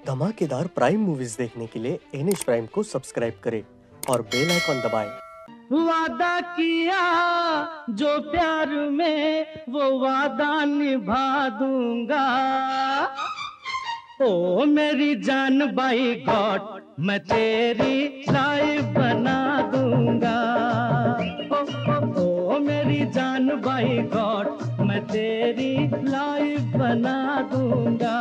धमाकेदार prime movies देखने के लिए NH प्राइम को सब्सक्राइब करें और बेल आइकॉन दबाएं। वादा किया जो प्यार में वो वादा निभा दूंगा। ओ मेरी जान बाई गॉड मैं तेरी लाइफ बना दूंगा। ओ मेरी जान बाई गॉड मैं तेरी लाइफ बना दूंगा।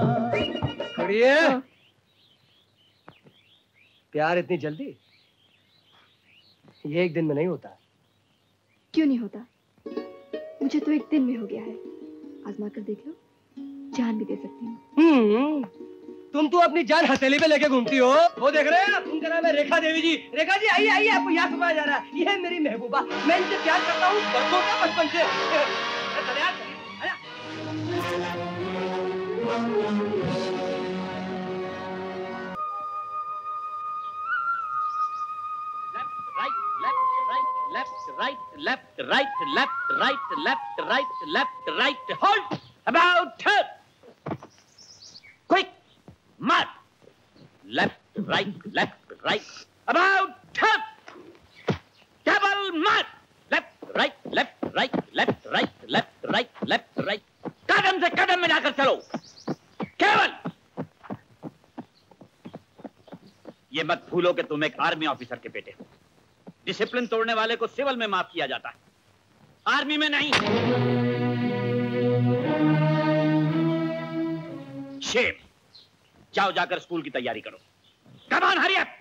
प्यार इतनी जल्दी? ये एक दिन में नहीं होता। क्यों नहीं होता? मुझे तो एक दिन में हो गया है। आजमा कर देख लो, जान भी दे सकती हूँ। तुम तो अपनी जान हथेली पे लेके घूमती हो। वो देख रहे हैं, उनका नाम है रेखा देवी जी। रेखा जी आइए आइए, आपको याद सुनाया जा रहा है। ये है मेरी महबूबा, मैं इनसे प्यार करता हूँ बरसों का, बचपन से। Left, right, halt! About turn! Quick! March! Left, right, about turn! Double march! Left, right. कदम से कदम मिलाकर चलो। केवल ये मत भूलो कि तुम एक आर्मी ऑफिसर के बेटे हो। डिसिप्लिन तोड़ने वाले को सिविल में माफ किया जाता है, आर्मी में नहीं। शेम। जाओ जाकर स्कूल की तैयारी करो। Come on, hurry up.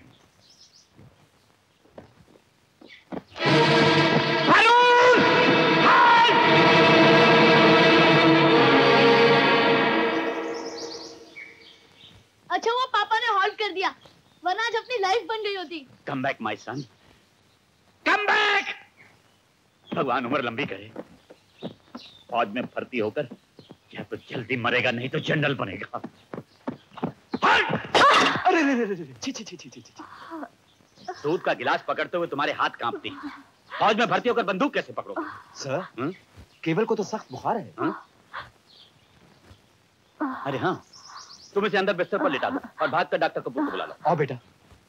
अच्छा हुआ पापा ने हॉल्ट कर दिया, वरना आज अपनी लाइफ बन गई होती। Come back my son, come back. भगवान उम्र लंबी करे। फौज में भर्ती होकर या तो जल्दी मरेगा, नहीं तो जनरल बनेगा। अरे दूध का गिलास पकड़ते हुए तुम्हारे हाथ कांपते हैं। फौज में भर्ती होकर बंदूक कैसे पकड़ो? सर, केवल को तो सख्त बुखार है। अरे हाँ, तुम इसे अंदर बिस्तर पर लिटा दो और भाग कर डॉक्टर कपूर को बुला लो। आओ बेटा,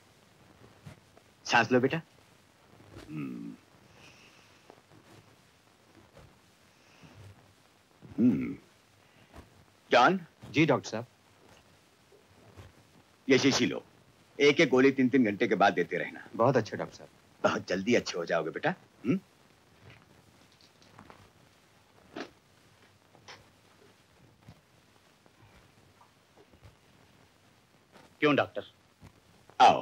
सांस लो बेटा। जॉन जी डॉक्टर साहब। ये शीशी लो, एक एक गोली 3-3 घंटे के बाद देते रहना। बहुत अच्छा डॉक्टर साहब। बहुत जल्दी अच्छे हो जाओगे बेटा। क्यों डॉक्टर? आओ।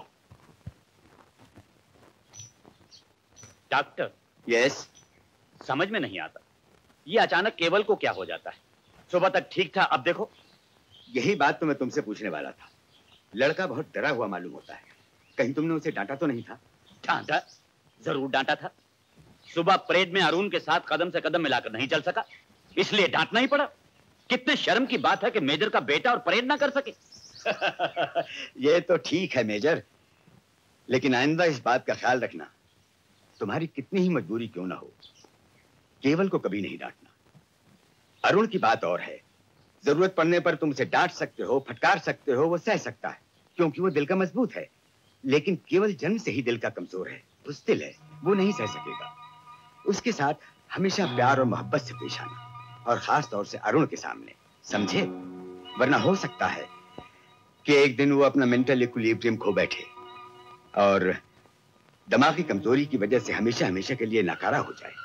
डॉक्टर। यस। समझ में नहीं आता, ये अचानक केवल को क्या हो जाता है? सुबह तक ठीक था, अब देखो। यही बात तो मैं तुमसे पूछने वाला था। लड़का बहुत डरा हुआ मालूम होता है। कहीं तुमने उसे डांटा तो नहीं था? डांटा? जरूर डांटा था। सुबह परेड में अरुण के साथ कदम से कदम मिलाकर नहीं चल सका, इसलिए डांटना ही पड़ा। कितने शर्म की बात है कि मेजर का बेटा और परेड ना कर सके। ये तो ठीक है मेजर, लेकिन आइंदा इस बात का ख्याल रखना, तुम्हारी कितनी ही मजबूरी क्यों ना हो, केवल को कभी नहीं डांटना। अरुण की बात और है, जरूरत पड़ने पर तुम उसे डांट सकते हो, फटकार सकते हो, वो सह सकता है क्योंकि वो दिल का मजबूत है। लेकिन केवल जन्म से ही दिल का कमजोर है, बुज़दिल है, वो नहीं सह सकेगा। उसके साथ हमेशा प्यार और मोहब्बत से पेश आना, और खास तौर से अरुण के सामने, समझे? वरना हो सकता है कि एक दिन वो अपना मेंटल इक्विलिब्रियम खो बैठे और दिमागी कमजोरी की वजह से हमेशा हमेशा के लिए नाकारा हो जाए।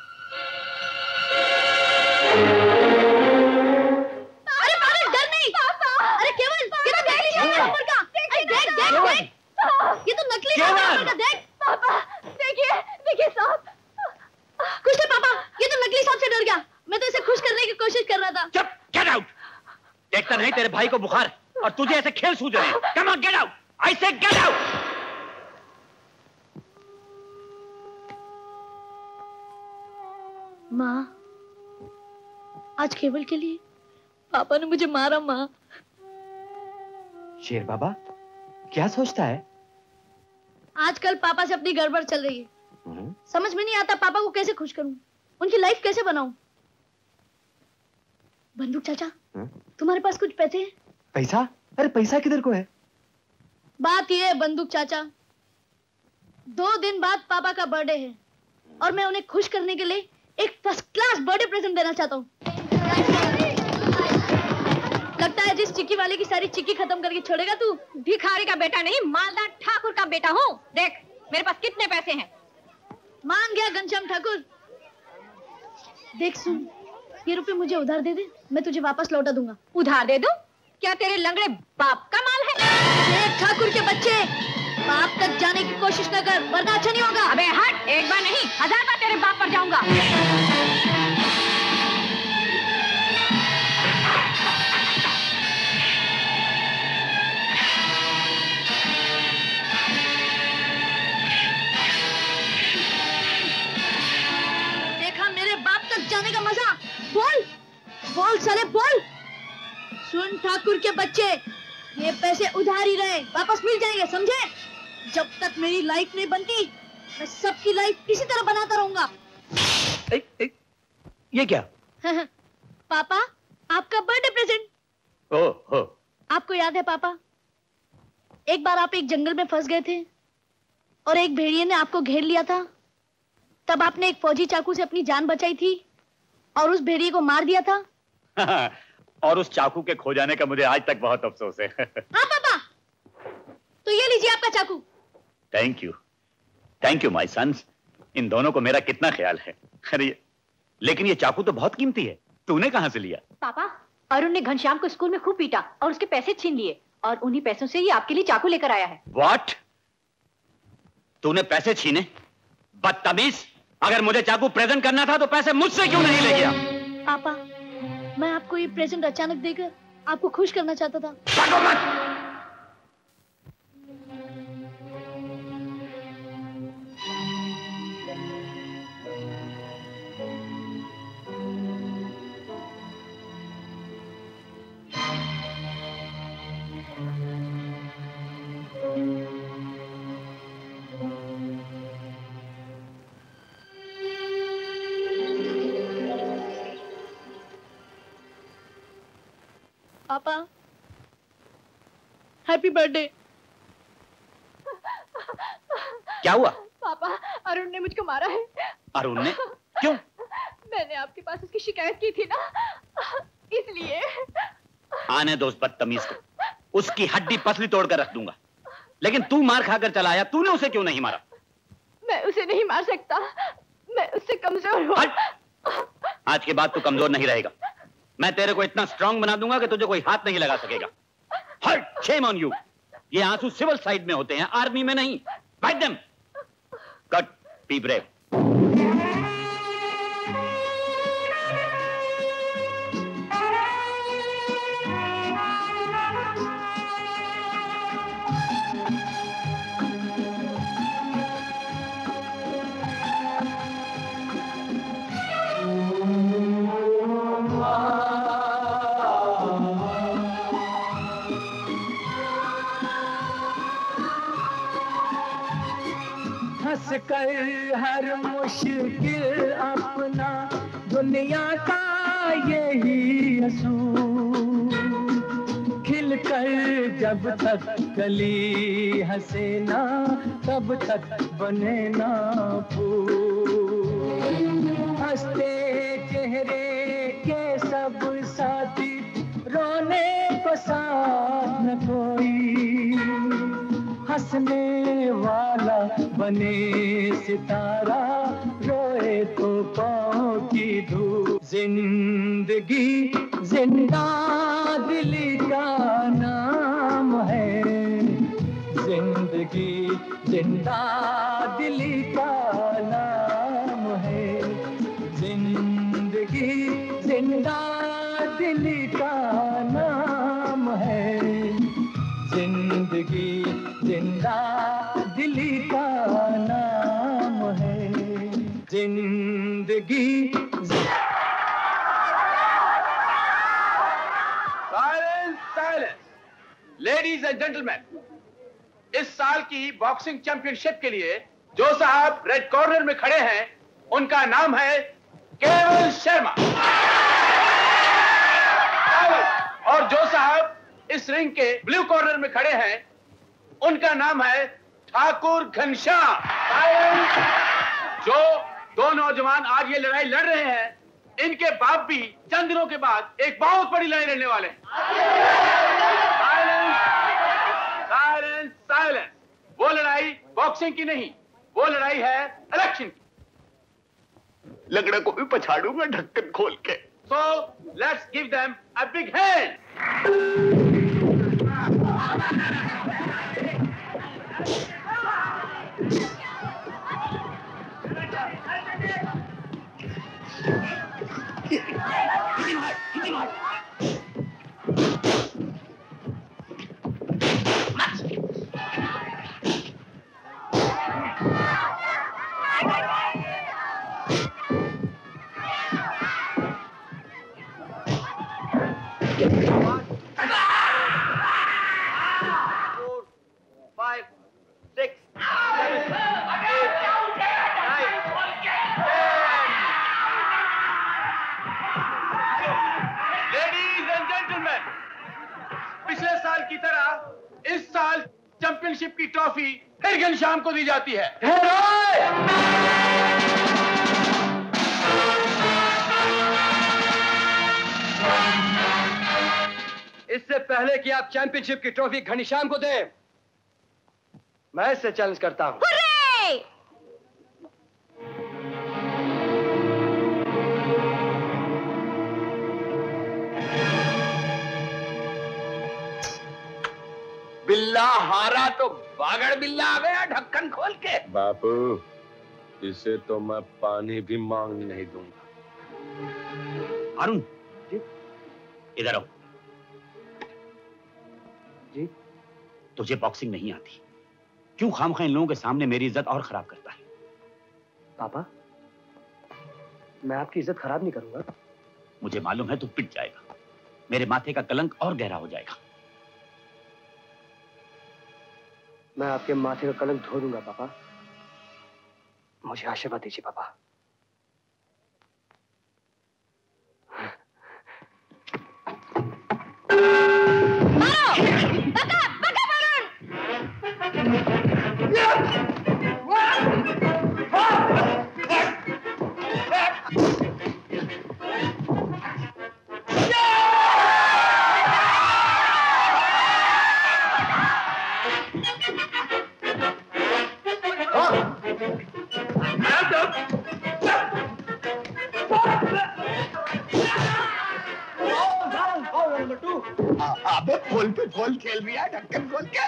अरे पागल, डर नहीं। अरे केवल, ये तो नकली शामर का। देख, ये तो नकली शामर का। देख पापा, देखिए साहब। खुश है पापा, ये तो नकली सांप से डर गया। मैं तो इसे खुश करने की कोशिश कर रहा था। चुप, गेट आउट। देखता नहीं तेरे भाई को बुखार है और तुझे ऐसे खेल सूझ रहे हैं। Come on, get out. I say get out. माँ, आज केवल के लिए पापा ने मुझे मारा। माँ। शेर बाबा क्या सोचता है? आजकल पापा से अपनी गड़बड़ चल रही है। समझ में नहीं आता पापा को कैसे खुश करूं, उनकी लाइफ कैसे बनाऊं। बंदूक चाचा, तुम्हारे पास कुछ पैसे हैं? पैसा? अरे पैसा किधर को है? बात ये है बंदूक चाचा, 2 दिन बाद पापा का बर्थडे है और मैं उन्हें खुश करने के लिए एक फर्स्ट क्लास बर्थडे प्रेजेंट देना चाहता हूँ। लगता है जिस चिक्की वाले की सारी चिक्की खत्म करके छोड़ेगा तू। भिखारी का बेटा नहीं, मालदार ठाकुर का बेटा हूँ। देख मेरे पास कितने पैसे हैं। मान गया घनश्याम ठाकुर। देख सुन, ये रुपए मुझे उधार दे दे, मैं तुझे वापस लौटा दूंगा। उधार दे दूं? क्या तेरे लंगड़े बाप का माल है? देख ठाकुर के बच्चे, बाप तक जाने की कोशिश न कर वरना अच्छा नहीं होगा। अबे हट, एक बार नहीं 1000 बार तेरे बाप पर जाऊंगा। देखा मेरे बाप तक जाने का मजा। बोल बोल साले बोल। सुन ठाकुर के बच्चे, ये पैसे उधार ही रहे, वापस मिल जाएंगे, समझे? जब तक मेरी लाइफ नहीं बनती मैं सबकी लाइफ इसी तरह बनाता रहूंगा। ये क्या? पापा, आपका बर्थडे प्रेजेंट। ओह, आपको याद है पापा, एक बार आप एक जंगल में फंस गए थे और एक भेड़िए ने आपको घेर लिया था। तब आपने एक फौजी चाकू से अपनी जान बचाई थी और उस भेड़िए को मार दिया था। और उस चाकू के खो जाने का मुझे आज तक बहुत अफसोस है। हाँ पापा, तो ये लीजिए आपका चाकू। Thank you my sons. इन दोनों को मेरा कितना ख्याल है। अरे लेकिन ये चाकू तो बहुत कीमती है, तूने कहां से लिया? पापा, अरुण ने घनश्याम को स्कूल में खूब पीटा और उसके पैसे छीन लिए और उन्हीं पैसों से ये आपके लिए चाकू लेकर आया है। What? तूने पैसे छीने? बदतमीज! अगर मुझे चाकू प्रेजेंट करना था तो पैसे मुझसे क्यों नहीं ले गया? पापा, मैं आपको ये प्रेजेंट अचानक देकर आपको खुश करना चाहता था। भागो मत! पापा, हैप्पी बर्थडे। क्या हुआ? पापा, अरुण ने मुझको मारा है। अरुण ने? क्यों? मैंने आपके पास उसकी शिकायत की थी ना, इसलिए। आने दो उस बदतमीज को, उसकी हड्डी पसली तोड़कर रख दूंगा। लेकिन तू मार खाकर चला आया, तूने उसे क्यों नहीं मारा? मैं उसे नहीं मार सकता, मैं उससे कमजोर हूँ। आज के बाद तू कमजोर नहीं रहेगा। मैं तेरे को इतना स्ट्रांग बना दूंगा कि तुझे कोई हाथ नहीं लगा सकेगा। हट, शेम ऑन यू। ये आंसू सिविल साइड में होते हैं, आर्मी में नहीं। Fight them. Cut, be brave. हंस कर हर मुश्किल अपना दुनिया का यही असूल, खिल कर जब तक कली हंसे ना तब तक बने ना फूल। हंसते चेहरे के सब साथी, रोने को साथ न कोई, हंसने वाला बने सितारा, रोए तो पाँव की धूप। जिंदगी जिंदा दिल का नाम है, जिंदगी जिंदा दिल का नाम है, जिंदगी जिंदा दिल का नाम है, जिंदगी जिंदा दिल का नाम है, जिंदगी। Silence, silence. Ladies and gentleman, इस साल की बॉक्सिंग चैंपियनशिप के लिए जो साहब रेड कॉर्नर में खड़े हैं, उनका नाम है केवल शर्मा। और जो साहब इस रिंग के ब्लू कॉर्नर में खड़े हैं, उनका नाम है ठाकुर घनश्याम। जो दो नौजवान आज ये लड़ाई लड़ रहे हैं, इनके बाप भी चंद दिनों के बाद एक बहुत बड़ी लड़ाई लड़ने वाले हैं। Silence, silence. वो लड़ाई बॉक्सिंग की नहीं, वो लड़ाई है इलेक्शन की। लगड़ा को भी पछाड़ूंगा ढक्कन खोल के। So let's give them a big hand. पिछले साल की तरह इस साल चैंपियनशिप की ट्रॉफी फिर घनश्याम को दी जाती है। इससे पहले कि आप चैंपियनशिप की ट्रॉफी घनश्याम को दें, मैं इससे चैलेंज करता हूं। बिल्ला हारा तो बागड़ बिल्ला आ गया ढक्कन खोल के। बापू, इसे तो मैं पानी भी मांग नहीं दूंगा। अरुण इधर आओ। जी? तुझे बॉक्सिंग नहीं आती, क्यों खामखा इन लोगों के सामने मेरी इज्जत और खराब करता है? पापा, मैं आपकी इज्जत खराब नहीं करूंगा। मुझे मालूम है तू पिट जाएगा, मेरे माथे का कलंक और गहरा हो जाएगा। मैं आपके माथे का कलंक धो दूंगा पापा। मुझे आशीर्वाद दीजिए पापा। अबे खोल पे खोल खेल रहा है ढक्कन खोल के।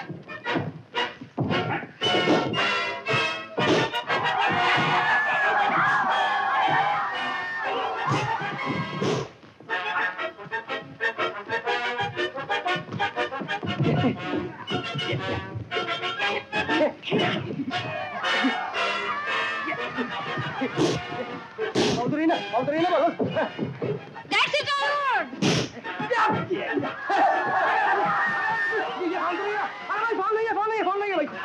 ना बोलो। That's it, Arun! फोन नहीं है भाई।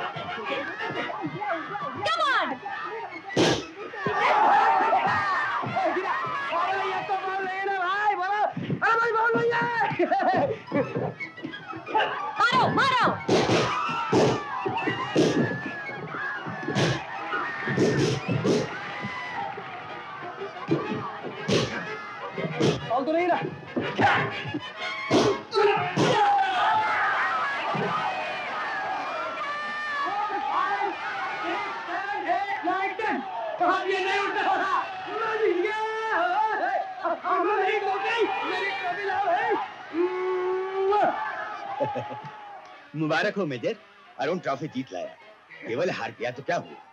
Come on! मारो मारो। बॉल तो नहीं ना। ये नहीं उठा रहा। नहीं मेरी ट्रॉफी लाओ है। मुबारक हो मेजर, अरुण ट्रॉफी जीत लाया। केवल हार गया तो क्या हुआ?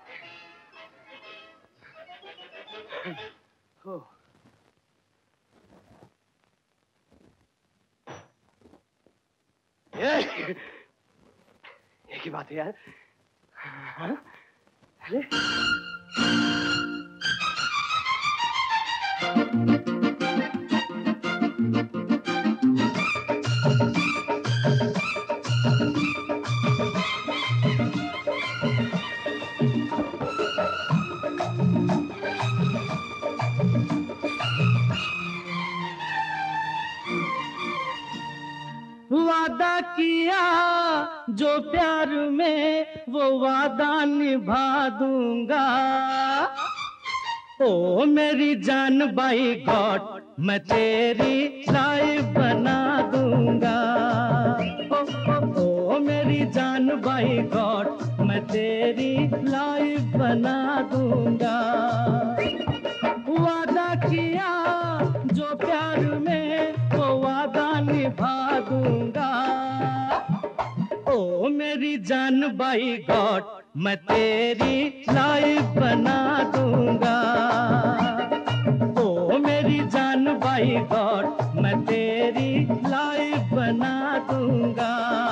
एक ही बात है यार। हाँ? अरे वादा किया जो प्यार में वो वादा निभा दूंगा। ओ मेरी जान बाई गॉड मैं तेरी लाइफ बना दूंगा। ओ मेरी जान बाई गॉड मैं तेरी लाइफ बना दूंगा। वादा किया जो प्यार में वो वादा निभा दूंगा। ओ मेरी जान बाई गॉड मैं तेरी लाइफ बना दूंगा। ओ मेरी जान बाई गॉड मैं तेरी लाइफ बना दूंगा।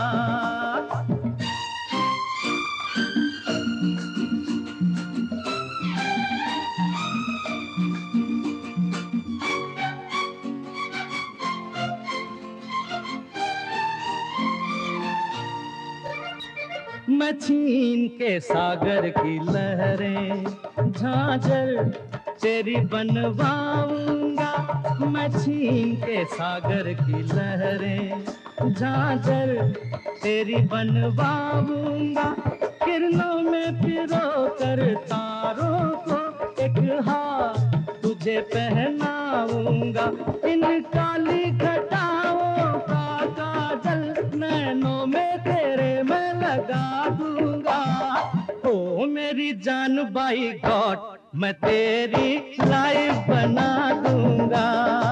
मैं छीन के सागर की लहरें झांझर तेरी बनवाऊंगा। मैं छीन के सागर की लहरें झांझर तेरी बनवाऊंगा। किरणों में पिरो कर तारों को एक हार तुझे पहनाऊंगा। इन काली घटाओं का काजल नैनों में तेरे मैं लगा दूंगा। ओ मेरी जान बाई गॉड मैं तेरी लाइफ बना दूंगा।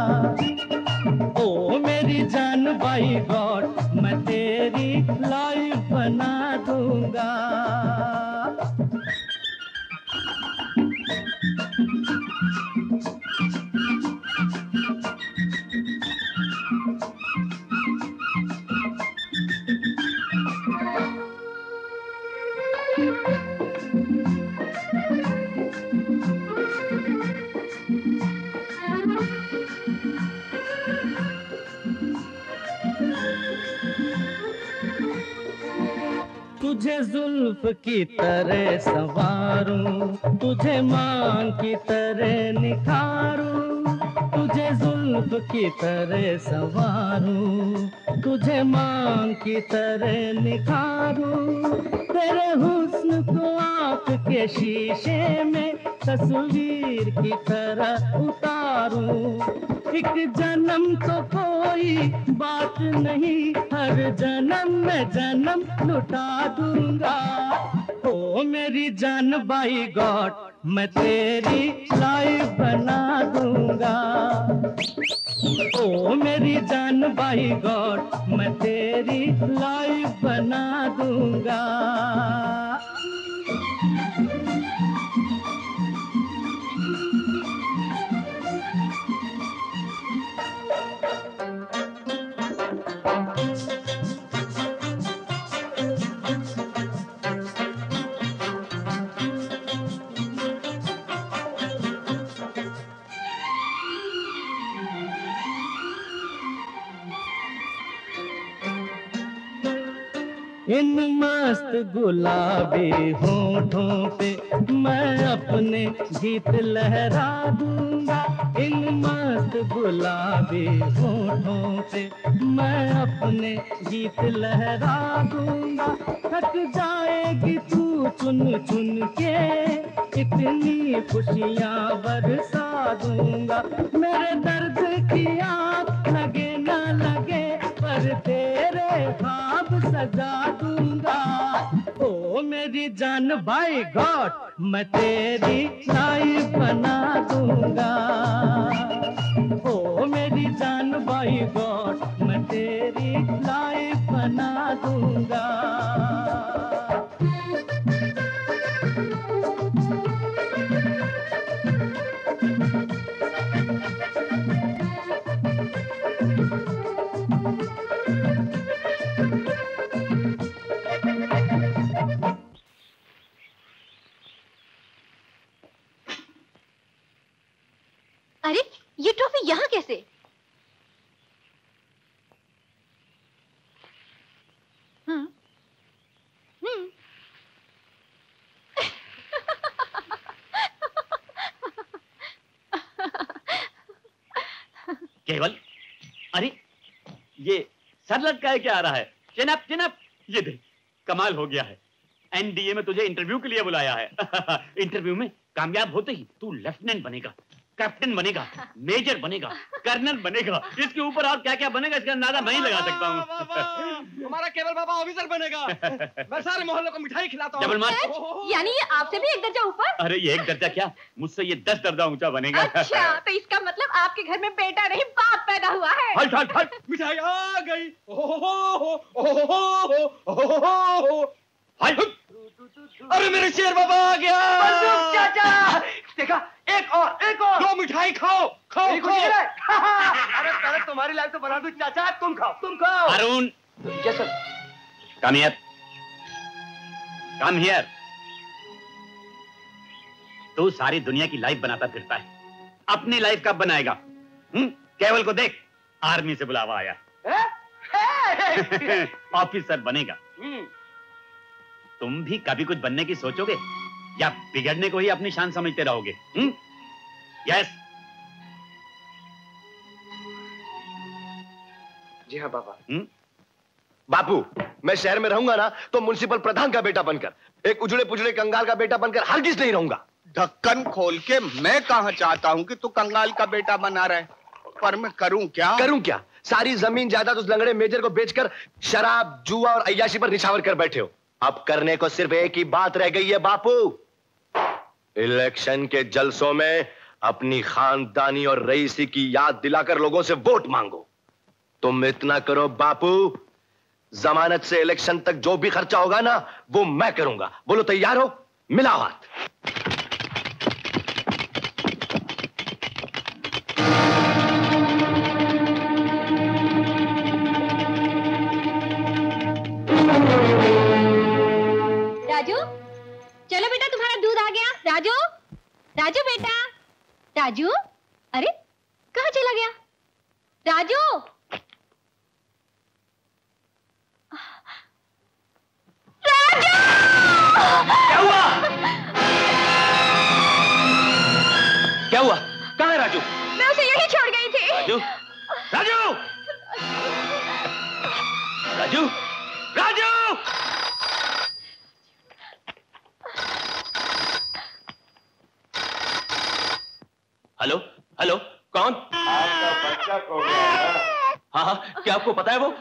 ओ मेरी जान बाई गॉड मैं तेरी लाइफ बना दूंगा। तुझे जुल्फ की तरह संवारूं, तुझे मांग की तरह निखारूं। तुझे जुल्फ की तरह संवारूं, तुझे मांग की तरह निखारूं। तेरे हुस्न को आँख के शीशे में तस्वीर की तरह उतारूं। एक जन्म तो कोई बात नहीं, हर जन्म में जन्म लुटा दूंगा। ओ मेरी जान बाई गॉड मैं तेरी लाइफ बना दूंगा। ओ मेरी जान बाई गॉड मैं तेरी लाइफ बना दूंगा। इन मस्त गुलाबी होठों पे मैं अपने गीत लहरा दूंगा। इन मस्त गुलाबी होठों पे मैं अपने गीत लहरा दूंगा। थक जाएगी तू चुन चुन के इतनी खुशियाँ बरसा दूंगा। मेरे दर्द की आँख लगे न लगे पर तेरे ख्वाब सजा दूंगा। ओ मेरी जान बाई गॉड मैं तेरी लाइफ बना दूंगा। ओ मेरी जान बाई गॉड मैं तेरी लाइफ बना दूंगा। अरे ये ट्रॉफी यहाँ कैसे? केवल, अरे ये सर लटकाए क्या आ रहा है? Chin up. ये देख, कमाल हो गया है। एनडीए में तुझे इंटरव्यू के लिए बुलाया है। इंटरव्यू में कामयाब होते ही तू लेफ्टिनेंट बनेगा, कैप्टन बनेगा, मेजर बनेगा, कर्नल बनेगा। इसके ऊपर और क्या क्या बनेगा इसका अंदाजा मैं ही लगा सकता हूँ। हमारा केवल बाबा ऑफिसर बनेगा। मैं सारे मोहल्ले को मिठाई खिलाता हूँ। डबल मार। यानी ये आपसे भी एक दर्जा ऊपर? अरे ये एक दर्जा क्या, मुझसे ये 10 दर्जा ऊंचा बनेगा। अच्छा, तो इसका मतलब आपके घर में बेटा नहीं बाप पैदा हुआ है। हट हट हट। मिठाई आ गई। अरे मेरे शेर बाबा आ गया। चाचा देखा, एक और दो मिठाई खाओ खाओ। अरे पहले तुम्हारी लाइफ तो बना दूं चाचा, तुम खाओ। Arun, yes sir. Come here, come here. तू सारी दुनिया की लाइफ बनाता फिरता है, अपनी लाइफ कब बनाएगा? केवल को देख, आर्मी से बुलावा आया। ऑफिसर बनेगा। तुम भी कभी कुछ बनने की सोचोगे या बिगड़ने को ही अपनी शान समझते रहोगे? यस। जी हाँ बाबा। बापू, मैं शहर में रहूंगा ना तो म्युनिसिपल प्रधान का बेटा बनकर, एक उजड़े पुजड़े कंगाल का बेटा बनकर हरगिज नहीं रहूंगा। ढक्कन खोल के मैं कहाँ चाहता हूँ कि तू कंगाल का बेटा बना रहे, पर मैं करूं क्या? सारी जमीन जायदाद उस लंगड़े मेजर को बेचकर शराब, जुआ और अय्याशी पर निछावर कर बैठे हो। अब करने को सिर्फ एक ही बात रह गई है बापू, इलेक्शन के जलसों में अपनी खानदानी और रईसी की याद दिलाकर लोगों से वोट मांगो। तुम इतना करो बापू, जमानत से इलेक्शन तक जो भी खर्चा होगा ना वो मैं करूंगा। बोलो तैयार हो? मिलाओ हाथ। राजू, चलो बेटा तुम्हारा दूध आ गया। राजू, राजू बेटा, राजू, अरे कहाँ चला गया राजू? राजू! क्या हुआ? क्या हुआ? कहाँ है राजू? मैं उसे यहीं छोड़ गई थी। राजू, राजू, राजू, राजू! हेलो हेलो, कौन? आपका बच्चा खो गया है। हाँ, क्या आपको पता है वो?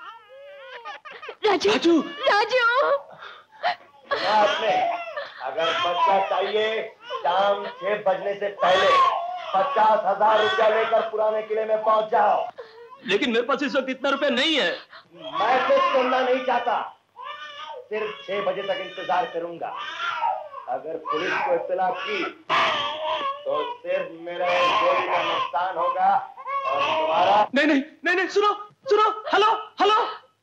राजू, राजू, राजू! आपने अगर बच्चा चाहिए शाम 6 बजने से पहले 50,000 रुपया लेकर पुराने किले में पहुंच जाओ। लेकिन मेरे पास इस वक्त इतना रुपया नहीं है। मैं कुछ सुनना नहीं चाहता, सिर्फ 6 बजे तक इंतजार करूंगा। अगर पुलिस को इत्तला की तो सिर्फ मेरा गोली का नुकसान होगा और तुम्हारा नहीं नहीं नहीं नहीं। सुनो सुनो, हेलो हेलो।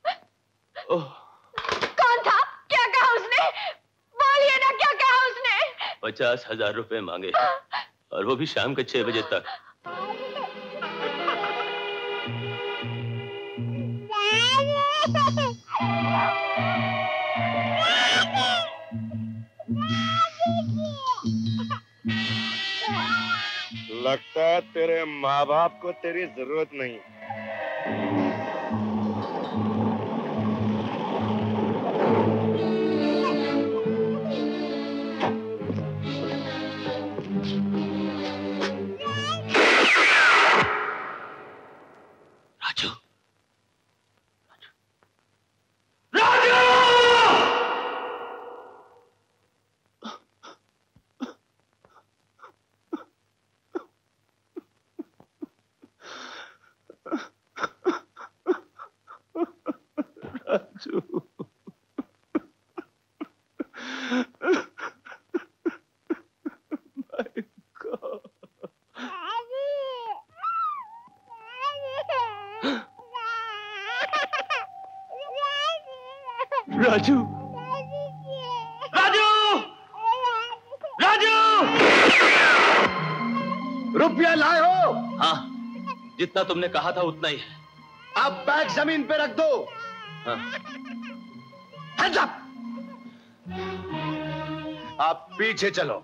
कौन था? क्या कहा उसने? बोलिए ना, क्या कहा उसने? 50,000 रुपए मांगे और वो भी शाम के 6 बजे तक। लगता है तेरे माँ बाप को तेरी जरूरत नहीं। राजू, राजू, राजू, राजू! रुपया लाए हो? हाँ, जितना तुमने कहा था उतना ही है। अब बैग जमीन पे रख दो। हाँ। Hands up! आप पीछे चलो,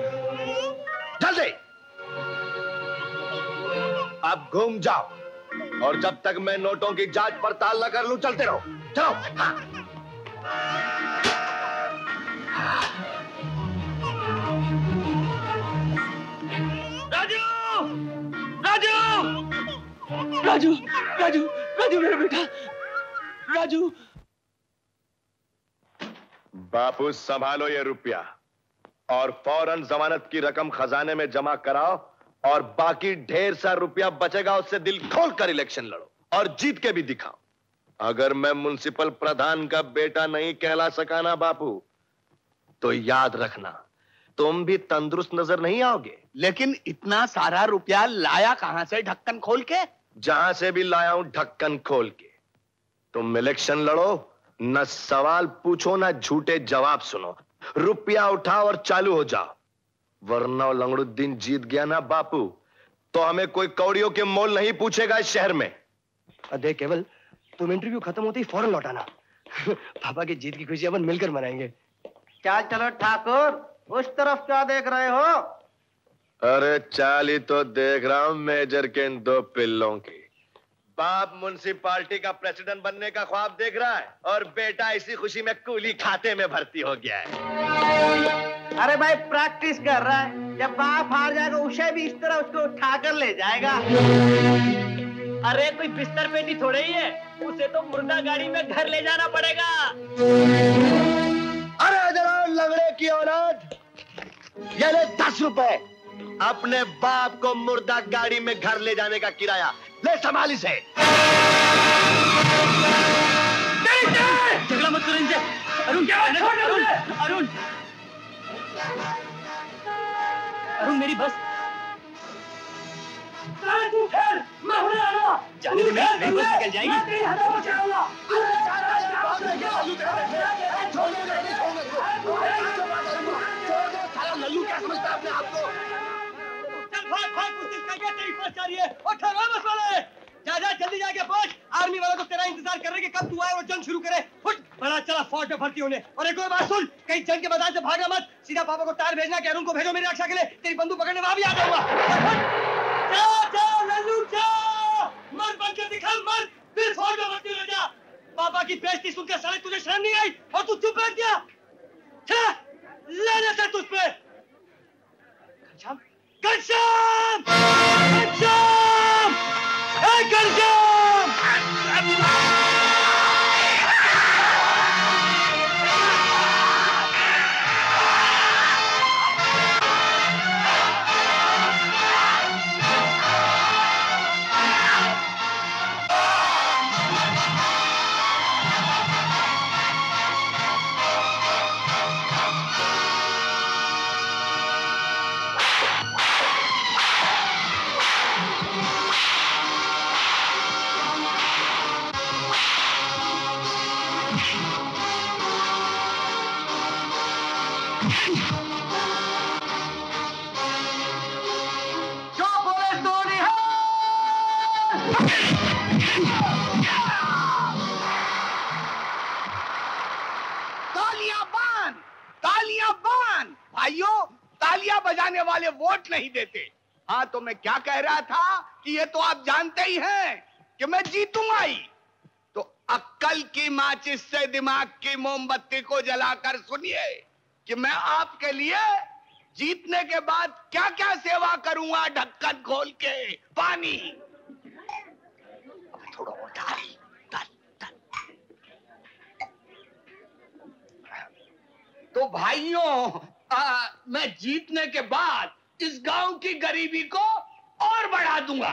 जल्दी। आप घूम जाओ। और जब तक मैं नोटों की जांच पड़ताल न कर लूं, चलते रहो। चलो। राजू, राजू, राजू, राजू, राजू मेरा बेटा, राजू। बापू संभालो ये रुपया और फौरन जमानत की रकम खजाने में जमा कराओ और बाकी ढेर सा रुपया बचेगा, उससे दिल खोल कर इलेक्शन लड़ो और जीत के भी दिखाओ। अगर मैं म्युनिसिपल प्रधान का बेटा नहीं कहला सका ना बापू, तो याद रखना तुम भी तंदुरुस्त नजर नहीं आओगे। लेकिन इतना सारा रुपया लाया कहां से ढक्कन खोल के? जहां से भी लाया हूं ढक्कन खोल के। तुम इलेक्शन लड़ो, न सवाल पूछो न झूठे जवाब सुनो, रुपया उठाओ और चालू हो जाओ, वरना लंगड़ुद्दीन जीत गया ना बापू तो हमें कोई कौड़ियों के मोल नहीं पूछेगा इस शहर में। देख केवल, तुम इंटरव्यू खत्म होते ही फौरन लौटाना। पापा की जीत की खुशी अपन मिलकर मनाएंगे। क्या चलो ठाकुर, उस तरफ क्या देख रहे हो? अरे चाल ही तो देख रहा हूं मेजर के इन दो पिल्लों की। बाप म्युनिसिपालिटी का प्रेसिडेंट बनने का ख्वाब देख रहा है और बेटा इसी खुशी में कूली खाते में भर्ती हो गया है। अरे भाई प्रैक्टिस कर रहा है, जब बाप हार जाएगा उसे भी इस तरह उसको उठाकर ले जाएगा। अरे कोई बिस्तर पेटी थोड़े ही है, उसे तो मुर्दा गाड़ी में घर ले जाना पड़ेगा। अरे जरा लंगड़े की औलाद, ये ले 10 रुपए, अपने बाप को मुर्दा गाड़ी में घर ले जाने का किराया ले, संभाल इसे। झगड़ा मत करो इनसे। अरुण क्या अरुण, अरुण, अरुण मेरी बस। मैं हुने आ रहा। जाने दे, मेरी बस निकल जाएगी। लल्लू क्या समझता है अपने आप को? भाग भाग, कोशिश करके तेरी बस जा रही है। और ठहरो बस वाले, जा जा जल्दी जाके पहुंच। आर्मी वाला तो तेरा इंतजार कर रहे हैं कि कब तू आए और जंग शुरू करे। फुट बड़ा चला फौज में भर्ती होने। और एक और बात सुन, कहीं जंग के मैदान से भागना मत, सीधा पापा को तार भेजना कि अरुण को भेजो मेरी रक्षा के लिए। तेरी बंदूक पकड़ने वहां भी आ जाऊंगा। जा जा लल्लू जा, मर्द बनकर दिखा, मर्द, फिर फौज में भर्ती हो जा। पापा की बेइज्जती सुनकर साले तुझे शर्म नहीं आई और तू चुप बैठ गया। लेने से तुझ पे घनश्याम, घनश्याम, घनश्याम, घनश्याम। भाइयों, तालियां बजाने वाले वोट नहीं देते। हाँ, तो मैं क्या कह रहा था कि ये तो आप जानते ही हैं कि मैं जीतूंगा ही। तो अक्ल की माचिस से दिमाग की मोमबत्ती को जलाकर सुनिए कि मैं आपके लिए जीतने के बाद क्या क्या सेवा करूंगा। ढक्कन खोल के पानी, थोड़ा और डाल। तो भाइयों, मैं जीतने के बाद इस गांव की गरीबी को और बढ़ा दूंगा।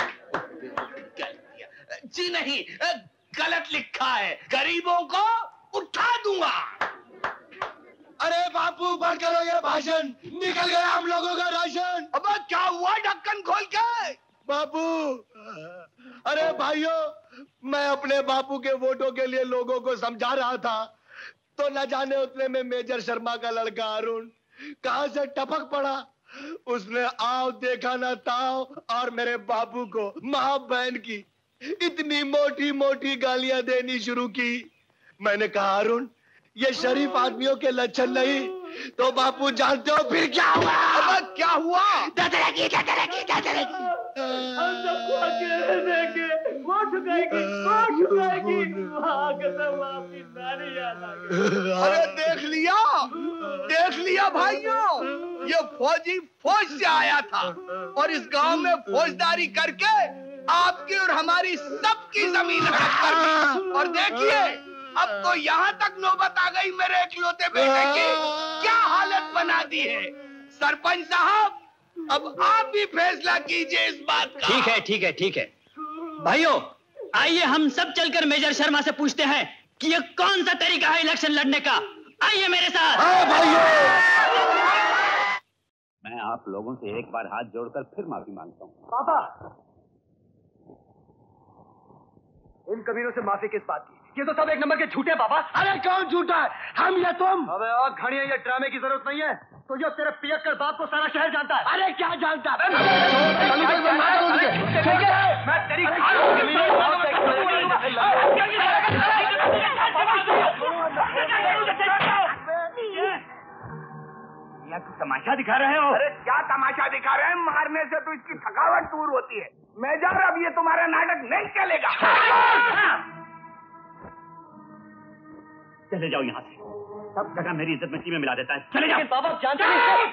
जी नहीं, गलत लिखा है, गरीबों को उठा दूंगा। अरे बापू बंद करो ये भाषण, निकल गया हम लोगों का राशन। अब क्या हुआ ढक्कन खोल के? बापू, अरे भाइयों, मैं अपने बापू के वोटों के लिए लोगों को समझा रहा था तो न जाने उतने में मेजर शर्मा का लड़का अरुण कहां से टपक पड़ा। उसने आओ देखा ना ताओ और मेरे बापू को मां बहन की इतनी मोटी मोटी गालियां देनी शुरू की। मैंने कहा अरुण, ये शरीफ आदमियों के लक्षण नहीं। तो बापू जानते हो फिर क्या हुआ? अब क्या हुआ? हम सबको अकेले देंगे, वो ठुकाएगी, वो ठुकाएगी। माँ कसम आपकी नानी याद आ गई। अरे देख लिया भाइयों, ये फौजी फौज से आया था और इस गांव में फौजदारी करके आपकी और हमारी सबकी जमीन हड़प कर दी। और देखिए अब तो यहाँ तक नौबत आ गई मेरे इकलौते बेटे की, क्या हालत बना दी है। सरपंच साहब, अब आप भी फैसला कीजिए इस बात का। ठीक है ठीक है ठीक है भाइयों, आइए हम सब चलकर मेजर शर्मा से पूछते हैं कि ये कौन सा तरीका है इलेक्शन लड़ने का। आइए मेरे साथ। मैं आप लोगों से एक बार हाथ जोड़कर फिर माफी मांगता हूँ। पापा, इन कबीरों से माफी किस बात की? ये तो सब एक नंबर के झूठे पापा। अरे कौन झूठा है, हम या तुम? अबे और घड़िया, ये ड्रामे की जरूरत नहीं है। तो ये तेरे पियक्कर बाप को सारा शहर जानता है। अरे क्या जानता है? मैं तेरी तमाशा दिखा रहे हो? अरे क्या तमाशा दिखा रहे हैं? मारने से तो इसकी थकावट दूर होती है। मेजर, अब ये तुम्हारा नाटक नहीं चलेगा। चले जाओ यहाँ से, सब जगह मेरी इज्जत मिट्टी में मिला देता है। चले जाओ। बाबा जानते नहीं।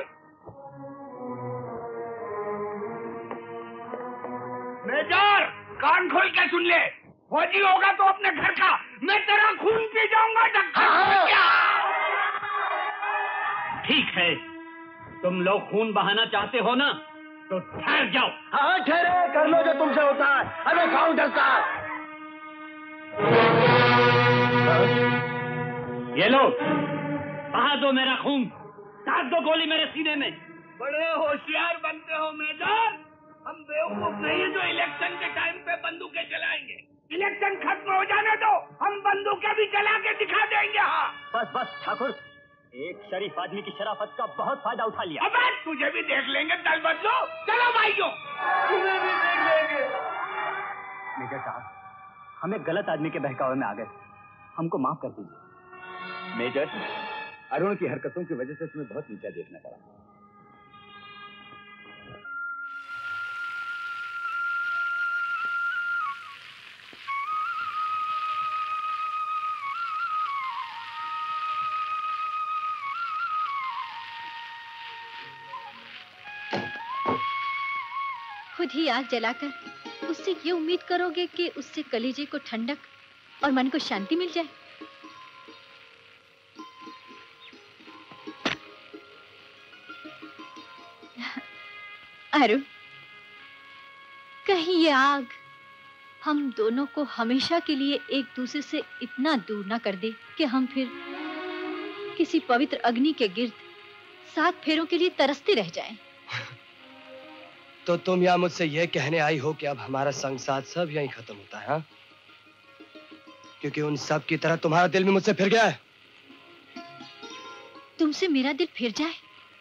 मेजर, कान खोल के सुन ले, फौजी होगा तो अपने घर का, मैं तेरा खून पी जाऊंगा। ठीक है, तुम लोग खून बहाना चाहते हो ना, तो ठहर जाओ। हाँ ठहरे, कर लो जो तुमसे होता है। अरे कौन डरता है? ये लो, बहा दो मेरा खून, दाग दो गोली मेरे सीने में। बड़े होशियार बनते हो मेजर। हम बेवकूफ नहीं है जो इलेक्शन के टाइम पे बंदूकें चलाएंगे। इलेक्शन खत्म हो जाने दो, हम बंदूकें भी चला के दिखा देंगे। हाँ बस बस ठाकुर, एक शरीफ आदमी की शराफत का बहुत फायदा उठा लिया। अबे तुझे भी देख लेंगे, दल बदलो। चलो भाइयों, तुम्हें भी देख लेंगे। मेजर साहब, हम एक गलत आदमी के बहकावे में आ गए, हमको माफ कर दीजिए। मेजर, अरुण की हरकतों की वजह से तुम्हें बहुत नीचा देखना पड़ा। खुद ही आग जलाकर उससे ये उम्मीद करोगे कि उससे कलेजे को ठंडक और मन को शांति मिल जाए। अरुण, कहीं ये आग हम दोनों को हमेशा के लिए एक दूसरे से इतना दूर ना कर दे कि हम फिर किसी पवित्र अग्नि के गिर्द 7 फेरों के लिए तरसते रह जाएं। तो तुम यहाँ मुझसे यह कहने आई हो कि अब हमारा संग साथ सब यहीं खत्म होता है? हाँ, क्योंकि उन सब की तरह तुम्हारा दिल भी मुझसे फिर गया है। तुमसे मेरा दिल फिर जाए,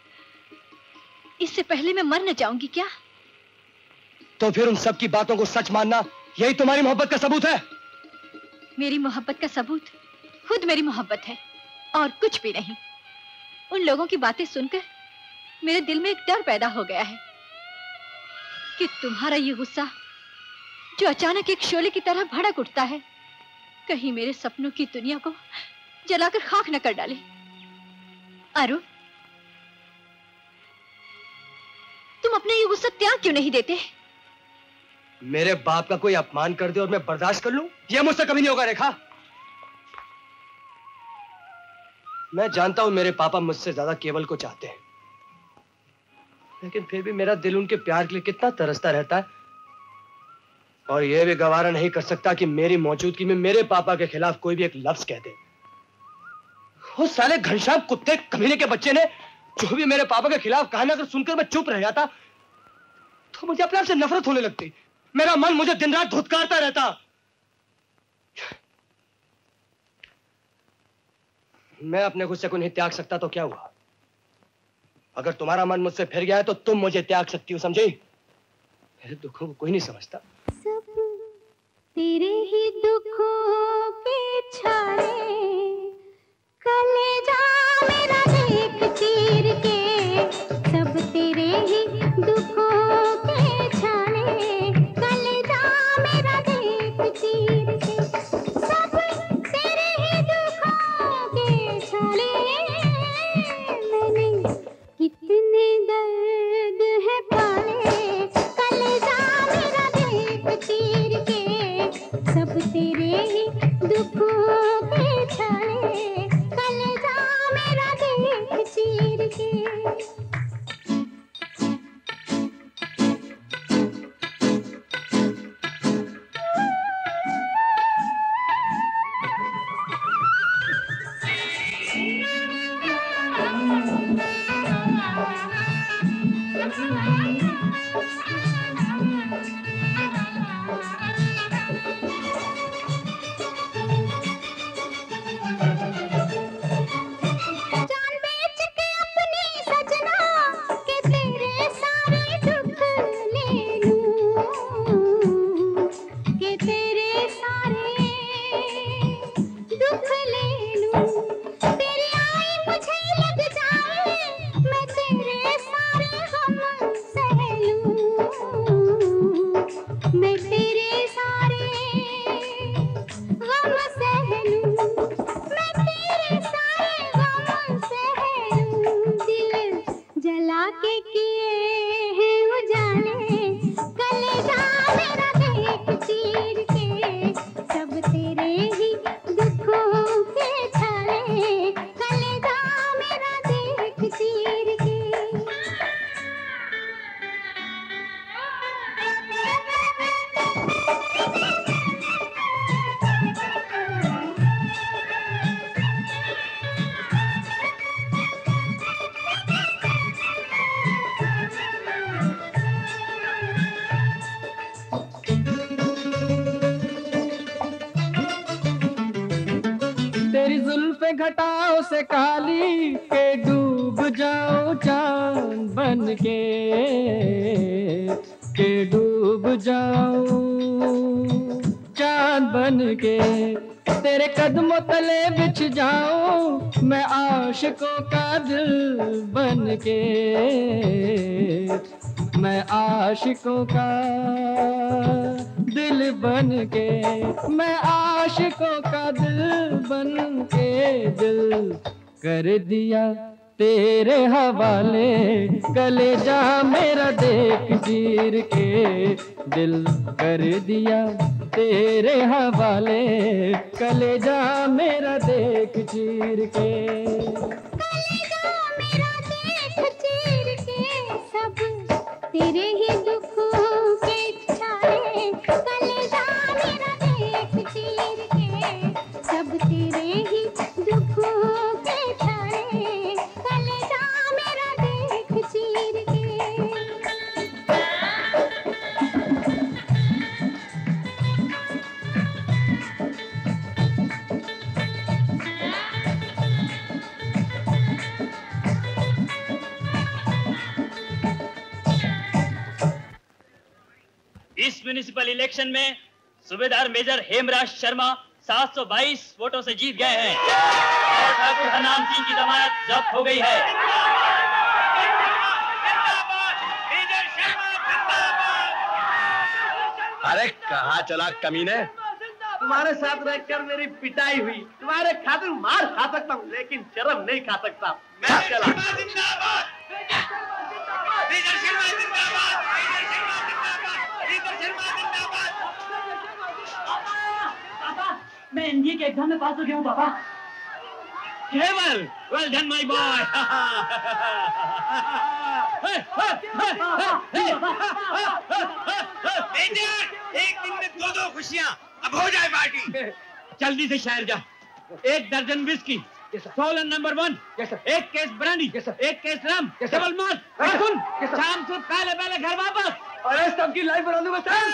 इससे पहले मैं मर न जाऊंगी क्या? तो फिर उन सब की बातों को सच मानना यही तुम्हारी मोहब्बत का सबूत है? मेरी मोहब्बत का सबूत खुद मेरी मोहब्बत है और कुछ भी नहीं। उन लोगों की बातें सुनकर मेरे दिल में एक डर पैदा हो गया है कि तुम्हारा ये गुस्सा जो अचानक एक शोले की तरह भड़क उठता है, कहीं मेरे सपनों की दुनिया को जलाकर खाक न कर डाले। अरुण, तुम अपना ये गुस्सा त्याग क्यों नहीं देते? मेरे बाप का कोई अपमान कर दे और मैं बर्दाश्त कर लूं, यह मुझसे कभी नहीं होगा रेखा। मैं जानता हूं मेरे पापा मुझसे ज्यादा केवल को चाहते हैं, लेकिन फिर भी मेरा दिल उनके प्यार के लिए कितना तरसता रहता है और यह भी गवारा नहीं कर सकता कि मेरी मौजूदगी में मेरे पापा के खिलाफ कोई भी एक लफ्ज कह दे। वो साले घनश्याम कुत्ते कमीने के बच्चे ने जो भी मेरे पापा के खिलाफ कहा ना, अगर सुनकर मैं चुप रह जाता तो मुझे अपने आप से नफरत होने लगती। मेरा मन मुझे दिन रात धुतकारता रहता। मैं अपने गुस्से को नहीं त्याग सकता तो क्या हुआ? अगर तुम्हारा मन मुझसे फिर गया है तो तुम मुझे त्याग सकती हो, समझी? मेरे दुखों को कोई नहीं समझता। सब तेरे ही दुखों के छाले, कलेजा मेरा देख चीर के, सब तेरे ही दुखों के छाले, कलेजा मेरा देख दुखों के छाले, कलेजा मेरा देख चीर के। घटाओ से काली के डूब जाओ चांद बन के डूब जाओ चांद बन के। तेरे कदमों तले बिछ जाओ मैं आशिकों का दिल बन के, मैं आशिकों का दिल बन के, मैं आशिकों का दिल बन के। दिल कर दिया तेरे हवाले, कलेजा मेरा देख चीर के। दिल कर दिया तेरे हवाले, कलेजा मेरा देख चीर के। कलेजा मेरा देख चीर के, सब तेरे ही दुखों के छाले, कलेजा मेरा देख चीर के। सब तेरे ही दुखों के छाले, कलेजा मेरा देख चीर के। इस म्युनिसिपल इलेक्शन में सूबेदार मेजर हेमराज शर्मा 722 वोटों से जीत गए हैं और ठाकुर हरनाम सिंह की जमानत जब्त हो गई है। अरे कहाँ चला कमीने? तुम्हारे साथ रहकर मेरी पिटाई हुई, तुम्हारे खातिर मार खा सकता हूँ लेकिन शर्म नहीं खा सकता। मैं चला। मैं एनडीए के एग्जाम में पास हो गया हूँ पापा। केवल, वेल डन माय बॉय। एक दिन में दो खुशियाँ, अब हो जाए पार्टी। जल्दी से शहर जा। 1 दर्जन विस्की, सोलन नंबर 1, एक केस ब्रांडी, एक केस रम, डबल मार्क। सुन, शाम से पहले घर वापस। अरे सबकी लाइफ बना दूंगा सर।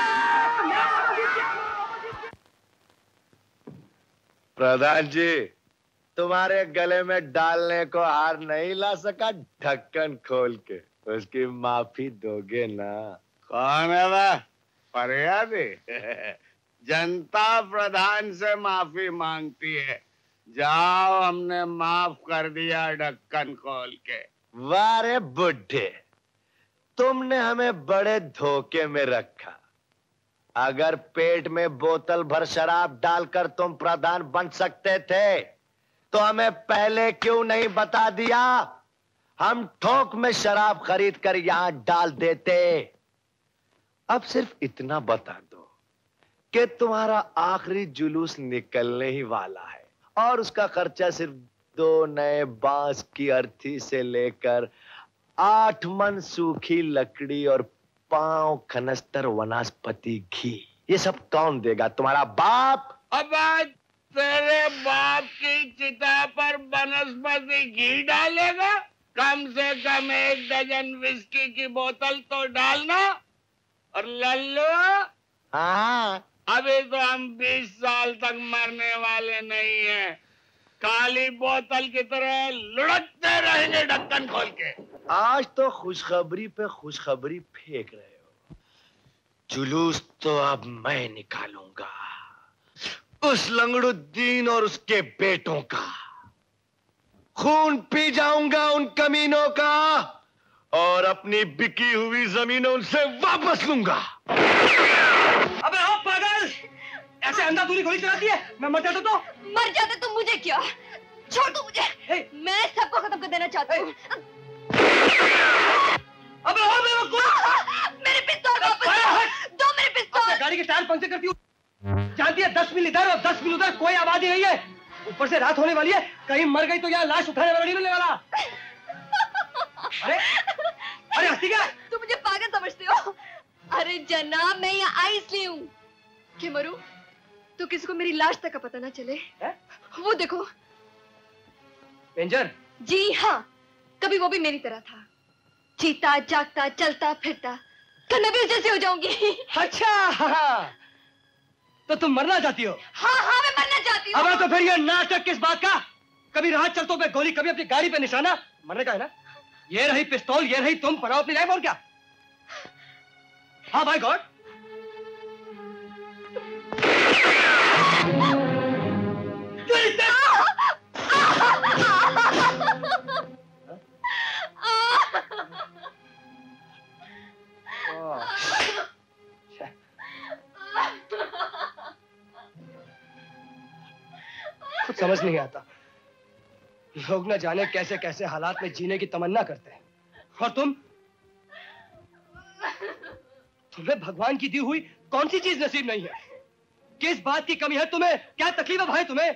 प्रधान जी, तुम्हारे गले में डालने को हार नहीं ला सका, ढक्कन खोल के उसकी माफी दोगे ना? कौन है वह? फरियादी? जनता प्रधान से माफी मांगती है। जाओ, हमने माफ कर दिया ढक्कन खोल के। वाह रे बुड्ढे, तुमने हमें बड़े धोखे में रखा। अगर पेट में बोतल भर शराब डालकर तुम प्रधान बन सकते थे तो हमें पहले क्यों नहीं बता दिया? हम थोक में शराब खरीद कर यहां डाल देते। अब सिर्फ इतना बता दो कि तुम्हारा आखिरी जुलूस निकलने ही वाला है और उसका खर्चा सिर्फ 2 नए बांस की अर्थी से लेकर 8 मन सूखी लकड़ी और 5 खनस्तर वनस्पति घी, ये सब कौन देगा? तुम्हारा बाप? अब आज तेरे बाप की चिता पर वनस्पति घी डालेगा? कम से कम 1 डजन विस्की की बोतल तो डालना। और लल्लू, हाँ, अभी तो हम 20 साल तक मरने वाले नहीं हैं। काली बोतल की तरह लुढ़कते रहेंगे ढक्कन खोल के। आज तो खुशखबरी पे खुशखबरी फेंक रहे हो। जुलूस तो अब मैं निकालूंगा, उस लंगड़ुद्दीन और उसके बेटों का। खून पी जाऊंगा उन कमीनों का और अपनी बिकी हुई जमीनें उनसे वापस लूंगा। अबे ओ पागल, ऐसे अंधाधुंधी गोली चलाती है? मैं मर जाता तो? मर जाते तो मुझे क्या? छोड़ दो मुझे, मैं सबको खत्म कर देना चाहती हूँ। अबे ओ मेरे पिस्तौल वापस दो, मेरे पिस्तौल। गाड़ी के टायर पंक्चर करती हूँ, जानती है 10 मील इधर और 10 मील उधर कोई आबादी नहीं है। ऊपर से रात होने वाली है, कहीं मर गई तो यहाँ लाश उठाने वाला नहीं मिलने वाला। अरे हंसी क्या? तुम मुझे पागल समझते हो? अरे जनाब, मैं यहाँ आई इसलिए हूँ कि मरूं तो किसी को मेरी लाश तक का पता ना चले। वो देखो रेंजर। जी हाँ, कभी वो भी मेरी तरह था, जीता जागता चलता फिरता, कल मैं भी उस जैसी हो जाऊंगी। अच्छा, तो तुम मरना चाहती हो? हाँ हाँ, मैं मरना चाहती हूँ। अब तो फिर ये नाटक किस बात का? कभी राह चलतों पे गोली, कभी अपनी गाड़ी पे निशाना, मरने का है ना? ये रही पिस्तौल, ये रही तुम, पढ़ाओ अपनी लाइफ और क्या? हाँ भाई गॉड। कुछ समझ नहीं आता, लोग न जाने कैसे कैसे हालात में जीने की तमन्ना करते हैं, और तुम्हें भगवान की दी हुई कौन सी चीज नसीब नहीं है? किस बात की कमी है तुम्हें? क्या तकलीफ है भाई तुम्हें?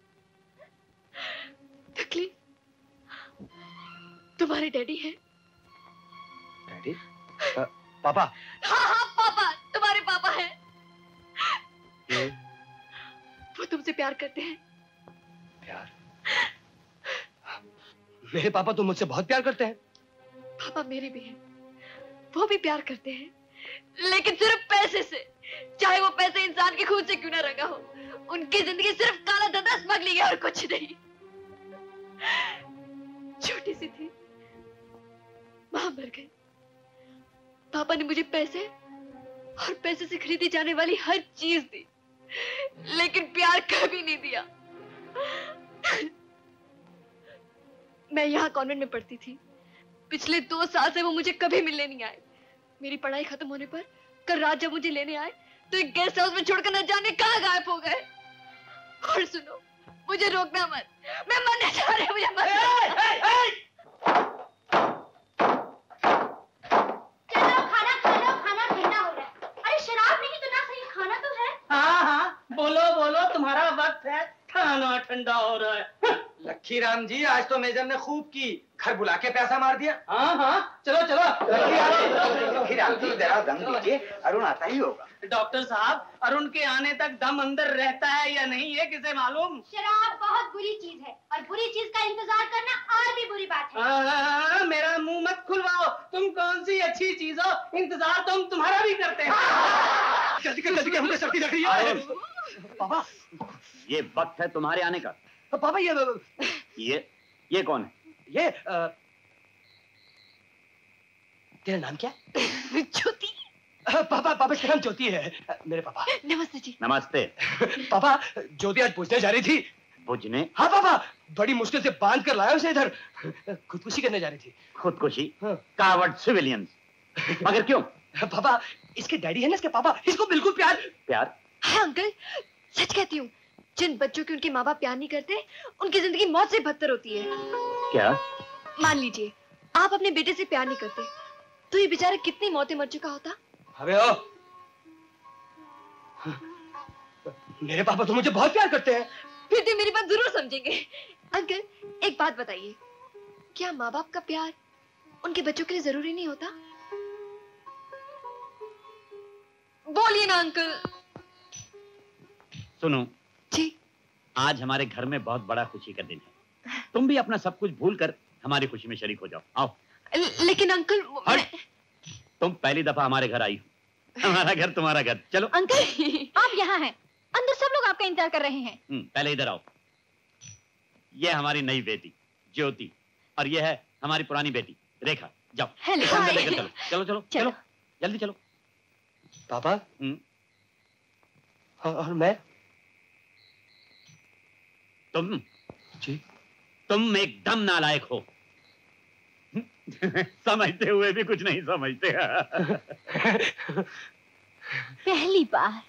तकलीफ तुम्हारे डैडी है। डैडी? पापा? हाँ हाँ पापा, तुम्हारे पापा हैं। वो तुमसे प्यार करते हैं। प्यार? मेरे पापा तो मुझसे बहुत प्यार करते हैं। पापा मेरे भी हैं, वो भी प्यार करते हैं, लेकिन सिर्फ पैसे से, चाहे वो पैसे इंसान के खून से क्यों ना रंगा हो। उनकी जिंदगी सिर्फ काला धंधा, स्मगलिंग है और कुछ नहीं। छोटी सी थी, मां मर गई, पापा ने मुझे पैसे और पैसे से खरीदी जाने वाली हर चीज दी, लेकिन प्यार कभी नहीं दिया। मैं यहाँ कॉन्वेंट में पढ़ती थी, पिछले 2 साल से वो मुझे कभी मिलने नहीं आए। मेरी पढ़ाई खत्म होने पर कल रात जब मुझे लेने आए तो एक गेस्ट हाउस में छोड़कर न जाने कहाँ गायब हो गए। और सुनो, मुझे रोकना मत, मैं मरने जा रही हूँ, मुझे मत। चलो खाना खा लो, खाना ठंडा हो रहा है। अरे शराब नहीं तो ना सही, खाना तो है। हाँ हाँ, बोलो बोलो, तुम्हारा वक्त है, खाना ठंडा हो रहा है। लक्की राम जी, आज तो मेजर ने खूब की, घर बुला के पैसा मार दिया। हाँ हाँ, चलो चलो। लक्की राम जी जरा दम दीजिए, अरुण आता ही होगा। डॉक्टर साहब, अरुण के आने तक दम अंदर रहता है या नहीं, ये किसे मालूम? शराब बहुत बुरी चीज है और बुरी चीज का इंतजार करना और भी बुरी बात है। मेरा मुंह मत खुलवाओ, तुम कौन सी अच्छी चीज हो, इंतजार तो हम तुम्हारा भी करते हैं। जल्दी कर, मुझे सर्दी लग रही है। पापा, ये वक्त है तुम्हारे आने का। पापा ये कौन है? ये तेरा नाम क्या? ज्योति। पापा इसका नाम ज्योति है, मेरे पापा। नमस्ते जी। नमस्ते। पापा, ज्योति आज पूछने जा रही थी। पूछने? हाँ पापा, बड़ी मुश्किल से बांध कर लाया उसे इधर, खुदकुशी करने जा रही थी। खुदकुशी? Coward civilians. मगर क्यों? पापा, इसके डैडी है ना, इसके पापा, इसको बिल्कुल प्यार। हाँ अंकल, सच कहती हूँ, जिन बच्चों के उनके माँ बाप प्यार नहीं करते, उनकी जिंदगी मौत से बदतर होती है। क्या? मान लीजिए आप अपने बेटे से प्यार नहीं करते, तो ये बेचारा कितनी मौतें मर चुका होता। अबे ओ, मेरे पापा तो मुझे बहुत प्यार करते हैं। फिर तो मेरी बात जरूर समझेंगे। अंकल, एक बात बताइए, क्या माँ बाप का प्यार उनके बच्चों के लिए जरूरी नहीं होता? बोलिए ना अंकल। सुनो जी, आज हमारे घर में बहुत बड़ा खुशी का दिन है। तुम भी अपना सब कुछ भूलकर हमारी खुशी में शरीक हो जाओ। आओ। लेकिन अंकल तुम पहली दफा हमारे घर आई हो। हमारा घर तुम्हारा घर। चलो। अंकल, आप यहाँ हैं, अंदर सब लोग आपका इंतजार कर रहे हैं। पहले इधर आओ। ये हमारी नई बेटी ज्योति और ये है हमारी पुरानी बेटी रेखा। जाओ अंदर लेकर चलो। चलो चलो चलो जल्दी चलो। पापा। और मैं? तुम जी? तुम एकदम नालायक हो। समझते हुए भी कुछ नहीं समझते। पहली बार।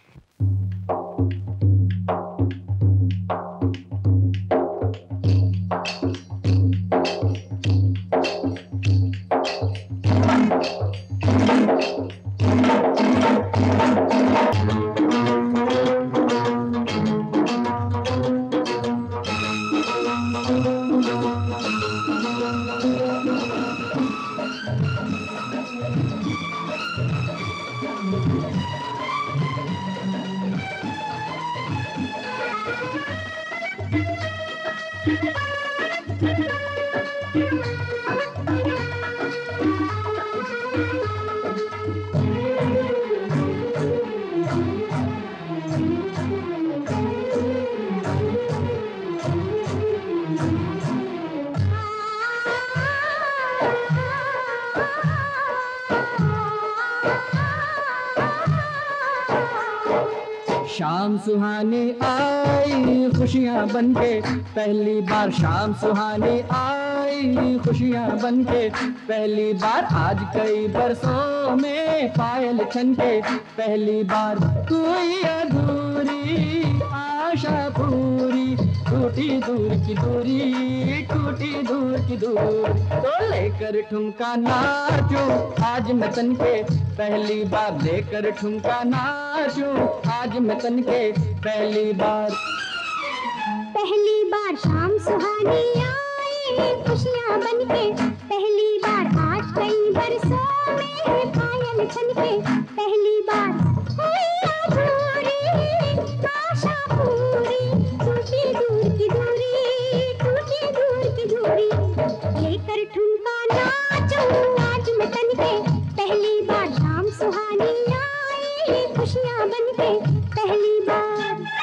शाम सुहानी आई खुशियाँ बनके पहली बार, शाम सुहानी आई खुशियाँ बनके पहली बार, आज कई बरसों में पायल छनके पहली बार, कोई अधूरी आशा पूरी, टूटी दूर की दूरी, टूटी दूर की दूर, तो लेकर ठुमका नाचूं आज मैं तन के पहली बार, लेकर ठुमका नाचूं आज मैं तन के पहली बार। पहली बार शाम सुहानी आई खुशियाँ बनके पहली बार, आज कई बरसों में पायल छनके पहली बार, कोई अधूरी आशा पूरी, टूटी दूर की दूरी, टूटी दूर की दूरी, लेकर ठुमका नाचूं आज मैं तन के पहली बार, शाम सुहानी आई खुशियाँ बनके पहली बार।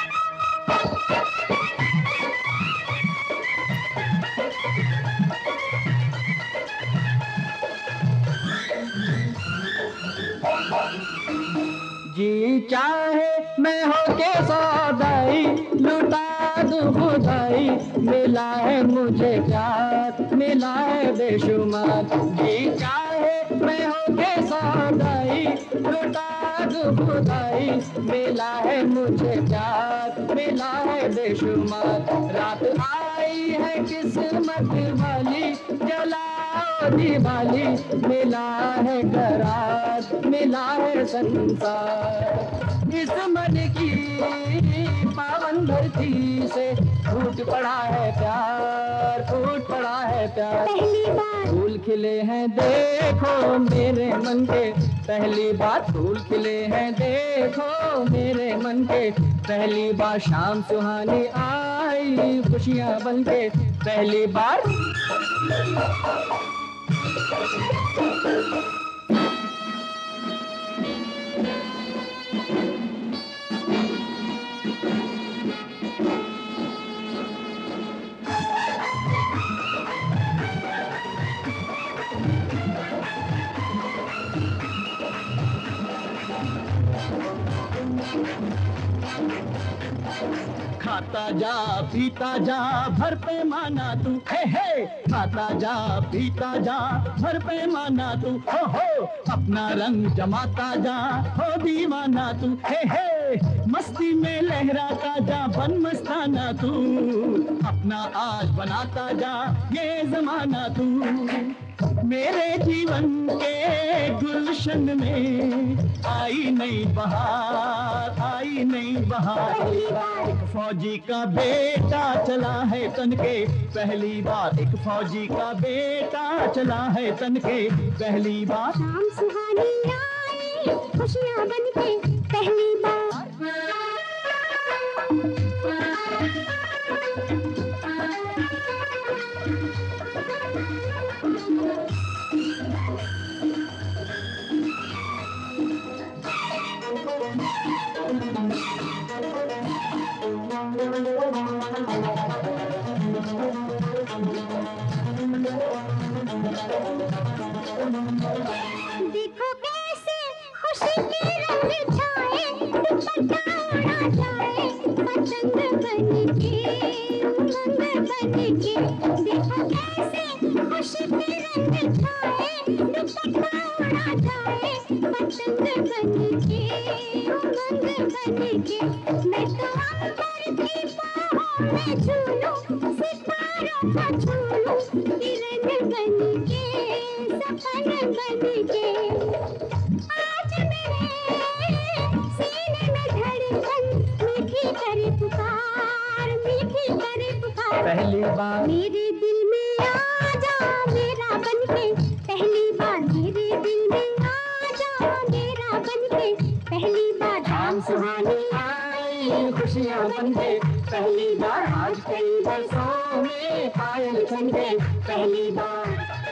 जी चाहे मैं हो के सौदाई लुटा दूं खुदाई, मिला है मुझे प्यार, मिला है बेशुमार, जी चाहे मैं हो के सौदाई लुटा दूं खुदाई, मिला है मुझे प्यार, मिला है बेशुमार, रात आई है किस्मत वाली जलाओ दिवाली, मिला है करार, मिला है संसार, इस मन की पावन धरती से फूट पड़ा है प्यार, फूट पड़ा है प्यार, पहली बार फूल खिले हैं देखो मेरे मन के पहली बार, फूल खिले हैं देखो मेरे मन के पहली बार, शाम सुहानी आई खुशियाँ बनके पहली बार। खाता जा पीता जा भर पैमाना तू, हे हे, खाता जा पीता जा भर पैमाना तू, हो अपना रंग जमाता जा हो दीवाना तू, हे हे। मस्ती में लहराता जा बन मस्ताना तू, अपना आज बनाता जा ये जमाना तू। मेरे जीवन के गुलशन में आई नई बहार, आई नई बहार। एक फौजी का बेटा चला है तन के पहली बार, एक फौजी का बेटा चला है तन के पहली बार। शाम सुहानी आई खुशियां बनके पहली बार। देखो कैसे खुशी के रंग छाए, दुपट्टा उड़ा जाए पतंग बनके, उमंग बनके। देखो कैसे खुशी के रंग छाए, दुपट्टा उड़ा जाए पतंग बनके, उमंग बनके। मैं तो अंबर की बाहों में झूलूं, सितारों का झूलूं, किरण बनके, सपन बनके। आज मेरे सीने में धड़कन मीठी करे पुकार, मीठी करे पुकार। पहली बार मेरे दिल में आ जा मेरा बनके पहली बार, मेरे दिल में आ जा मेरा बनके पहली बार। शाम सुहानी आई खुशियां बनके पहली बार, आज कई बरसों में पायल छनके पहली बार।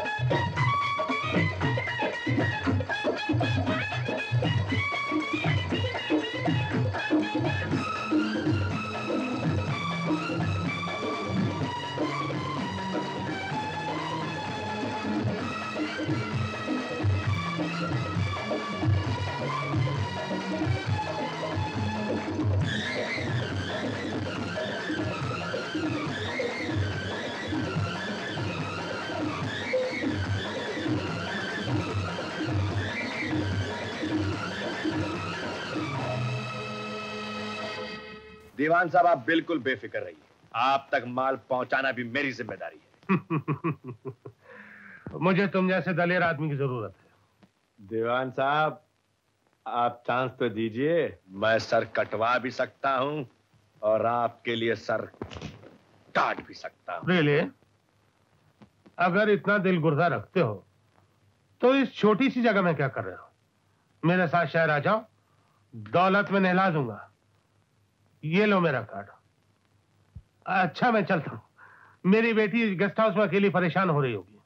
दीवान साहब आप बिल्कुल बेफिक्र रहिए, आप तक माल पहुंचाना भी मेरी जिम्मेदारी है। मुझे तुम जैसे दलेर आदमी की जरूरत है। दीवान साहब आप चांस तो दीजिए, मैं सर कटवा भी सकता हूं और आपके लिए सर काट भी सकता हूं। रियली? अगर इतना दिल गुर्दा रखते हो तो इस छोटी सी जगह में क्या कर रहे हो? मेरे साथ शहर आ जाओ, दौलत में नहला दूंगा। ये लो मेरा कार्ड। अच्छा मैं चलता हूं, मेरी बेटी गेस्ट हाउस में अकेली परेशान हो रही होगी।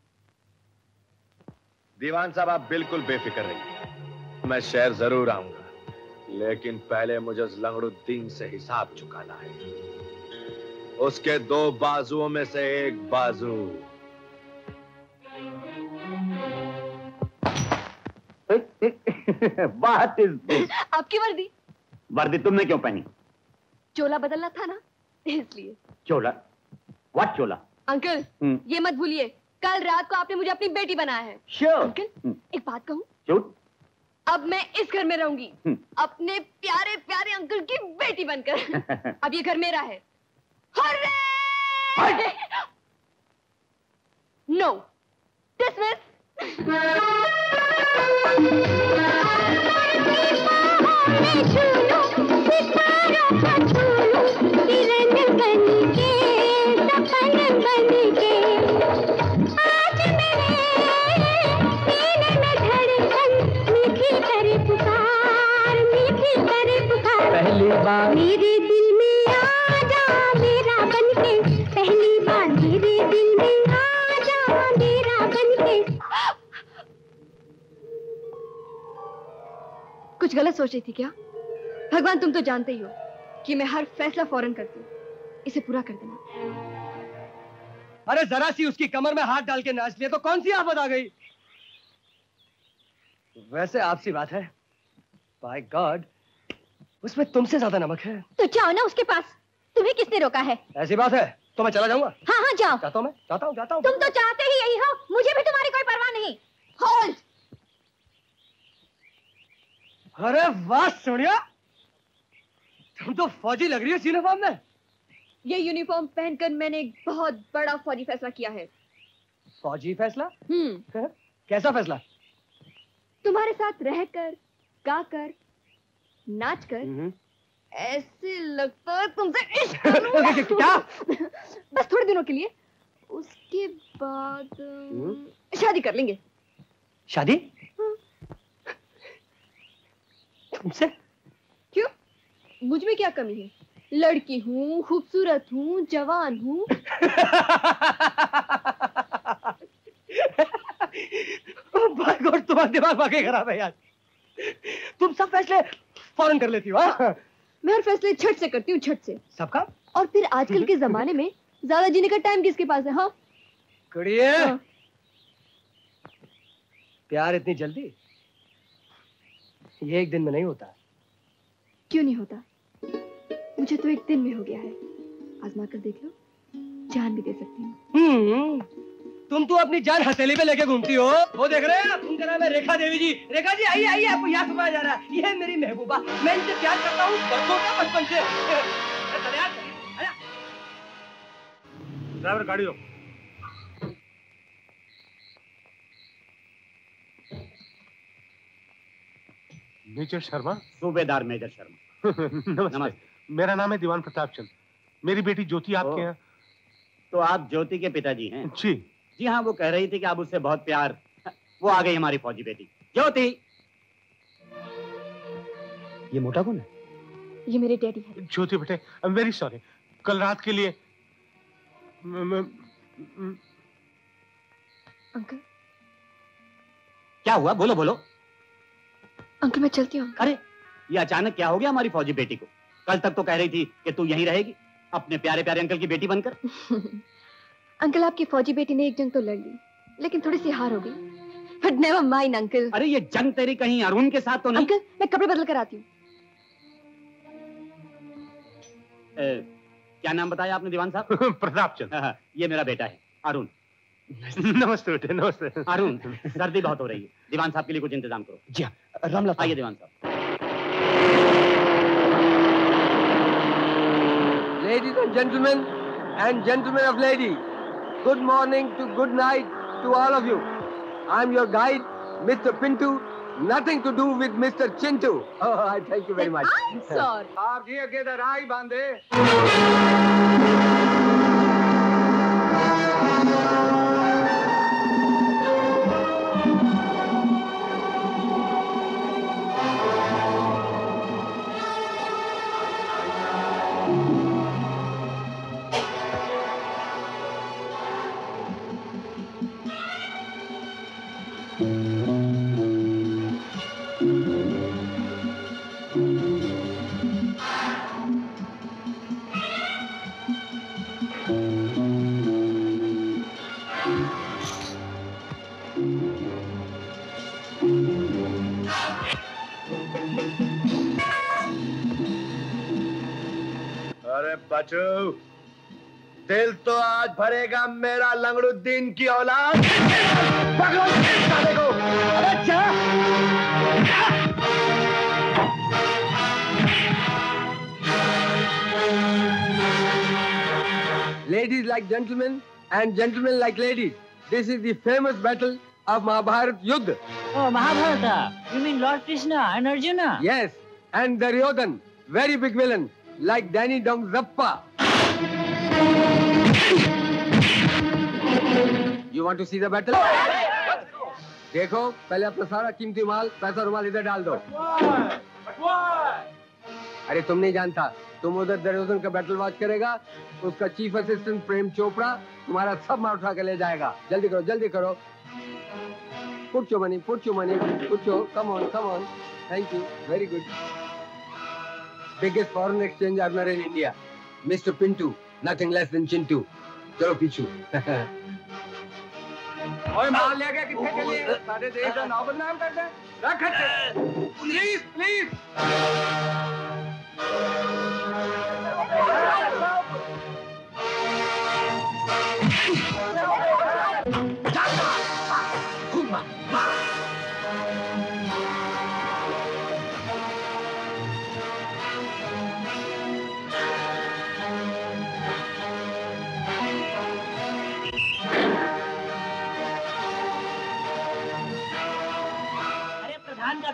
दीवान साहब आप बिल्कुल बेफिक्र रहिए, मैं शहर जरूर आऊंगा, लेकिन पहले मुझे उस लंगड़ुद्दीन से हिसाब चुकाना है। उसके 2 बाजुओं में से एक बाजू। बात इस आपकी वर्दी वर्दी तुमने क्यों पहनी? चोला बदलना था ना, इसलिए। चोला? What Chola? अंकल ये मत भूलिए, कल रात को आपने मुझे अपनी बेटी बनाया है। Sure. अंकल एक बात कहूँ? झूठ? अब मैं इस घर में रहूंगी अपने प्यारे प्यारे अंकल की बेटी बनकर। अब ये घर मेरा है। हर्रे! No dismiss. पहली बार मेरे दिल में आ जा मेरा बनके पहली बार, मेरे दिल में आ जा मेरा बनके। कुछ गलत सोच रही थी क्या? भगवान तुम तो जानते ही हो कि मैं हर फैसला फौरन करती हूँ, इसे पूरा कर देना। अरे जरा सी उसकी कमर में हाथ डाल के नाच लिया तो कौन सी आफत आ गई? वैसे आपसी बात है, बाय गॉड उसमें तुमसे ज्यादा नमक है। तो जाओ ना उसके पास, तुम्हें किसने रोका है? ऐसी बात है तो मैं चला जाऊंगा। हाँ हाँ जाओ। जाता हूँ मैं, जाता हूँ। तुम तो चाहते ही यही हो, मुझे भी तुम्हारी कोई परवाह नहीं। होल्ड। अरे वाह सोनिया, तुम तो फौजी लग रही हो यूनिफॉर्म में। ये यूनिफॉर्म पहनकर मैंने एक बहुत बड़ा फौजी फैसला किया है। फौजी फैसला? कैसा फैसला? तुम्हारे साथ रहकर, गाकर, नाचकर ऐसे लगता है तुमसे इश्क करूं। क्या? बस थोड़े दिनों के लिए, उसके बाद शादी कर लेंगे। शादी? तुमसे? क्यों? मुझ में क्या कमी है? लड़की हूँ, खूबसूरत हूँ, जवान हूँ। तुम्हारा दिमाग वाकई खराब है यार। तुम सब फैसले फौरन कर लेती हो। मैं हर फैसले झट से करती हूँ, झट से। सबका? और फिर आजकल के जमाने में ज्यादा जीने का टाइम किसके पास है? हाँ कुड़िए, प्यार इतनी जल्दी? ये एक दिन में नहीं होता। क्यों नहीं होता? मुझे तो एक दिन में हो गया है। आजमा कर देख लो, जान भी दे सकती हूँ। तुम तो अपनी जान हथेली पे लेके घूमती हो। वो देख रहे हैं, उनका नाम है रेखा देवी जी। रेखा जी आइए आइए, आपको याद सुनाया जा रहा है। ये है मेरी महबूबा, मैं इनसे प्यार करता हूँ बरसों का, बचपन से। ड्राइवर गाड़ी रोक। मेजर शर्मा? सूबेदार मेजर शर्मा। नमस्ते। मेरा नाम है दीवान प्रताप चंद। मेरी बेटी ज्योति आपके यहाँ। तो आप ज्योति के पिताजी हैं? जी जी हाँ, वो कह रही थी कि आप उससे बहुत प्यार। वो आ गई हमारी फौजी बेटी ज्योति। ये मोटा कौन है? ये मेरे डैडी है। ज्योति बेटे, आई एम वेरी सॉरी। कल रात के लिए अंकल। क्या हुआ? बोलो बोलो। अंकल मैं चलती हूँ। अरे ये अचानक क्या हो गया हमारी फौजी बेटी को? कल तक तो कह रही थी कि तू यहीं रहेगी अपने प्यारे प्यारे अंकल की बेटी बनकर। अंकल आपकी फौजी बेटी ने एक जंग तो लड़ ली, लेकिन थोड़ी सी हार हो गई। But never mind, uncle. अरे ये जंग तेरी कहीं अरुण के साथ तो नहीं? अंकल मैं कपड़े बदल कर आती हूँ। क्या नाम बताया आपने दीवान साहब? प्रताप चंद। ये मेरा बेटा है अरुण। नमस्ते बेटे, नमस्ते। अरुण, सर्दी बहुत हो रही है, दीवान साहब के लिए कुछ इंतजाम करो। जी हाँ, रामलता। आइए दीवान साहब। Ladies and gentlemen of lady, good morning to good night to all of you. I'm your guide, Mr. Pintu. Nothing to do with Mr. Chintu. Oh, I thank you very much. I'm sorry. आप जी अगे राह ही बांधे। बचू, दिल तो आज भरेगा मेरा लंगड़ुद्दीन की औलाद। पकड़ो साले को। अच्छा Ladies like gentlemen and gentlemen like ladies, this is the famous battle of Mahabharat Yuddha. Oh, Mahabharata. You mean Lord Krishna and Arjuna? Yes, and Duryodhan, very big villain, like Danny Dong Zappa. You want to see the battle? देखो, पहले अपना सारा कीमती माल, पैसा रुमाल इधर डाल दो। अरे तुम नहीं जानता, तुम उधर दुर्योधन का बैटल वॉच करेगा, उसका चीफ असिस्टेंट प्रेम चोपड़ा तुम्हारा सब माल उठा के ले जाएगा। जल्दी करो, जल्दी करो। Put your money, put your money, put your, come on, come on. Thank you, very good. Biggest foreign exchange earner in India, Mr. Pintu, nothing less than Chintu. चलो पीछू। ओए माल ले गया कितने के लिए? सारे देश का नाम बदनाम करते हैं। रख हटे। Please please.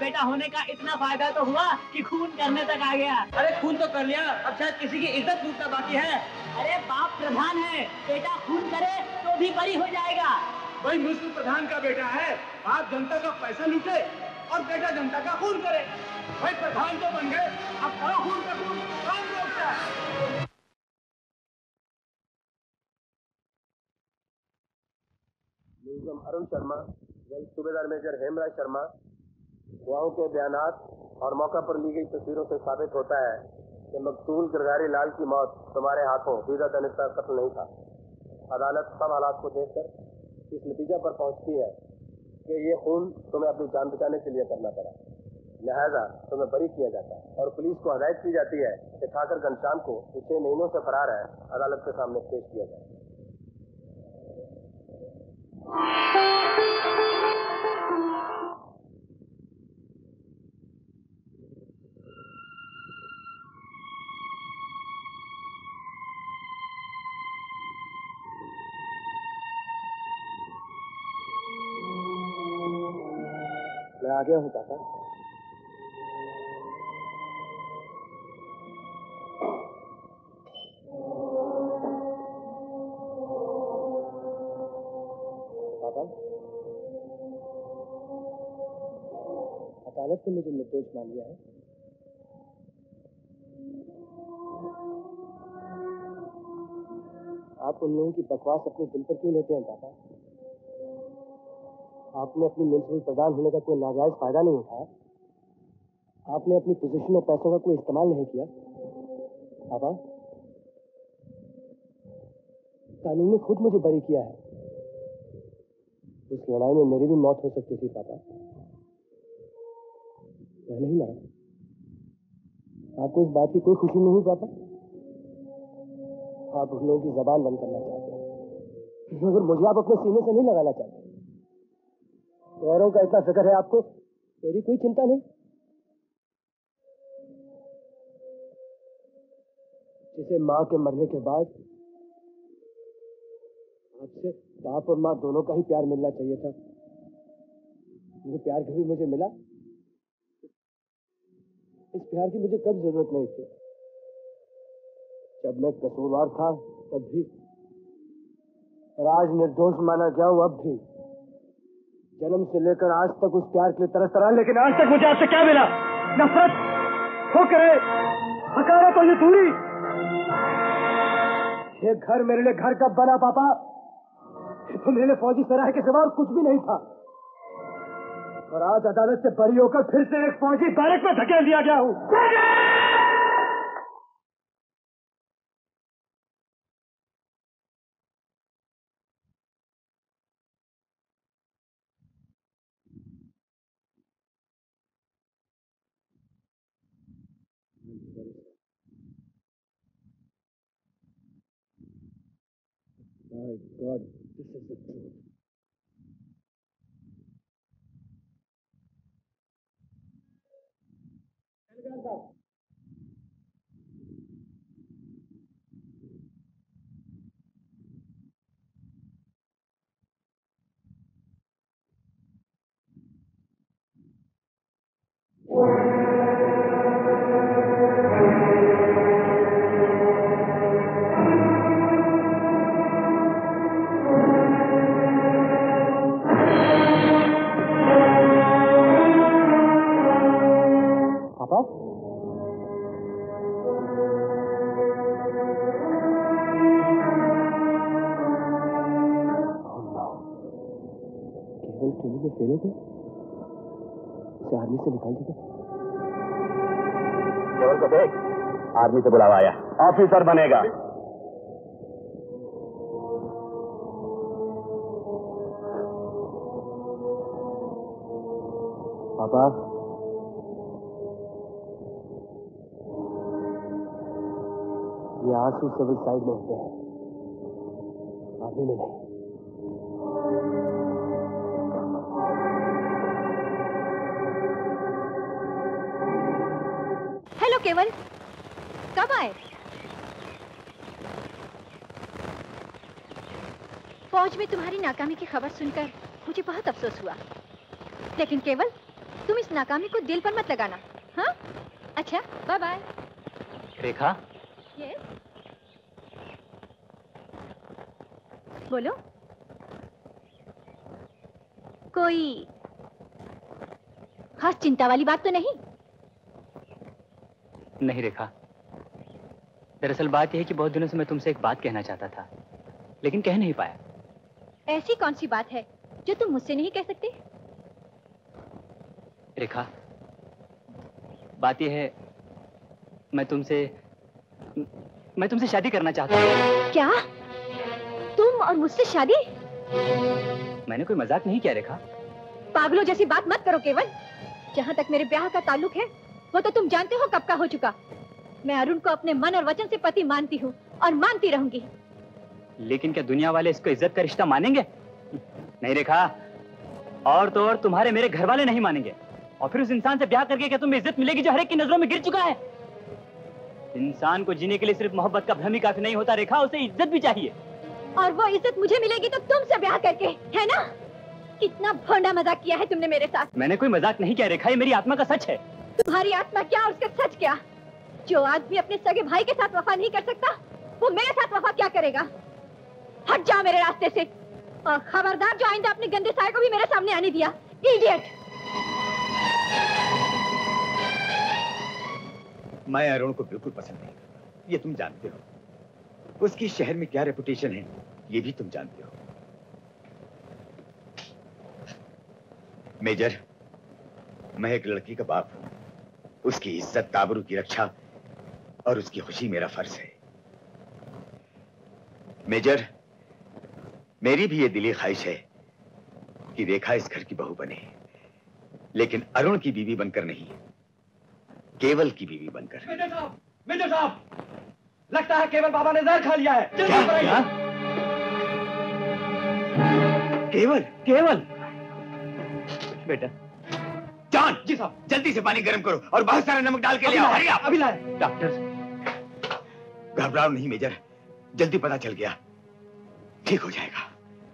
बेटा होने का इतना फायदा तो हुआ कि खून करने तक आ गया। अरे खून तो कर लिया, अब शायद किसी की इज्जत लूटना बाकी है। अरे बाप प्रधान है, बेटा खून करे तो भी बरी हो जाएगा। भाई मुस्लिम प्रधान का बेटा है, बाप जनता का पैसा लूटे और बेटा जनता का खून करे। भाई प्रधान तो बन गए, अब करो खून का खून, कौन रोकता है? मुल्ज़म अरुण शर्मा, जल्द सूबेदार मेजर हेमराज शर्मा, गवाहों के बयानात और मौका पर ली गई तस्वीरों से साबित होता है कि मकतूल गिरधारी लाल की मौत तुम्हारे हाथों वीजा दानिस्ता कत्ल नहीं था। अदालत सब हालात को देखकर इस नतीजा पर पहुंचती है कि ये खून तुम्हें अपनी जान बचाने के लिए करना पड़ा, लिहाजा तुम्हें बरी किया जाता है और पुलिस को हदायत की जाती है कि ठाकुर घनश्याम को जो 6 महीनों से फरार है अदालत के सामने पेश किया जाए। मैं आ गया हूँ पापा। पापा, अदालत ने मुझे निर्दोष मान लिया है। आप उन लोगों की बकवास अपने दिल पर क्यों लेते हैं पापा? आपने अपनी म्युनिसिपल प्रधान होने का कोई नाजायज फायदा नहीं उठाया। आपने अपनी पोजीशन और पैसों का कोई इस्तेमाल नहीं किया। पापा, कानून ने खुद मुझे बरी किया है। उस लड़ाई में मेरी भी मौत हो सकती थी पापा, मैं नहीं मरा। आपको इस बात की कोई खुशी नहीं हुई पापा? आप उन लोगों की जबान बंद करना चाहते हैं, मगर मुझे आप अपने सीने से नहीं लगाना चाहते। गौरव का इतना फिक्र है आपको, मेरी कोई चिंता नहीं। जिसे माँ के मरने के बाद आपसे बाप और माँ दोनों का ही प्यार मिलना चाहिए था, वो प्यार कभी मुझे मिला? इस प्यार की मुझे कब जरूरत नहीं थी। जब मैं कसूरवार था तब भी, और आज निर्दोष माना गया हूं अब भी। जन्म से लेकर आज तक उस प्यार के लिए तरसता रहा, लेकिन आज तक मुझे आपसे क्या मिला? नफरत, ठोकरें, हकारत और ये दूरी। ये घर मेरे लिए घर कब बना पापा? तो मेरे लिए फौजी सराय के सिवा और कुछ भी नहीं था। और आज अदालत से बरी होकर फिर से एक फौजी बैरक में धकेल दिया गया हूँ। My God, this is the truth. Training में फेल हो गया, उसे आर्मी से निकाल देगा। केवल को देख, आर्मी से बुलावा आया, ऑफिसर बनेगा। पापा, ये आंसू सिविल साइड में होते हैं, आर्मी में नहीं। हेलो केवल, कब आए? फौज में तुम्हारी नाकामी की खबर सुनकर मुझे बहुत अफसोस हुआ, लेकिन केवल तुम इस नाकामी को दिल पर मत लगाना। हाँ अच्छा, बाय बाय। रेखा, यस बोलो। कोई खास चिंता वाली बात तो नहीं? नहीं रेखा, दरअसल बात यह है कि बहुत दिनों से मैं तुमसे एक बात कहना चाहता था, लेकिन कह नहीं पाया। ऐसी कौन सी बात है जो तुम मुझसे नहीं कह सकते? रेखा, बात यह है, मैं तुमसे शादी करना चाहता हूँ। क्या? तुम और मुझसे शादी? मैंने कोई मजाक नहीं किया रेखा। पागलों जैसी बात मत करो केवल। जहाँ तक मेरे ब्याह का ताल्लुक है, वो तो तुम जानते हो कब का हो चुका। मैं अरुण को अपने मन और वचन से पति मानती हूँ और मानती रहूंगी। लेकिन क्या दुनिया वाले इसको इज्जत का रिश्ता मानेंगे? नहीं रेखा, और तो और तुम्हारे मेरे घर वाले नहीं मानेंगे। और फिर उस इंसान से ब्याह करके क्या तुम्हें इज्जत मिलेगी जो हर एक की नजरों में गिर चुका है? इंसान को जीने के लिए सिर्फ मोहब्बत का भ्रम ही काफी नहीं होता रेखा, उसे इज्जत भी चाहिए। और वो इज्जत मुझे मिलेगी तो तुमसे ब्याह करके, है ना? कितना भोंडा मजाक किया है तुमने मेरे साथ। मैंने कोई मजाक नहीं किया रेखा, ये मेरी आत्मा का सच है। तुम्हारी आत्मा क्या और उसका सच क्या? जो आदमी अपने सगे भाई के साथ वफा नहीं कर सकता, वो मेरे साथ वफा क्या करेगा? हट जाओ मेरे रास्ते से, और खबरदार जो आइंदा अपने गंदे साये को भी मेरे सामने आने दिया। इडियट! मैं अरुण को बिल्कुल पसंद नहीं करता, ये तुम जानते हो। उसकी शहर में क्या रेपुटेशन है, ये भी तुम जानते हो। मेजर, मैं एक लड़की का बाप हूं। उसकी इज्जत, आबरू की रक्षा और उसकी खुशी मेरा फर्ज है। मेजर, मेरी भी ये दिली ख्वाहिश है कि रेखा इस घर की बहू बने, लेकिन अरुण की बीवी बनकर नहीं, केवल की बीवी बनकर। मेजर साहब, लगता है केवल बाबा ने जहर खा लिया है। क्या? केवल? केवल बेटा जॉन, जी साहब, जल्दी से पानी गर्म करो और बहुत सारा नमक डाल के ले आओ। हरी आप। अभी लाए। डॉक्टर, घबराओ नहीं मेजर, जल्दी पता चल गया, ठीक हो जाएगा।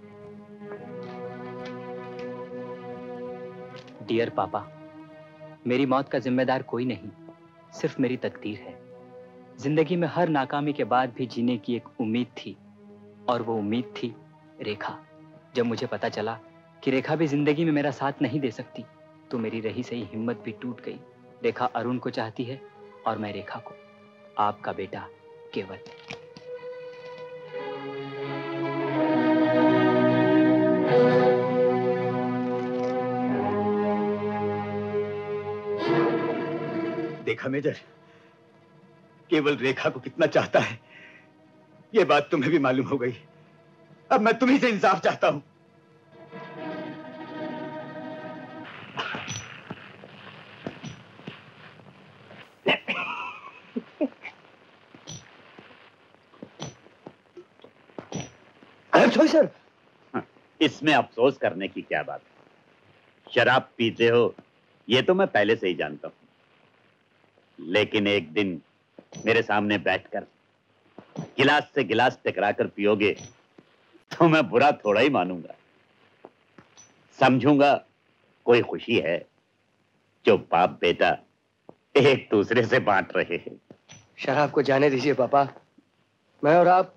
डियर पापा, मेरी मौत का जिम्मेदार कोई नहीं, सिर्फ मेरी तकदीर है। जिंदगी में हर नाकामी के बाद भी जीने की एक उम्मीद थी, और वो उम्मीद थी रेखा। जब मुझे पता चला कि रेखा भी जिंदगी में मेरा साथ नहीं दे सकती, तो मेरी रही सही हिम्मत भी टूट गई। रेखा अरुण को चाहती है और मैं रेखा को। आपका बेटा केवल। देखा मेजर, केवल रेखा को कितना चाहता है, ये बात तुम्हें भी मालूम हो गई। अब मैं तुम्ही से इंसाफ चाहता हूं। सर, इसमें अफसोस करने की क्या बात है? शराब पीते हो ये तो मैं पहले से ही जानता हूं, लेकिन एक दिन मेरे सामने बैठकर गिलास से गिलास टकराकर पियोगे तो मैं बुरा थोड़ा ही मानूंगा। समझूंगा कोई खुशी है जो बाप बेटा एक दूसरे से बांट रहे हैं। शराब को जाने दीजिए पापा, मैं और आप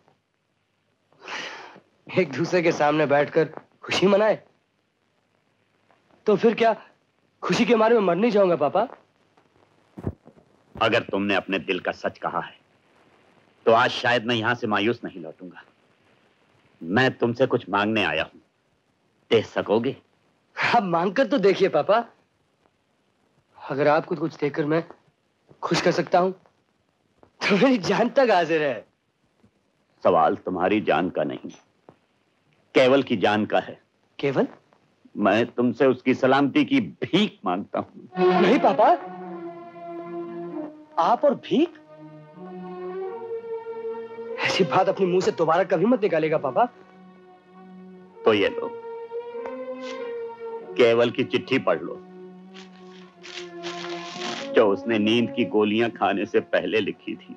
एक दूसरे के सामने बैठकर खुशी मनाए, तो फिर क्या खुशी के मारे में मर नहीं जाऊंगा पापा? अगर तुमने अपने दिल का सच कहा है तो आज शायद मैं यहां से मायूस नहीं लौटूंगा। मैं तुमसे कुछ मांगने आया हूं, दे सकोगे? आप मांगकर तो देखिए पापा, अगर आपको कुछ देकर मैं खुश कर सकता हूं तो मेरी जान तक हाजिर है। सवाल तुम्हारी जान का नहीं, केवल की जान का है। केवल? मैं तुमसे उसकी सलामती की भीख मांगता हूं। नहीं पापा, आप और भीख? ऐसी बात अपने मुंह से दोबारा कभी मत निकालेगा पापा। तो ये लो, केवल की चिट्ठी पढ़ लो जो उसने नींद की गोलियां खाने से पहले लिखी थी।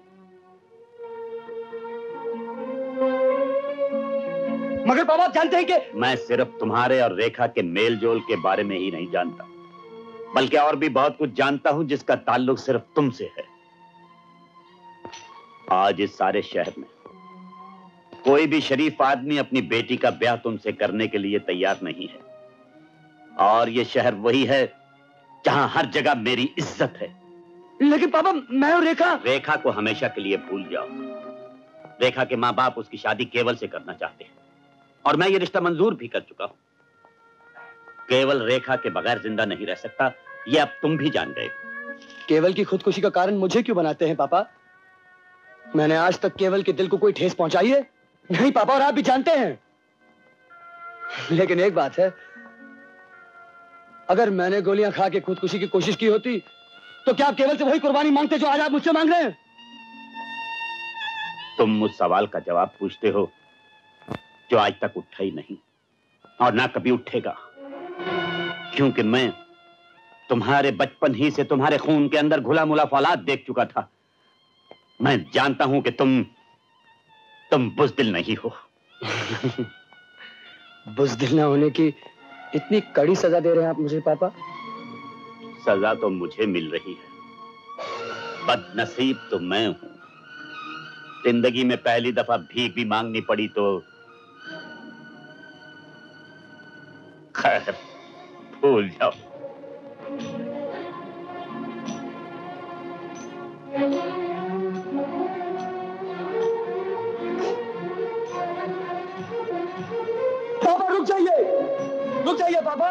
मगर पापा आप जानते हैं कि मैं सिर्फ तुम्हारे और रेखा के मेल जोल के बारे में ही नहीं जानता, बल्कि और भी बहुत कुछ जानता हूं जिसका ताल्लुक सिर्फ तुमसे है। आज इस सारे शहर में कोई भी शरीफ आदमी अपनी बेटी का ब्याह तुमसे करने के लिए तैयार नहीं है, और ये शहर वही है जहां हर जगह मेरी इज्जत है। लेकिन पापा, मैं और रेखा को हमेशा के लिए भूल जाओ। रेखा के माँ बाप उसकी शादी केवल से करना चाहते हैं, और मैं ये रिश्ता मंजूर भी कर चुका हूं। केवल रेखा के बगैर जिंदा नहीं रह सकता, ये अब तुम भी जान गए। केवल की खुदकुशी का कारण मुझे क्यों बनाते हैं पापा? मैंने आज तक केवल के दिल को कोई ठेस पहुंचाई है? नहीं पापा, और आप भी जानते हैं। लेकिन एक बात है, अगर मैंने गोलियां खा के खुदकुशी की कोशिश की होती तो क्या आप केवल से वही कुर्बानी मांगते जो आज आप मुझसे मांग रहे हैं? तुम मुझ सवाल का जवाब पूछते हो जो आज तक उठा ही नहीं और ना कभी उठेगा, क्योंकि मैं तुम्हारे बचपन ही से तुम्हारे खून के अंदर घुला मुला फौलाद देख चुका था। मैं जानता हूं कि तुम बुज़दिल नहीं हो। बुज़दिल ना होने की इतनी कड़ी सजा दे रहे हैं आप मुझे पापा? सजा तो मुझे मिल रही है, बदनसीब तो मैं हूं। जिंदगी में पहली दफा भीख भी मांगनी पड़ी तो खैर भूल जाओ। पापा रुक जाइए पापा।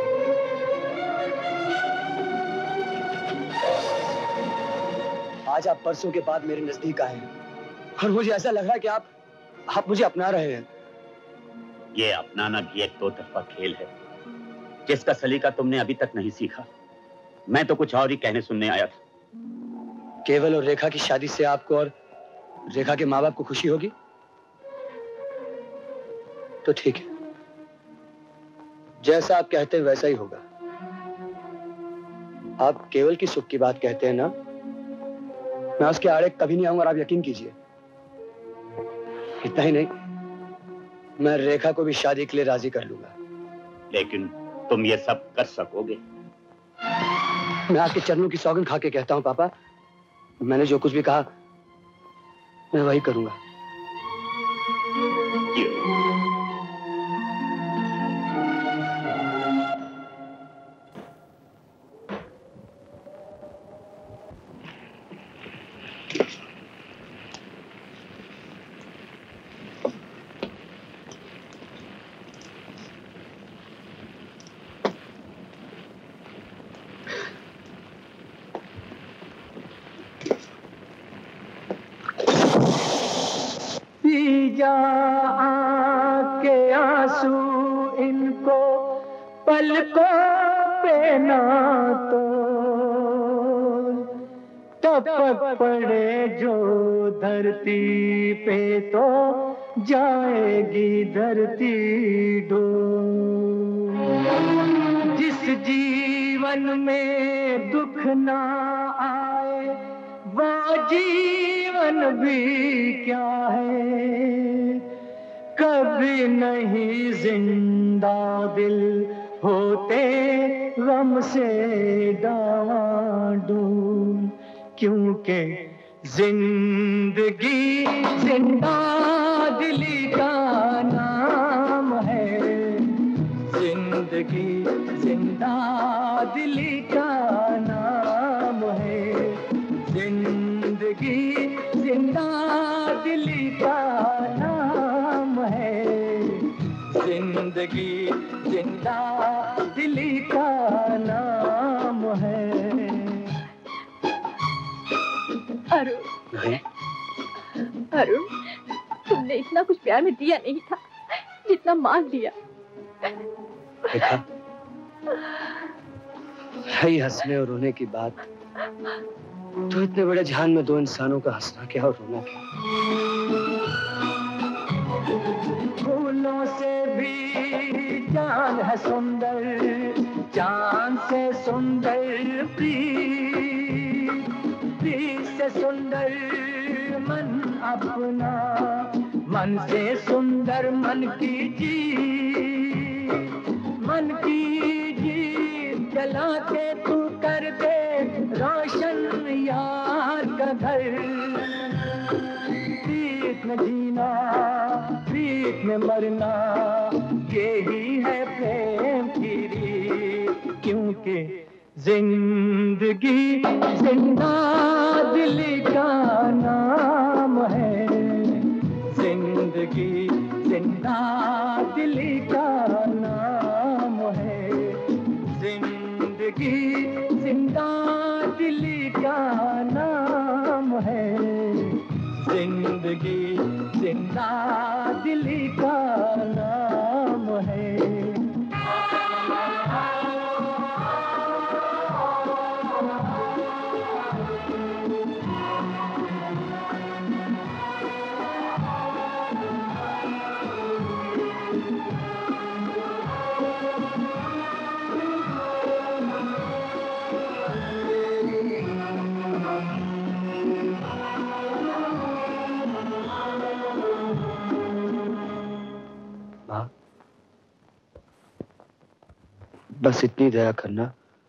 आज आप परसों के बाद मेरे नजदीक आए हैं और मुझे ऐसा लग रहा है कि आप मुझे अपना रहे हैं। ये अपनाना भी एक दो तरफा खेल है जिसका सलीका तुमने अभी तक नहीं सीखा। मैं तो कुछ और ही कहने सुनने आया था। केवल और रेखा की शादी से आपको और रेखा के माँ बाप को खुशी होगी तो ठीक है, जैसा आप कहते हैं वैसा ही होगा। आप केवल की सुख की बात कहते हैं ना, मैं उसके आड़े कभी नहीं आऊंगा, और आप यकीन कीजिए। इतना ही नहीं, मैं रेखा को भी शादी के लिए राजी कर लूंगा। लेकिन तुम ये सब कर सकोगे? मैं आपके चरणों की सौगंध खा के कहता हूं पापा, मैंने जो कुछ भी कहा मैं वही करूंगा। जा आके आंसू इनको पलकों पे ना तो टपक पड़े जो धरती पे तो जाएगी धरती डोल। जिस जीवन में दुख ना आए वो जीवन भी क्या है, कभी नहीं जिंदा दिल होते गम से डावाडोल। क्योंकि जिंदगी जिंदा दिली का नाम है, जिंदगी जिंदा दिली का नाम है, जिंदगी जिंदा दिली का नाम है, जिंदगी जिंदा दिली का नाम है। अरुण, अरुण, तुमने इतना कुछ प्यार में दिया नहीं था जितना मांग दिया। देखा, यही हंसने और रोने की बात, तो इतने बड़े जहान में दो इंसानों का हंसना क्या और रोना क्या। फूलों से भी जान है सुंदर, चांद से सुंदर प्रीत, प्रीत से सुंदर मन अपना, मन से सुंदर मन की जीत, मन की जीत जला के तू कर दे रोशन यार का घर। प्रीत में जीना प्रीत में मरना यही है प्रेम की रीत, क्योंकि जिंदगी जिंदा दिल का नाम है। जिंदगी जिंदा दिल का नाम है। जिंदगी जिंदा दिल का नाम है। जिंदगी जिंदा दिल का नाम है। बस इतनी दया करना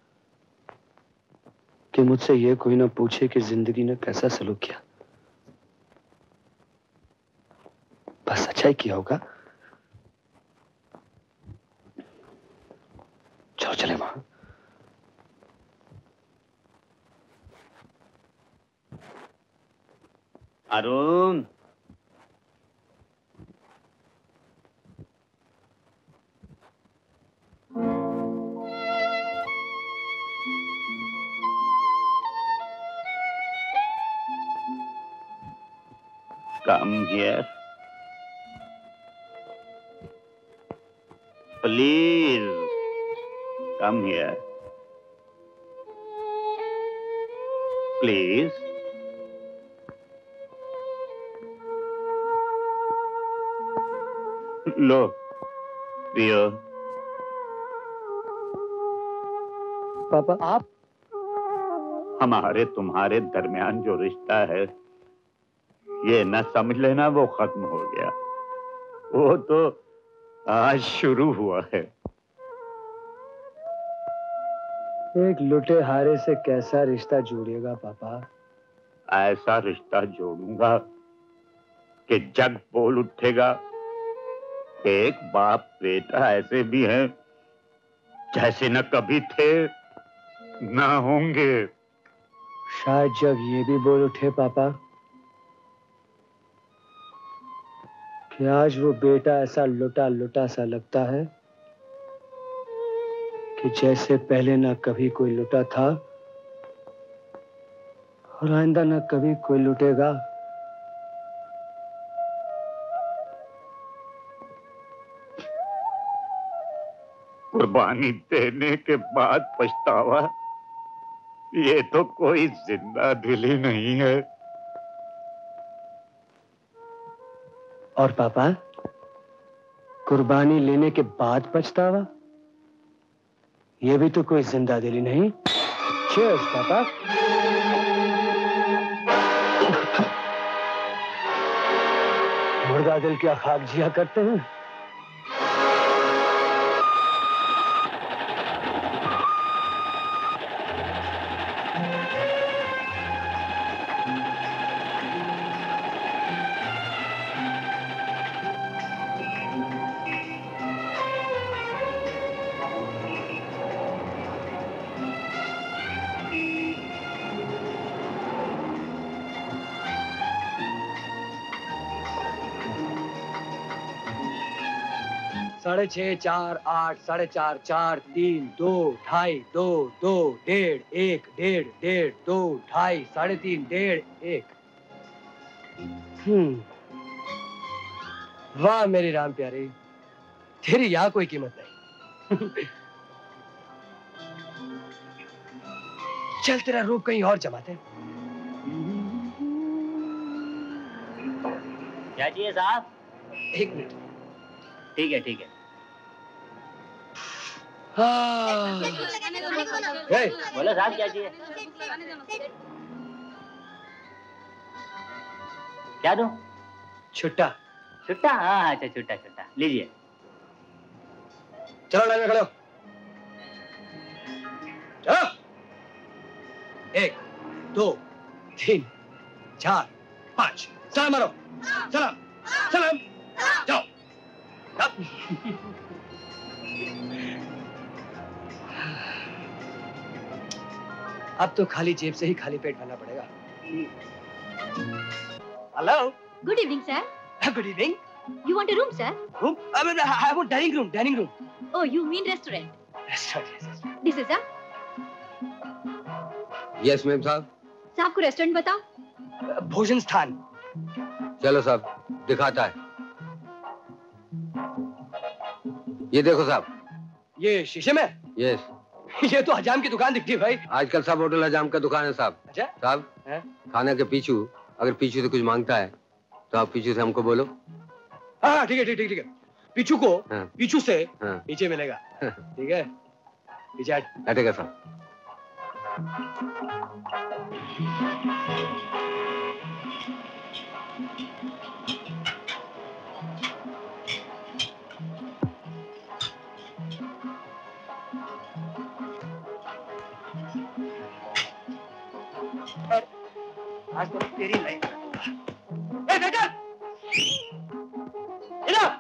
कि मुझसे ये कोई ना पूछे कि जिंदगी ने कैसा सलूक किया। बस अच्छा ही किया होगा। चलो चले मां। Arun, come here. Please, come here. Please. लो, पियो। पापा आप? हमारे तुम्हारे दरमियान जो रिश्ता है, ये न समझ लेना वो खत्म हो गया। वो तो आज शुरू हुआ है। एक लुटे हारे से कैसा रिश्ता जोड़िएगा पापा? ऐसा रिश्ता जोड़ूंगा कि जग बोल उठेगा। एक बाप बेटा ऐसे भी हैं जैसे न कभी थे न होंगे। शायद जग ये भी बोल उठे पापा कि आज वो बेटा ऐसा लुटा लुटा सा लगता है कि जैसे पहले ना कभी कोई लुटा था और आइंदा ना कभी कोई लुटेगा। कुर्बानी देने के बाद पछतावा, ये तो कोई जिंदा दिल ही नहीं है। और पापा, कुर्बानी लेने के बाद पछतावा, ये भी तो कोई जिंदा दिली नहीं। चीयर्स पापा। मुर्दा दिल क्या खाक जिया करते हैं। साढ़े छः, 4, 8, 4.5, 4, 3, 2, 2.5, 2, 2, 1.5, 1, 1.5, 1.5, 2, 2.5, 3.5, 1.5, 1। वाह मेरी राम प्यारी, तेरी यहाँ कोई कीमत नहीं। चल तेरा रूप कहीं और जमाते हैं। क्या चाहिए साहब? 1 मिनट। ठीक है ठीक है। बोलो साहब क्या चाहिए? क्या दूं? छुट्टा। छुट्टा? हाँ अच्छा छुट्टा छुट्टा लीजिए। चलो लाइन में खड़े हो। चलो 1 2 3 4 5 सलाम मारो सलाम सलाम जाओ अब तो खाली जेब से ही खाली पेट भरना पड़ेगा। Hello good evening sir. Good evening. You want a room, sir? Room? I want dining room. Dining room. Oh, you mean restaurant? Restaurant. This is a. Yes ma'am साहब। साहब को रेस्टोरेंट बताओ। भोजन स्थान। चलो साहब दिखाता है। ये देखो साहब। ये शीशे में? यस। ये तो हजाम की दुकान दिखती है भाई। आजकल सब होटल हजाम का दुकान है साहब। अच्छा? साहब खाने के पीछू अगर पीछू से कुछ मांगता है तो आप पीछू से हमको बोलो। हाँ ठीक है ठीक ठीक ठीक है। पीछू को पीछू से नीचे मिलेगा। ठीक है पीछे हटेगा साहब। आज तो तेरी लाइन। ए वेटर! इधर!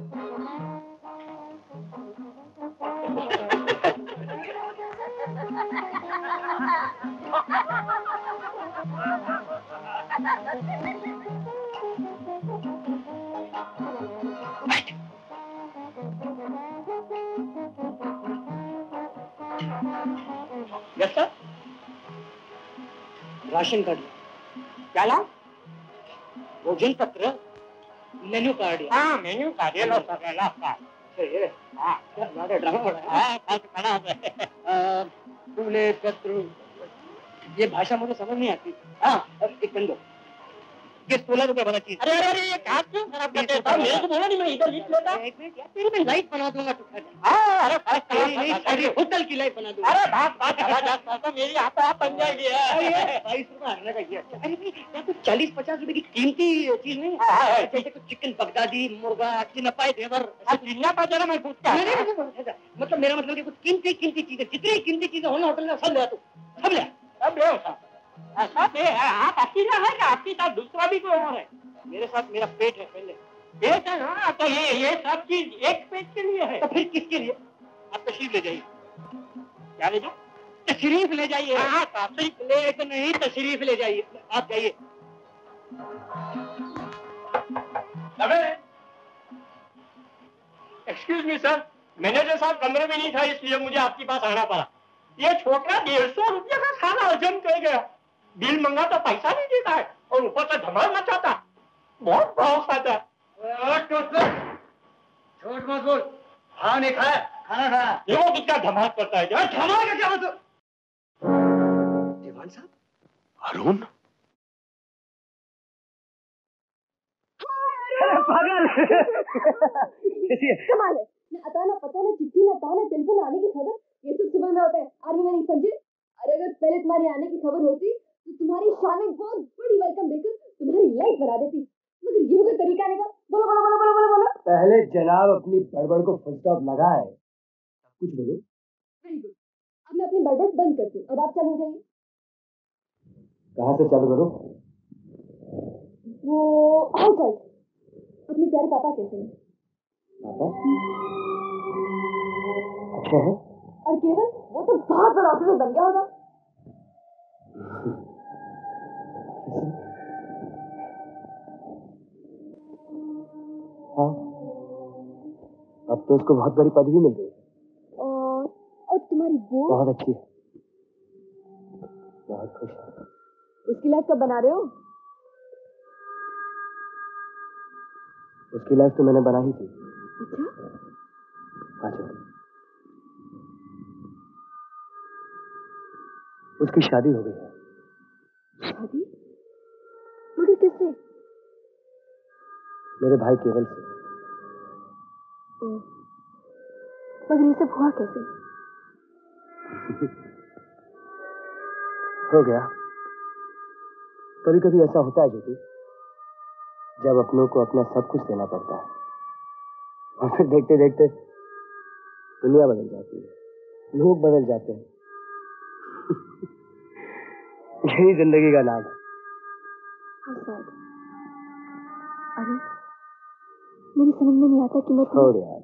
Yes sir. राशन कार्ड क्या ला? भोजन पत्र मेन्यू कार्ड। हाँ मेन्यू कार्ड ये लो सर। ला हाँ क्या ड्रामा हो रहा है। तुमने पत्र ये भाषा मुझे समझ नहीं आती। हाँ एक पेन दो। ये 16 रुपए वाला चीज। अरे अरे ये कहाँ क्यों खराब करते हो? मेरे को बोला नहीं मैं इधर लिख लेता। एक मिनट यार तेरी मैं लाइट बना दूंगा तू। हाँ अरे होटल की लाइट बना दूंगा। अरे बात मेरी आप बन जाएगी। 22 रुपए हरने का ये। अरे यार कुछ 40-50 रुपए की कीमती चीज नहीं है? जैसे कुछ चिकन बगदादी मुर्गा चिन्नपाई देवर। चिन्नपाई देवर मैं पूछता। मतलब मेरा मतलब कि कुछ कीमती चीजें जितनी कीमती चीजें हो ना होटल में सब ले तू। सब ले आप अकेला है क्या? आपके साथ दूसरा भी कोई और है? मेरे साथ मेरा पेट है पहले। पेट है ना तो ये सब चीज एक पेट के लिए है तो फिर किसके लिए? आप तशरीफ ले जाइए। क्या ले जाओ? तशरीफ ले जाइए। हाँ तशरीफ ले तो नहीं तशरीफ ले जाइए। आप जाइए। एक्सक्यूज मी सर, मैनेजर साहब कमरे में नहीं था इसलिए मुझे आपके पास आना पड़ा। ये छोकरा 150 रुपये का खाना हजम कर गया। बिल मंगा तो पैसा नहीं देता है और ऊपर से धमाल मचाता। बहुत भाव खाता है। छोट मत बोल। हाँ नहीं खाया खाना खाया। देखो कितना धमाल करता है। धमाल का क्या मतलब? दीवान साहब अरुण पागल। कमाल है। न अता न पता न चिट्ठी न ताना टेलीफोन आने की खबर। ये सब सिविल में होता है, आर्मी में नहीं समझे? अरे अगर पहले तुम्हारे आने की खबर होती तो तुम्हारी शान में बहुत बड़ी वेलकम देकर तुम्हारी लाइफ बना देती। मगर ये कोई तरीका नहीं का। बोलो बोलो बोलो बोलो बोलो बोलो। पहले जनाब अपनी बड़बड़ को फुल स्टॉप लगाए कुछ बोलो। Very good. अब मैं अपनी बड़बड़ बंद करती हूँ। अब आप चालू हो जाइए। कहाँ से चालू करूँ? वो हाउस अपने प्यारे पापा कैसे हैं? पापा अच्छा है। और केवल वो तो बहुत बड़ा ऑफिसर बन गया होगा। हाँ अब तो उसको बहुत बड़ी पदवी मिल गई। और तुम्हारी वो बहुत अच्छी है, बहुत खुश है। उसकी लाइफ कब बना रहे हो? उसकी लाइफ तो मैंने बना ही थी। अच्छा हाँ छोटी उसकी शादी हो गई है। शादी? मगर किससे? मेरे भाई केवल से। मगर ये सब हुआ कैसे? हो गया। कभी कभी ऐसा होता है ज्योति, जब अपनों को अपना सब कुछ देना पड़ता है और फिर देखते देखते दुनिया बदल जाती है, लोग बदल जाते हैं, यही जिंदगी का नाम है। How sad. अरे मेरी समझ में नहीं आता कि मैं छोड़ यार,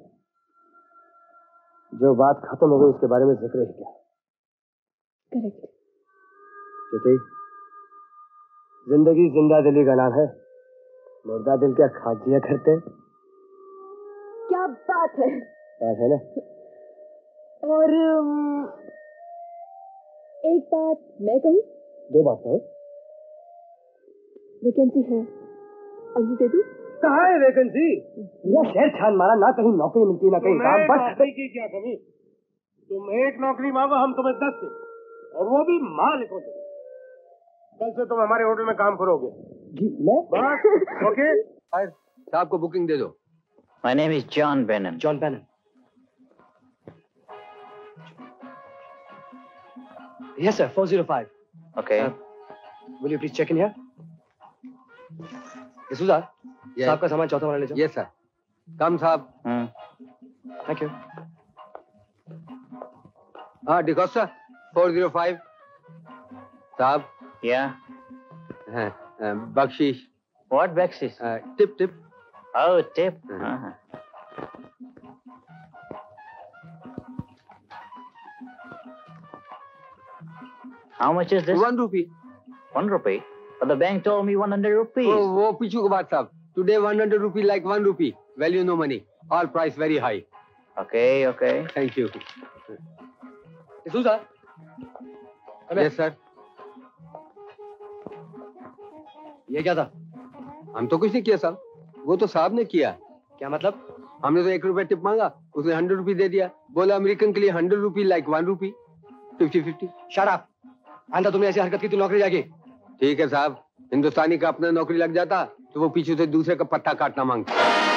जो बात खत्म हो गई उसके बारे में जिक्र ही क्या। करेक्ट। ज्योति, जिंदगी जिंदा दिली का नाम है, मुर्दा दिल क्या खा जिया करते। क्या बात है। बात है ना। और एक बात मैं कहूँ? दो बात कहो। वैकेंसी है, अर्जी दे दूँ? कहाँ है वैकेंसी? पूरा शहर छान मारा, ना कहीं नौकरी मिलती ना कहीं काम। बस नौकरी की क्या कमी? तुम एक नौकरी मांगो, हम तुम्हें 10 दें, और वो भी मालिकों से। कल से तुम हमारे होटल में काम करोगे। जी मैं? बस ओके। साहब को बुकिंग दे दो। My name is John Bannon. John Bannon. Yes, sir. 405. Okay. Will you please check in here? D'Souza, साहब का सामान चौथा वाला ले जाओ। Yes, sir. कम साहब। Thank you. हाँ, डिकोस्टा 405 साहब। Yeah. बख्शीश। What बख्शीश? Tip tip. Oh, tip. How much is this? 1 rupee. 1 rupee? But the bank told me 100 rupees. वो पीछू की बात साहब। Today 100 rupee like 1 rupee. Value no money. All price very high. Okay, okay. Thank you. D'Souza. Yes, sir. ये क्या था? हम तो कुछ नहीं किया साहब, वो तो साहब ने किया। क्या मतलब? हमने तो 1 रुपया टिप मांगा, उसने 100 रुपी दे दिया। बोला अमेरिकन के लिए 100 rupee like 1 rupee. 50-50। Shut up. आंदा तुमने ऐसी हरकत की तो नौकरी जाएगी। ठीक है साहब, हिंदुस्तानी का अपना नौकरी लग जाता तो वो पीछे से दूसरे का पत्ता काटना मांगता।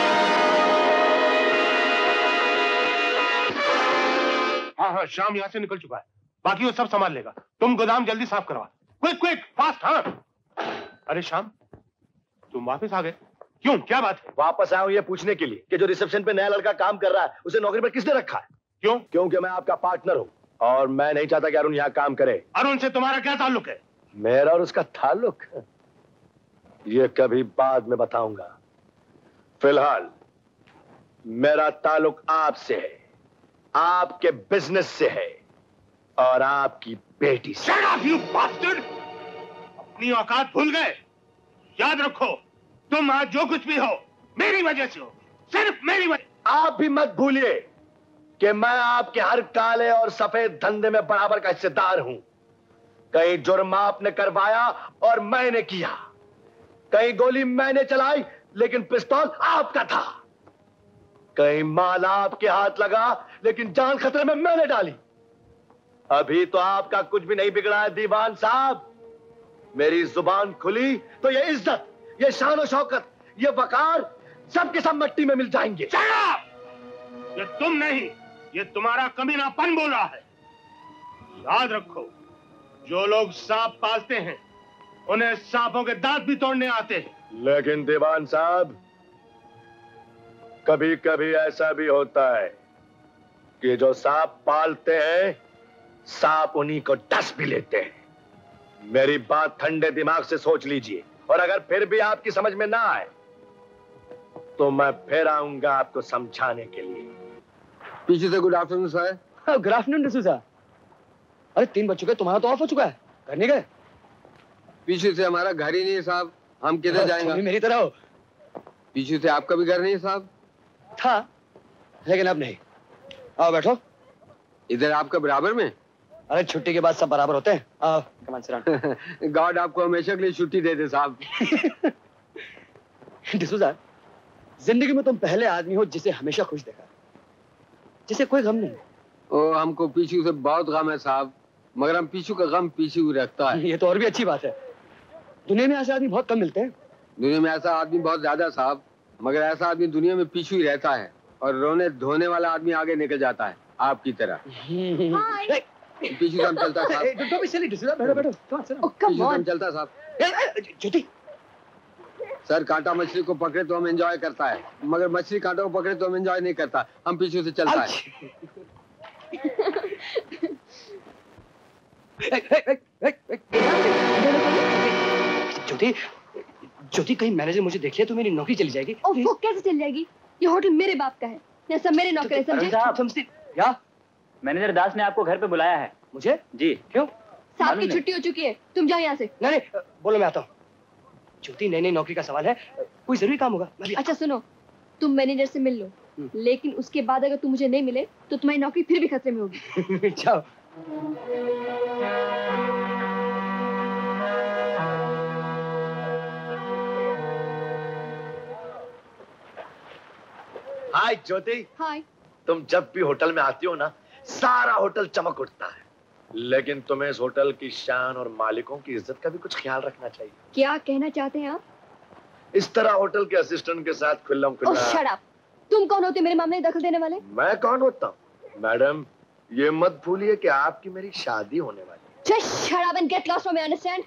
हाँ, शाम यहाँ से निकल चुका है, बाकी वो सब संभाल लेगा। तुम गोदाम जल्दी साफ करवा। Quick quick fast. हाँ। अरे श्याम, तुम वापस आ गए? क्यों, क्या बात है? वापस आया हूं ये पूछने के लिए कि जो रिसेप्शन पे नया लड़का काम कर रहा है उसे नौकरी पर किसने रखा है? क्यों? क्योंकि मैं आपका पार्टनर हूं और मैं नहीं चाहता कि अरुण यहाँ काम करे। अरुण से तुम्हारा क्या ताल्लुक है? मेरा और उसका ताल्लुक ये कभी बाद में बताऊंगा। फिलहाल मेरा ताल्लुक आपसे है, आपके बिजनेस से है और आपकी बेटी से। Shut up, you bastard! अपनी औकात भूल गए? याद रखो, तुम आज जो कुछ भी हो मेरी वजह से हो, सिर्फ मेरी वजह। आप भी मत भूलिए कि मैं आपके हर काले और सफेद धंधे में बराबर का हिस्सेदार हूं। कहीं जुर्म आपने करवाया और मैंने किया, कहीं गोली मैंने चलाई लेकिन पिस्तौल आपका था, कहीं माल आपके हाथ लगा लेकिन जान खतरे में मैंने डाली। अभी तो आपका कुछ भी नहीं बिगड़ा है दीवान साहब। मेरी जुबान खुली तो ये इज्जत, ये शान और शौकत, ये वकार सब के सब मिट्टी में मिल जाएंगे। ये तुम नहीं, ये तुम्हारा कमीनापन बोल रहा है। याद रखो, जो लोग सांप पालते हैं उन्हें सांपों के दांत भी तोड़ने आते हैं। लेकिन दीवान साहब, कभी कभी ऐसा भी होता है कि जो सांप पालते हैं सांप उन्हीं को डस भी लेते हैं। मेरी बात ठंडे दिमाग से सोच लीजिए, और अगर फिर भी आपकी समझ में ना आए तो मैं फिर आऊंगा आपको समझाने के लिए। पीछे से good afternoon sir. Good afternoon D'Souza. अरे 3 बज चुके, तुम्हारा तो ऑफ हो चुका है, घर नहीं गए? पीछे से हमारा घर ही नहीं है साहब, हम किधर जाएंगे? मेरी तरह हो। पीछे से आपका भी घर नहीं है साहब? था, लेकिन अब नहीं। आओ बैठो। इधर आपका बराबर में? अरे छुट्टी के बाद सब बराबर होते हैं। आओ, come on sit down. God आपको हमेशा के लिए छुट्टी दे दे साहब। डिसूजा, जिंदगी में तुम पहले आदमी हो जिसे हमेशा खुश देखा, जिसे कोई गम नहीं। ओ, हमको पीछू से बहुत गम है साहब, मगर हम पीछू का गम पीछू रखता है। ये तो और भी अच्छी बात है। दुनिया में ऐसे आदमी बहुत कम मिलते हैं। दुनिया में ऐसा आदमी बहुत ज्यादा साहब, मगर ऐसा आदमी दुनिया में पीछू ही रहता है, और रोने धोने वाला आदमी आगे निकल जाता है, आपकी तरह। पीछू से हम चलता साहब। बैठो बैठो। पीछू से हम चलता साहब। ज्योति, सर कांटा मछली को पकड़े तो हम एंजॉय करता है, मगर मछली कांटा को पकड़े तो हम एंजॉय नहीं करता, हम पीछू से चलता है। ज्योति, ज्योति कहीं मैनेजर मुझे देख लिया तो मेरी नौकरी चली जाएगी। वो कैसे चली जाएगी? ये होटल मेरे बाप का है, ये सब मेरे नौकर है, समझे? समझती क्या? मैनेजर दास ने आपको घर पे बुलाया है। मुझे? जी। क्यों? साहब की छुट्टी हो चुकी है, तुम जाओ यहाँ से। नहीं, बोलो मैं आता हूँ। ज्योति, नई नई नौकरी का सवाल है, कोई जरूरी काम होगा। अच्छा सुनो, तुम मैनेजर से मिल लो, लेकिन उसके बाद अगर तुम मुझे नहीं मिले तो तुम्हारी नौकरी फिर भी खतरे में होगी। जाओ। हाय ज्योति। हाय। तुम जब भी होटल में आती हो ना, सारा होटल चमक उठता है, लेकिन तुम्हें इस होटल की शान और मालिकों की इज्जत का भी कुछ ख्याल रखना चाहिए। क्या कहना चाहते हैं आप? इस तरह होटल के असिस्टेंट के साथ खुल्लम खुल्ला। Oh shut up. तुम कौन होते मेरे मामले में दखल देने वाले? मैं कौन होता हूँ? मैडम, ये मत भूलिए कि आपकी मेरी शादी होने वाली है। Just shut up and get lost from me, understand?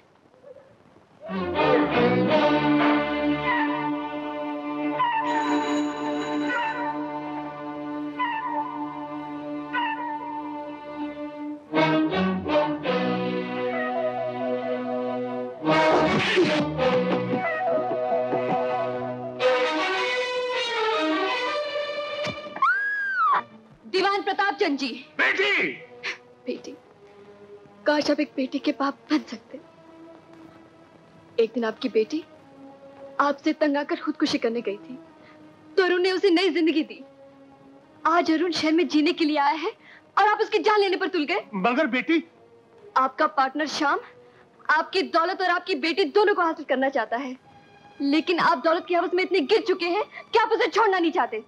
दीवान प्रताप चंद जी। बेटी। बेटी, काश आप एक बेटी के बाप बन सकते। एक दिन आपकी बेटी आपसे तंग आकर खुदकुशी करने गई थी, तो अरुण ने उसे नई जिंदगी दी। आज अरुण शहर में जीने के लिए आया है और आप उसकी जान लेने पर तुल गए। मगर बेटी, आपका पार्टनर श्याम आपकी दौलत और आपकी बेटी दोनों को हासिल करना चाहता है, लेकिन आप दौलत की हवस में इतने गिर चुके हैं कि आप उसे छोड़ना नहीं चाहते।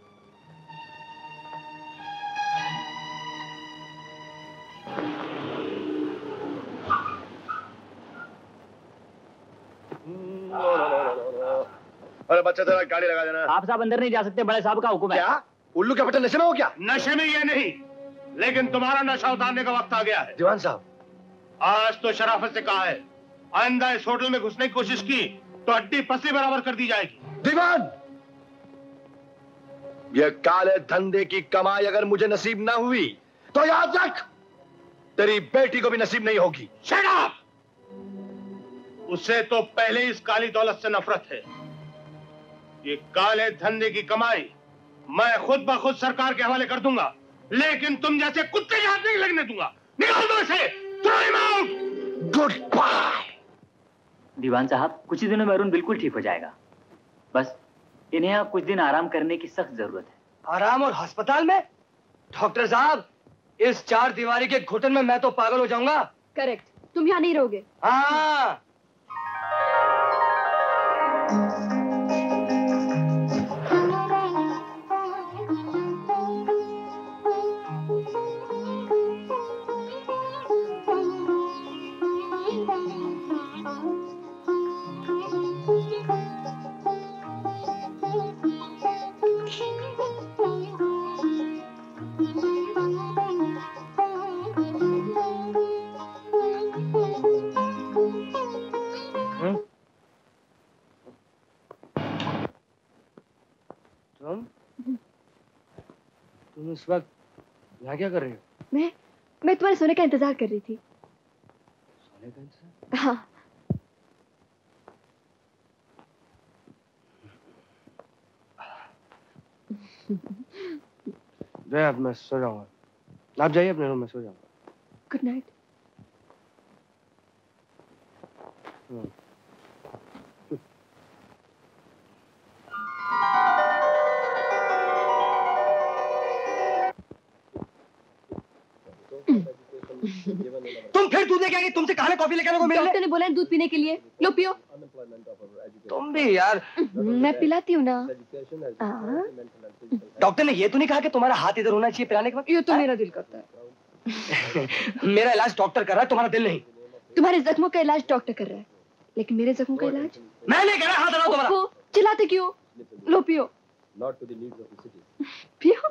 अरे बच्चा, तेरा गाड़ी लगा देना। आप साहब अंदर नहीं जा सकते, बड़े साहब का हुक्म है। क्या? उल्लू के पट्टे नशे में हो क्या? नशे में ये नहीं, लेकिन तुम्हारा नशा उतारने का वक्त आ गया है। दीवान साहब, आज तो शराफत से कहा है, आइंदा इस होटल में घुसने की कोशिश की तो हड्डी पसली बराबर कर दी जाएगी। दीवान, ये काले धंधे की कमाई अगर मुझे नसीब ना हुई तो याद रख, तेरी बेटी को भी नसीब नहीं होगी। Shut up! उसे तो पहले इस काली दौलत से नफरत है। ये काले धंधे की कमाई मैं खुद ब खुद सरकार के हवाले कर दूंगा, लेकिन तुम जैसे कुत्ते के हाथ नहीं लगने दूंगा। निकाल दो इसे, throw him out. Goodbye. Diwan साहब, कुछ ही दिनों में अरुण बिल्कुल ठीक हो जाएगा। बस इन्हें अब कुछ दिन आराम करने की सख्त जरूरत है। आराम और अस्पताल में? डॉक्टर साहब, इस चार दीवारी के घुटन में मैं तो पागल हो जाऊंगा। करेक्ट, तुम यहाँ नहीं रहोगे। हाँ। तुम इस वक्त यहाँ क्या कर रही हो? मैं तुम्हारे सोने का इंतजार कर रही थी। सोने का इंतजार? हाँ। अब मैं सो जाऊंगा। आप जाइए अपने रूम में, सो जाऊंगा। Good night. तुम फिर दूध लेके आ गई? तुमसे कहा कॉफी लेके आने को मिल? डॉक्टर ने बोला है दूध पीने के लिए, लो पियो। तुम भी यार। मैं पिलाती हूँ ना। डॉक्टर ने ये तो नहीं कहा कि तुम्हारा हाथ इधर होना चाहिए पिलाने के वक्त? ये तो मेरा दिल करता है। मेरा इलाज डॉक्टर कर रहा है, तुम्हारा दिल नहीं। तुम्हारे जख्मों का इलाज डॉक्टर कर रहा है, लेकिन मेरे जख्मों का इलाज मैं नहीं कर रहा। हाथ हटाओ तुम्हारा। चिल्लाते क्यों? लो पियो। पियो।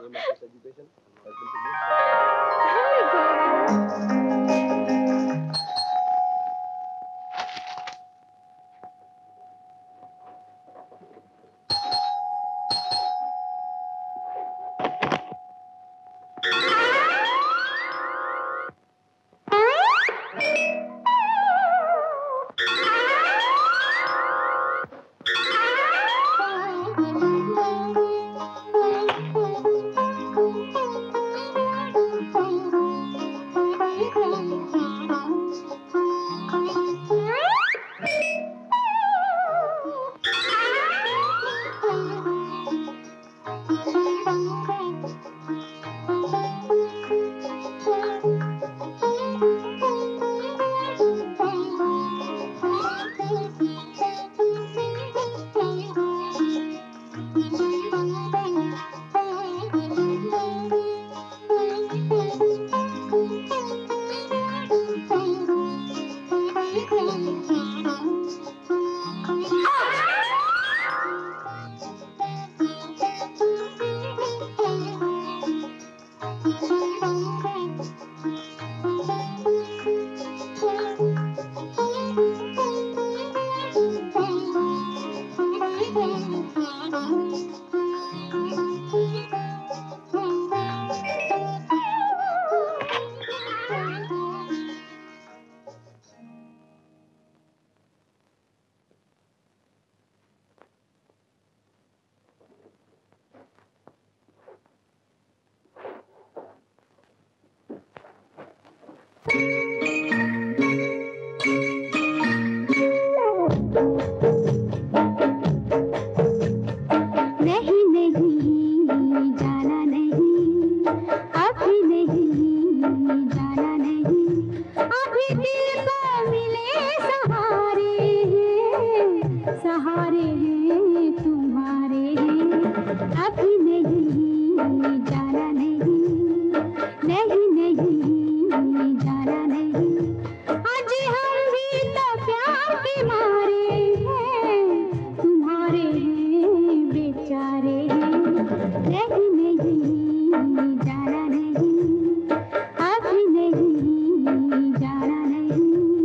नहीं नहीं जाना नहीं, अभी नहीं जाना नहीं, अभी दिल को मिले सहारे, सहारे हैं तुम्हारे, अभी नहीं जाना नहीं, नहीं नहीं जाना नहीं, आज हम भी तो प्यार के मारे हैं, तुम्हारे हैं बेचारे, नहीं नहीं जाना नहीं, अभी नहीं जाना नहीं।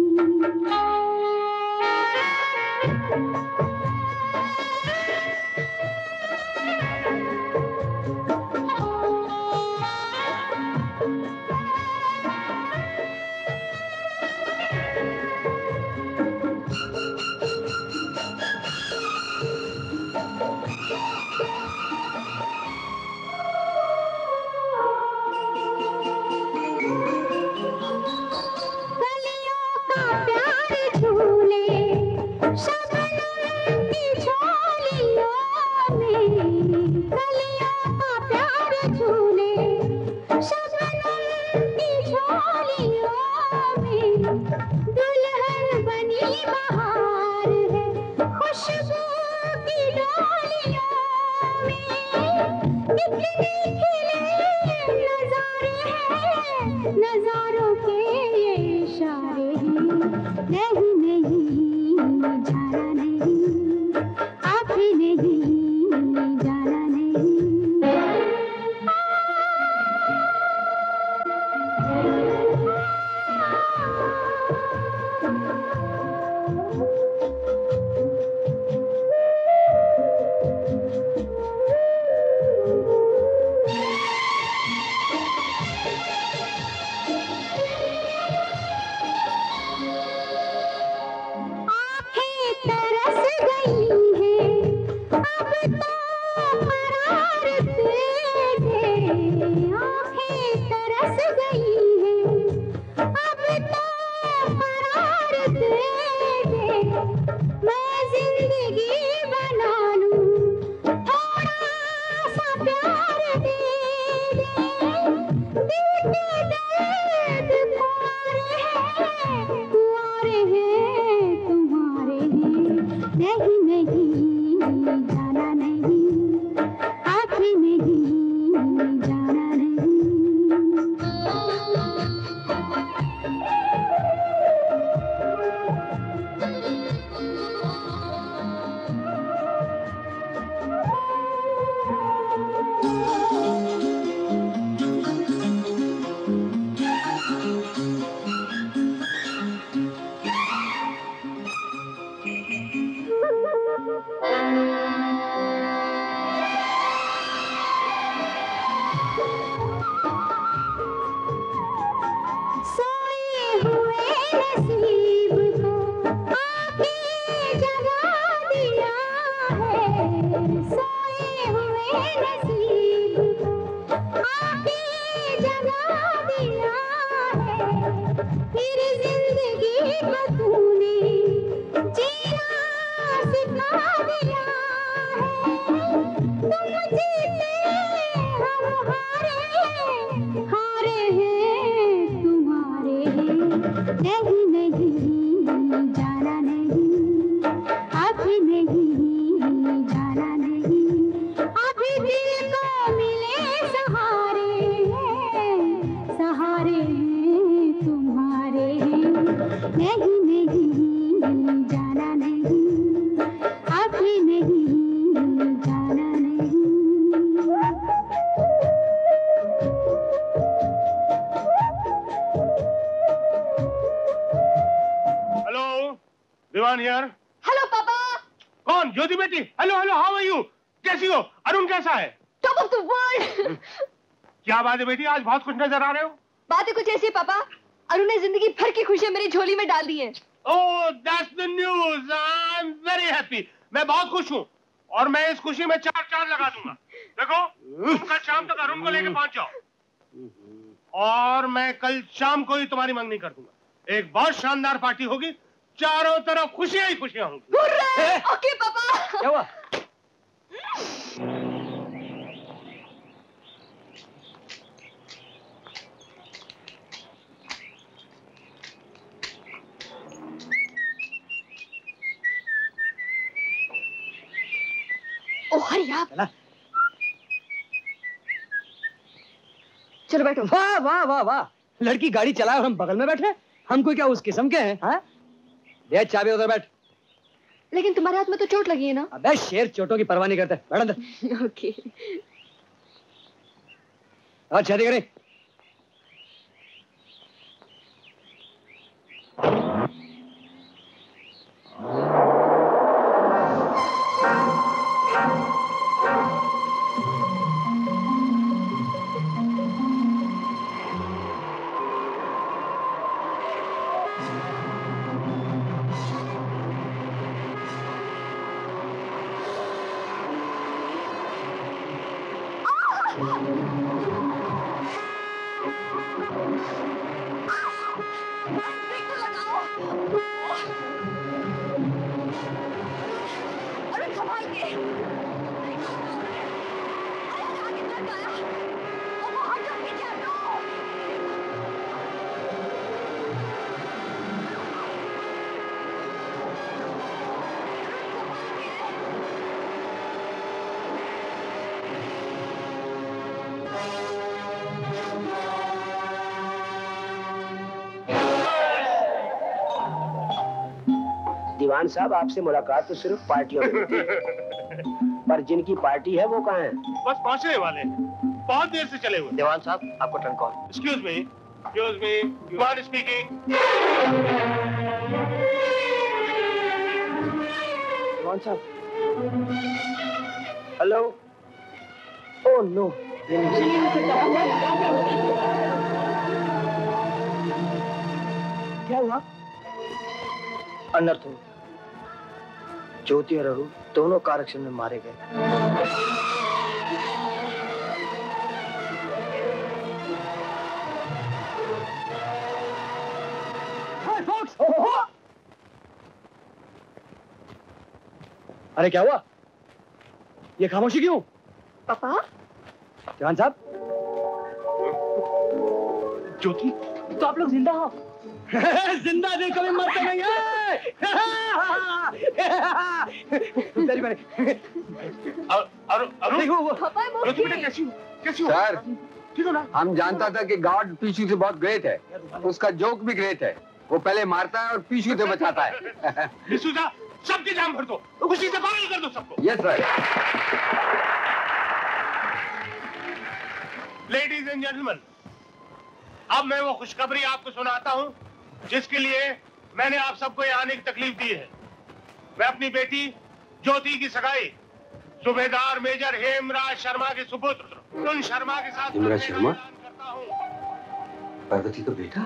कलियों का प्यार झूले शबनम की झोलियों में, कलियों का प्यार झूले शबनम की झोलियों में, दुल्हन बनी बहार है खुशबू की डोलियों में, कितने खिले नजारे हैं, नजारों के ये इशारे हैं, नहीं नहीं जाना नहीं, अभी नहीं जाना नहीं। आँखें तरस गई हैं, अब तो करार दे दे, आँखें तरस गई हैं, अब तो करार दे दे, मैं जिंदगी बना लूं, थोड़ा सा प्यार दे दे, दिल के दर्द कुंवारे हैं तुम्हारे हैं, नहीं नहीं जाना नहीं, अभी नहीं जाना नहीं। सोए हुए नसीब को आके जगा दिया है, सोए हुए नसीब को आके जगा दिया है, फिर जिंदगी को तूने जीना सिखा दिया है, तुम जीते हम हारे, हारे हैं तुम्हारे हैं, नहीं नहीं जाना नहीं, अभी नहीं जाना नहीं, अभी दिल को मिले सहारे हैं, सहारे हैं तुम्हारे हैं, नहीं नहीं जाना नहीं, अभी नहीं जाना नहीं। हेलो, दीवान यार। हेलो पापा। कौन? ज्योति बेटी। Hello hello, how are you? कैसी हो? अरुण कैसा है? Top of the world. क्या बात है बेटी, आज बहुत खुश नजर आ रहे हो। बातें कुछ ऐसी है पापा, अरुण ने जिंदगी भर की खुशियां मेरी झोली में डाल दी हैं। Oh, that's the news. I am very happy. मैं बहुत खुश हूँ और मैं इस खुशी में 4 चांद लगा दूंगा। देखो, तुम कल शाम तक अरुण को लेके पहुंच जाओ। और मैं कल शाम को ही तुम्हारी मंगनी कर दूंगा। एक बहुत शानदार पार्टी होगी, चारों तरफ खुशियां ही खुशियां होंगी। ओके पापा। क्या हुआ? ओ हरी आप। चलो बैठो। वाह वाह वाह वाह, लड़की गाड़ी चलाए और हम बगल में बैठे। हमको क्या उस किस्म के हैं? हाँ, दे चाबी, उधर बैठ। लेकिन तुम्हारे हाथ में तो चोट लगी है ना। अबे शेर चोटों की परवाह नहीं करते, बैठ अंदर। ओके। और शादी करें। दीवान साहब, आपसे मुलाकात तो सिर्फ पार्टियों में होती है, पर जिनकी पार्टी है वो कहाँ है? बस पहुंचने वाले हैं, बहुत देर से चले हुए। दीवान साहब, आपको trunk call. Excuse me, Diwan speaking. Diwan साहब, हेलो। Oh no. क्या हुआ? अनर्थ हो। ज्योति और अरुण दोनों कार एक्सीडेंट में मारे गए। अरे क्या हुआ? ये खामोशी क्यों? पापा? जवान साहब? ज्योति, तो आप लोग जिंदा हो? जिंदा नहीं, कभी मरते नहीं है। सर, हम जानता था कि गॉड पीछू से बहुत ग्रेट है, उसका जोक भी ग्रेट है। वो पहले मारता है और पीछू से बचाता है। सबकी जान भर दो, खुशी से पागल कर दो सबको। Yes sir. Ladies and gentleman, अब मैं वो खुशखबरी आपको सुनाता हूँ जिसके लिए मैंने आप सबको यहाँ आने की तकलीफ दी है। मैं अपनी बेटी ज्योति की सगाई सूबेदार मेजर हेमराज शर्मा के सुपुत्र टुन शर्मा के साथ हेमराज शर्मा? करता हूँ। पार्वती का बेटा?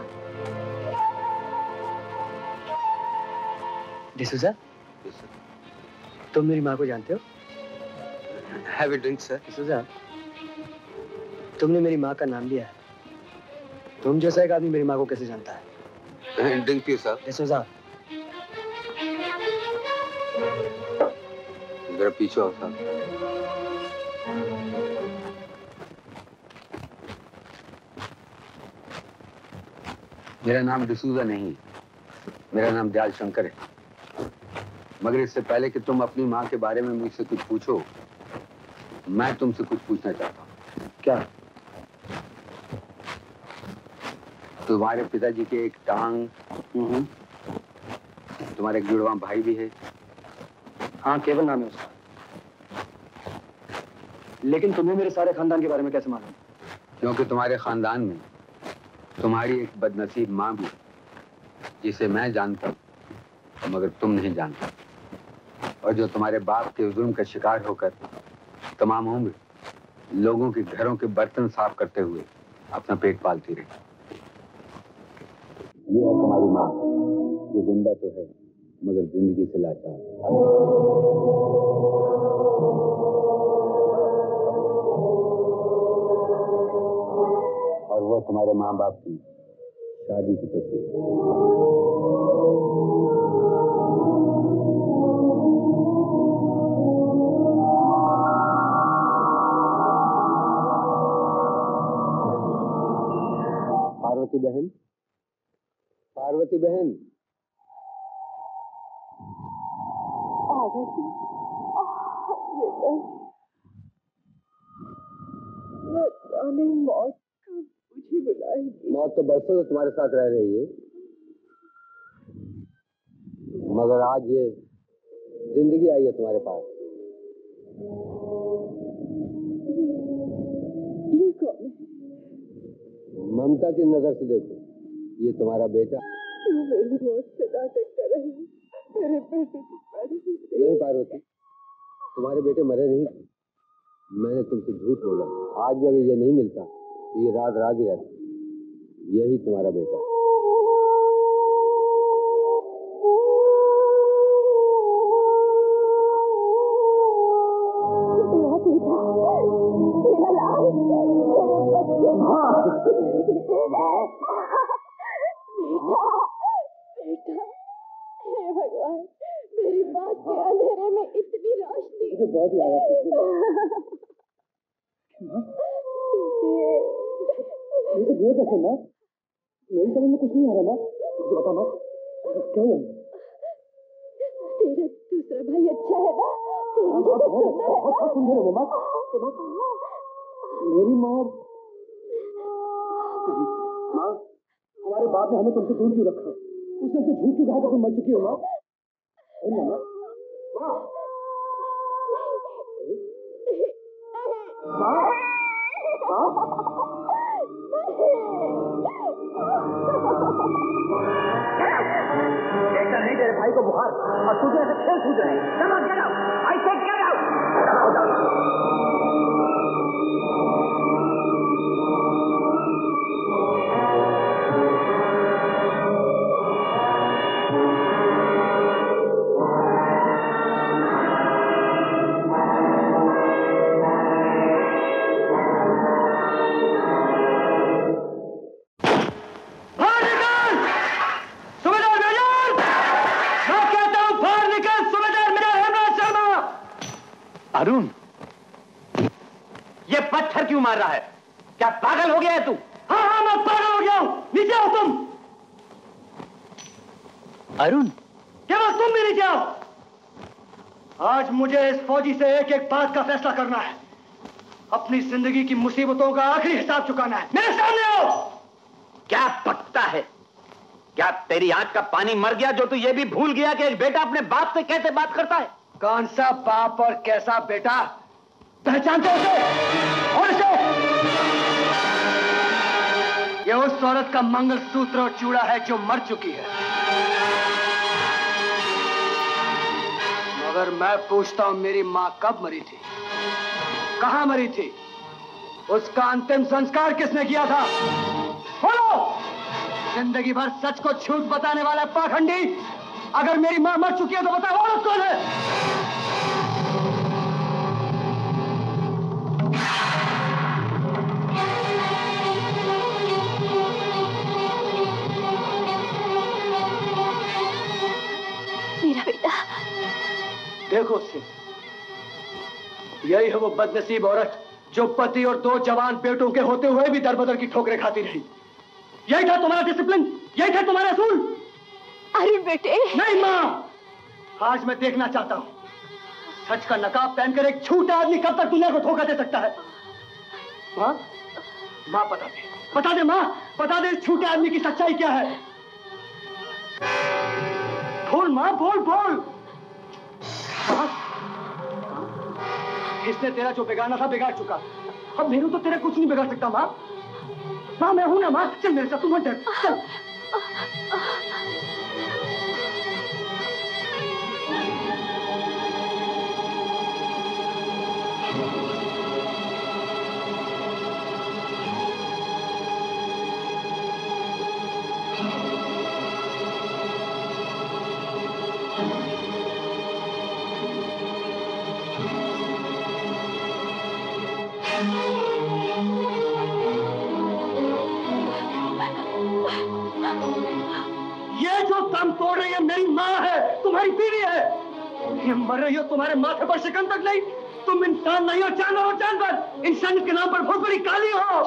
डिसूजा, तुम मेरी माँ को जानते हो? Have a drink sir. D'Souza, तुमने मेरी माँ का नाम लिया है। तुम जैसा एक आदमी मेरी माँ को कैसे जानता है? ड्रिंक पियो सर। डिसूजा, जरा पीछे आओ साहब। मेरा नाम डिसूजा नहीं, मेरा नाम दयाल शंकर है। मगर इससे पहले कि तुम अपनी माँ के बारे में मुझसे कुछ पूछो, मैं तुमसे कुछ पूछना चाहता हूँ। क्या? तुम्हारे पिताजी के एक टांग, तुम्हारे एक जुड़वा भाई भी है। हाँ, केवल नाम है उसका। लेकिन तुम्हें मेरे सारे खानदान के बारे में कैसे मालूम? क्योंकि तुम्हारे खानदान में तुम्हारी एक बदनसीब माँ भी, जिसे मैं जानता हूँ मगर तुम नहीं जानता, और जो तुम्हारे बाप के जुल्म का शिकार होकर तमाम उम्र लोगों के घरों के बर्तन साफ करते हुए अपना पेट पालती रही। ये है तुम्हारी माँ, जो जिंदा तो है मगर जिंदगी से लाचार। और वो वो तुम्हारे माँ बाप की शादी की तस्वीर। पार्वती बहन, पार्वती बहन, आ गए तुम। ये न जाने मौत कब मुझे बुलाएगी। मौत तो बरसों से तुम्हारे साथ रह रही है, मगर आज ये जिंदगी आई है तुम्हारे पास। ये कौन है? ममता की नजर से देखो, ये तुम्हारा बेटा। क्यों मेरी मौत से नाटक कर रहे हो? मेरे बेटे तो मरे नहीं पार्वती, तुम्हारे बेटे मरे नहीं थे। मैंने तुमसे झूठ बोला। आज भी अगर ये नहीं मिलता तो ये राज राज ही रहता। यही तुम्हारा बेटा है। मेरा लाल, मेरे बच्चे। बेटा, हे भगवान, मेरी बात के अंधेरे में इतनी रोशनी। मुझे बहुत याद आती है। मुझे बोल कैसे माँ? मेरी समझ में कुछ नहीं आ रहा माँ। मुझे बता माँ, क्या हुआ? तेरा दूसरा भाई अच्छा है ना? तेरी जैसा सुंदर है ना? सुंदर है माँ। मेरी माँ, माँ, हमारे बाप ने हमें तुमसे दूर क्यों रखा? उसने हमसे झूठ क्यों कहा कि तुम मर चुकी हो माँ? और माँ, माँ, देखा नहीं तेरे भाई को बुखार और तुझे ऐसे खेल सूझ रहे हैं। Come on, get out! I said get out! Arun, ये पत्थर क्यों मार रहा है? क्या पागल हो गया है तू? हाँ हाँ, मैं पागल हो गया हूं। नीचे आओ तुम। अरुण, केवल तुम भी नीचे आओ। आज मुझे इस फौजी से एक एक बात का फैसला करना है। अपनी जिंदगी की मुसीबतों का आखिरी हिसाब चुकाना है। मेरे सामने आओ। क्या पकता है? क्या तेरी आंख का पानी मर गया जो तू ये भी भूल गया कि एक बेटा अपने बाप से कैसे बात करता है? कौन सा बाप और कैसा बेटा? पहचानते हो उसे? और इसे? ये उस औरत का मंगलसूत्र और चूड़ा है जो मर चुकी है। मगर मैं पूछता हूं, मेरी मां कब मरी थी? कहां मरी थी? उसका अंतिम संस्कार किसने किया था? बोलो! जिंदगी भर सच को झूठ बताने वाला पाखंडी, अगर मेरी मां मर चुकी है तो बताओ औरत कौन है? मेरा बेटा। देखो सिंह, यही है वो बदनसीब औरत जो पति और 2 जवान बेटों के होते हुए भी दरबदर की ठोकरें खाती रही। यही था तुम्हारा डिसिप्लिन? यही था तुम्हारा असूल? अरे बेटे। नहीं मां, आज मैं देखना चाहता हूं सच का नकाब पहनकर एक झूठा आदमी कब तक दुनिया को धोखा दे सकता है। मां, मां बता दे मां, बता दे इस झूठे आदमी की सच्चाई क्या है। बोल मां, बोल बोल। मां, इसने तेरा जो बिगाड़ना था बिगाड़ चुका। अब मेरू तो तेरा कुछ नहीं बिगाड़ सकता मां। मां, मैं हूं ना मां। चल मेरे साथ, तू मत डर। चल। ये जो दम तोड़ रही है मेरी माँ है, तुम्हारी बीवी है। ये मर रही हो, तुम्हारे माथे पर शिकन तक नहीं। तुम इंसान नहीं हो, जानवर हो, जानवर। इंसानियत के नाम पर बहुत बड़ी काली हो।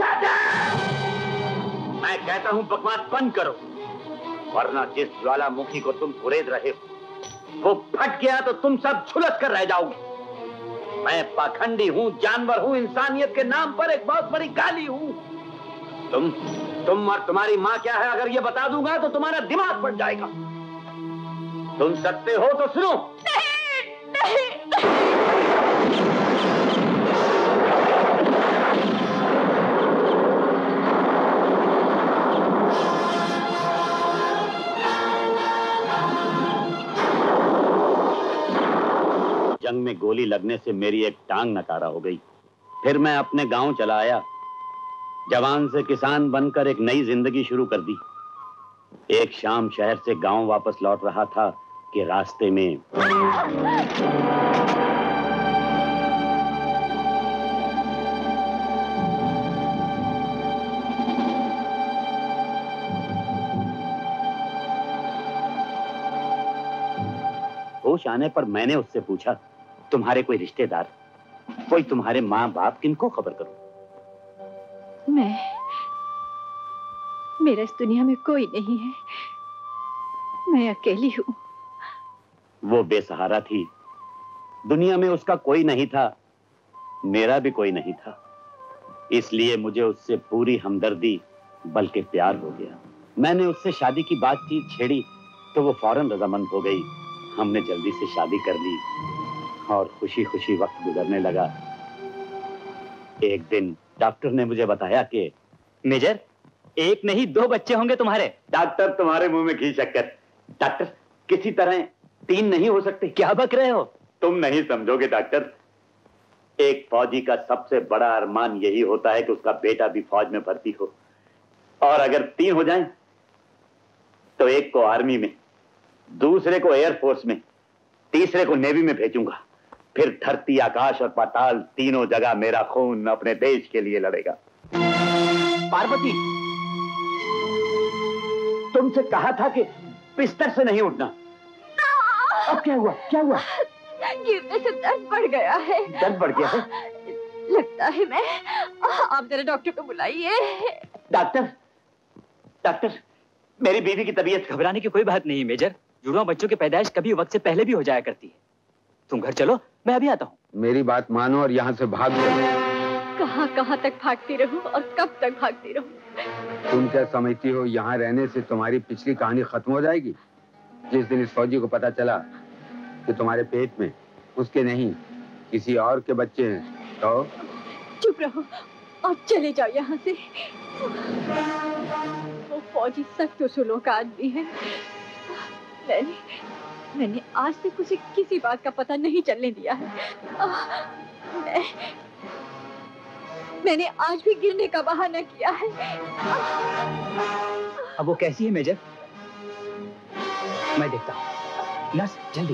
मैं कहता हूं बकवास बंद करो, वरना जिस ज्वालामुखी को तुम कुरेद रहे हो वो फट गया तो तुम सब झुलस कर रह जाओगे। मैं पाखंडी हूं, जानवर हूं, इंसानियत के नाम पर एक बहुत बड़ी गाली हूं। तुम और तुम्हारी माँ क्या है अगर ये बता दूंगा तो तुम्हारा दिमाग फट जाएगा। सुन सकते हो तो सुनो। नहीं। जंग में गोली लगने से मेरी एक टांग नकारा हो गई। फिर मैं अपने गांव चला आया, जवान से किसान बनकर एक नई जिंदगी शुरू कर दी। एक शाम शहर से गांव वापस लौट रहा था कि रास्ते में होश आने पर मैंने उससे पूछा, तुम्हारे कोई रिश्तेदार, कोई तुम्हारे माँ बाप, किनको खबर करूं? मेरा इस दुनिया में कोई नहीं है, मैं अकेली हूँ। वो बेसहारा थी, दुनिया में उसका कोई नहीं था, मेरा भी कोई नहीं था। इसलिए मुझे उससे पूरी हमदर्दी बल्कि प्यार हो गया। मैंने उससे शादी की बातचीत छेड़ी तो वो फौरन रजामंद हो गई। हमने जल्दी से शादी कर ली और खुशी खुशी वक्त गुजरने लगा। एक दिन डॉक्टर ने मुझे बताया कि मेजर, एक नहीं 2 बच्चे होंगे तुम्हारे। डॉक्टर, तुम्हारे मुंह में घी शक्कर। डॉक्टर, किसी तरह 3 नहीं हो सकते? क्या बक रहे हो? तुम नहीं समझोगे डॉक्टर। एक फौजी का सबसे बड़ा अरमान यही होता है कि उसका बेटा भी फौज में भर्ती हो, और अगर 3 हो जाएं, तो एक को आर्मी में, दूसरे को एयरफोर्स में, तीसरे को नेवी में भेजूंगा। फिर धरती, आकाश और पाताल तीनों जगह मेरा खून अपने देश के लिए लड़ेगा। पार्वती, तुमसे कहा था कि बिस्तर से नहीं उठना। अब क्या हुआ? क्या हुआ? गिरने से दर्द बढ़ गया है। दर्द बढ़ गया है? लगता है मैं, आप जरा डॉक्टर को बुलाइए। डॉक्टर, मेरी बीवी की तबीयत। घबराने की कोई बात नहीं मेजर, जुड़वा बच्चों की पैदाइश कभी वक्त से पहले भी हो जाया करती है। तुम घर चलो, मैं अभी आता हूँ। मेरी बात मानो और यहाँ से भाग जाओ। कहाँ तक भागती रहूं और कब तक भागती रहूं? तुम क्या समझती हो यहाँ रहने से तुम्हारी पिछली कहानी खत्म हो जाएगी? जिस दिन इस फौजी को पता चला कि तुम्हारे पेट में उसके नहीं किसी और के बच्चे हैं तो? चुप रहो और चले जाओ यहाँ से। वो फौजी सख्त उसूलों का आदमी है। मैंने आज तक उसे किसी बात का पता नहीं चलने दिया है। मैंने आज भी गिरने का बहाना किया है। अब वो कैसी है मेजर? मैं देखता हूँ। नर्स, जल्दी।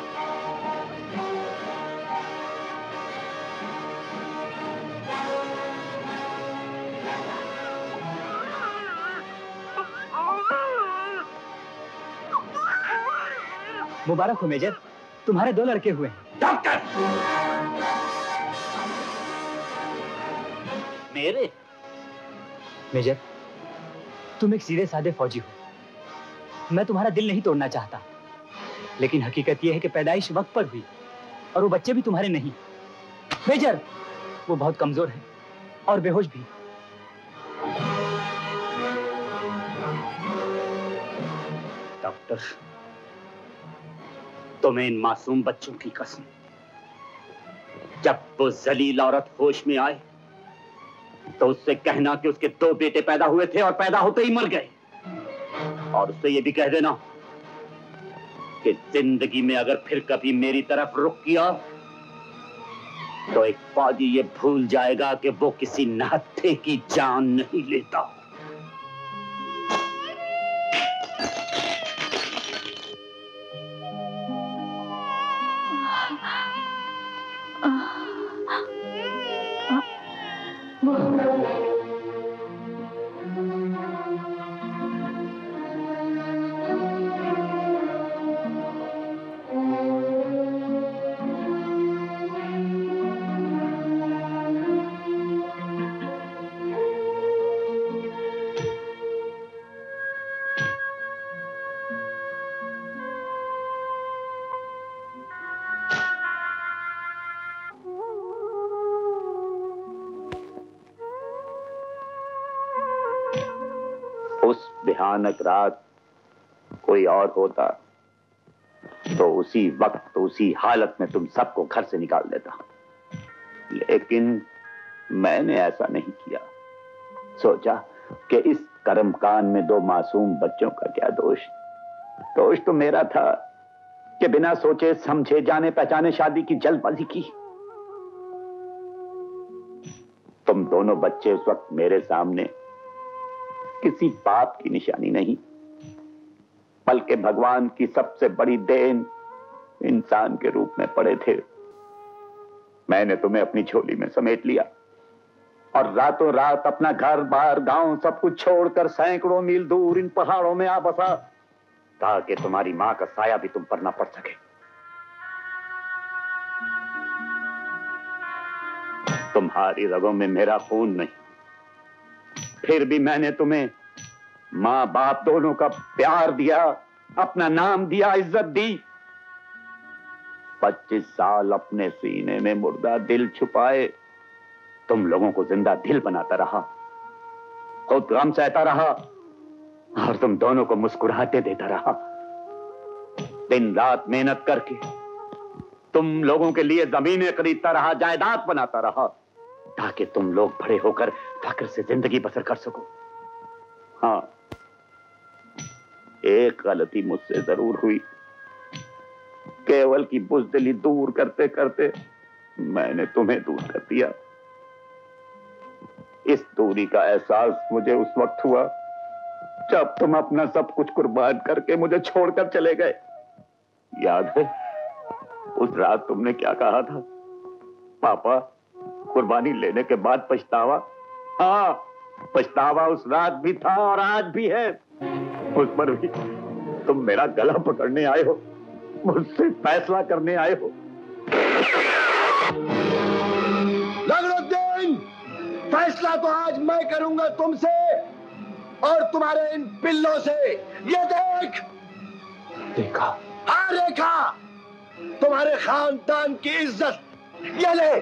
मुबारक हो मेजर, तुम्हारे 2 लड़के हुए हैं। डॉक्टर! मेरे? मेजर, तुम एक सीधे साधे फौजी हो। मैं तुम्हारा दिल नहीं तोड़ना चाहता, लेकिन हकीकत यह है कि पैदाइश वक्त पर हुई और वो बच्चे भी तुम्हारे नहीं। मेजर, वो बहुत कमजोर है और बेहोश भी। डॉक्टर, तुम्हें इन मासूम बच्चों की कसम, जब वो जलील औरत होश में आए तो उससे कहना कि उसके 2 बेटे पैदा हुए थे और पैदा होते ही मर गए, और उससे ये भी कह देना कि जिंदगी में अगर फिर कभी मेरी तरफ रुख किया तो एक फौजी ये भूल जाएगा कि वो किसी नहत्थे की जान नहीं लेता। उस भयानक रात कोई और होता तो उसी वक्त उसी हालत में तुम सबको घर से निकाल देता, लेकिन मैंने ऐसा नहीं किया। सोचा कि इस कर्मकांड में दो मासूम बच्चों का क्या दोष। दोष तो मेरा था कि बिना सोचे समझे जाने पहचाने शादी की जल्दबाजी की। तुम दोनों बच्चे उस वक्त मेरे सामने किसी पाप की निशानी नहीं, बल्कि भगवान की सबसे बड़ी देन इंसान के रूप में पड़े थे। मैंने तुम्हें अपनी झोली में समेट लिया और रातों रात अपना घर बार गांव सब कुछ छोड़कर सैकड़ों मील दूर इन पहाड़ों में आ बसा, ताकि तुम्हारी मां का साया भी तुम पर ना पड़ सके। तुम्हारी रगों में मेरा खून नहीं, फिर भी मैंने तुम्हें मां बाप दोनों का प्यार दिया, अपना नाम दिया, इज्जत दी। 25 साल अपने सीने में मुर्दा दिल छुपाए तुम लोगों को जिंदा दिल बनाता रहा, खुद गम सहता रहा और तुम दोनों को मुस्कुराते देता रहा। दिन रात मेहनत करके तुम लोगों के लिए जमीनें खरीदता रहा, जायदाद बनाता रहा, ताकि तुम लोग बड़े होकर फक्र से जिंदगी बसर कर सको। हाँ, एक गलती मुझसे जरूर हुई। केवल की बुज़दिली दूर करते करते मैंने तुम्हें दूर कर दिया। इस दूरी का एहसास मुझे उस वक्त हुआ जब तुम अपना सब कुछ कुर्बान करके मुझे छोड़कर चले गए। याद है उस रात तुमने क्या कहा था? पापा, कुर्बानी लेने के बाद पछतावा? हाँ, पछतावा उस रात भी था और आज भी है। उस पर भी तुम मेरा गला पकड़ने आए हो, मुझसे फैसला करने आए हो। लगरुद्दीन, फैसला तो आज मैं करूंगा तुमसे और तुम्हारे इन पिल्लों से। ये देख। देखा? हाँ देखा। तुम्हारे खानदान की इज्जत। ये ले।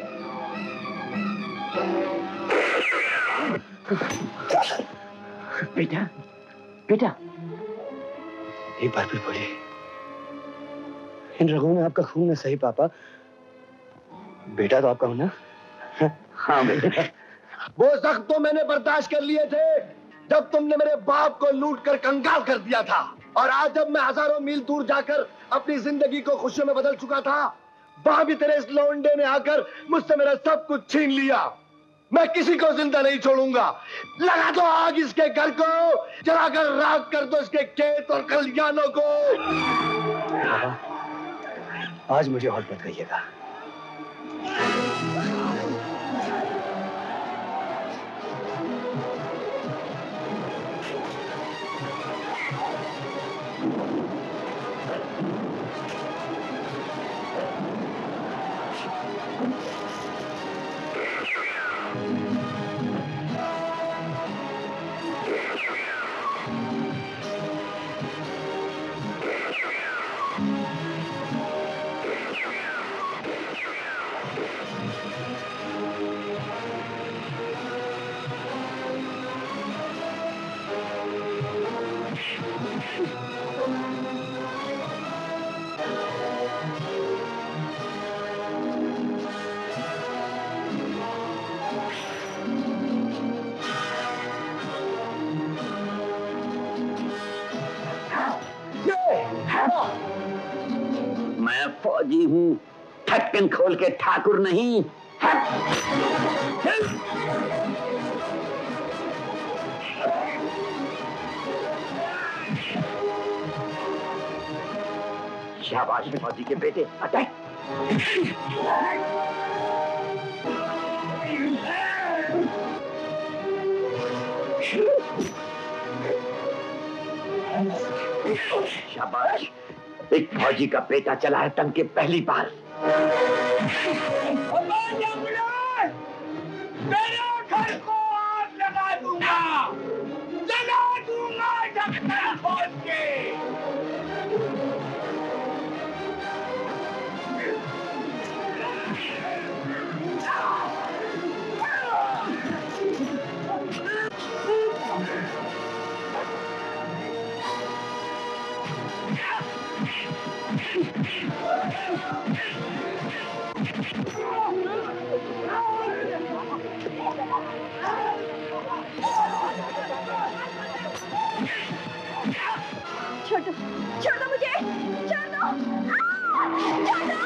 बेटा, बेटा, एक बार फिर बोलिए। इन रगों में आपका खून है, सही पापा? बेटा तो आपका हूं ना? हाँ बेटा। वो सख्त तो मैंने बर्दाश्त कर लिए थे जब तुमने मेरे बाप को लूट कर कंगाल कर दिया था, और आज जब मैं हजारों मील दूर जाकर अपनी जिंदगी को खुशियों में बदल चुका था, वहां भी तेरे इस लौंडे ने आकर मुझसे मेरा सब कुछ छीन लिया। मैं किसी को जिंदा नहीं छोड़ूंगा। लगा दो आग इसके घर को, जलाकर राख कर दो इसके खेत और खलिहानों को। आज मुझे और मत कहिएगा। मैं फौजी हूँ, ढक्कन खोल के ठाकुर नहीं। शाबाश फौजी के बेटे, अटैक। शाबाश, एक फौजी का बेटा चला है तंग के पहली बार। मेरे घर को आग लगा दूंगा ढक्कन खोल के। छोड़ दो मुझे, छोड़ दो, छोड़ दो,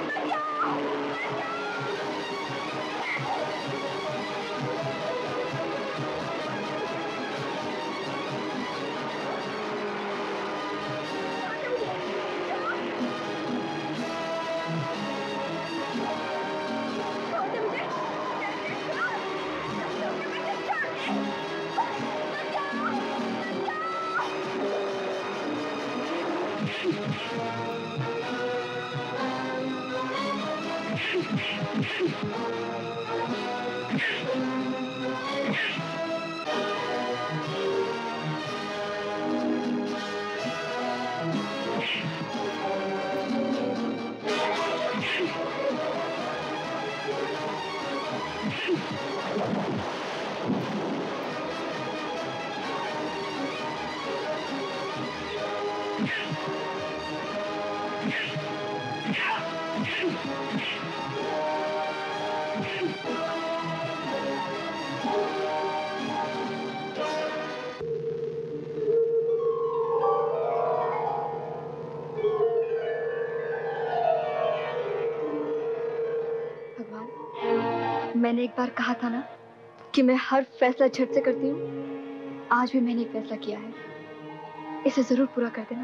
मैंने एक बार कहा था ना कि मैं हर फैसला झट से करती हूँ। आज भी मैंने एक फैसला किया है, इसे जरूर पूरा कर देना।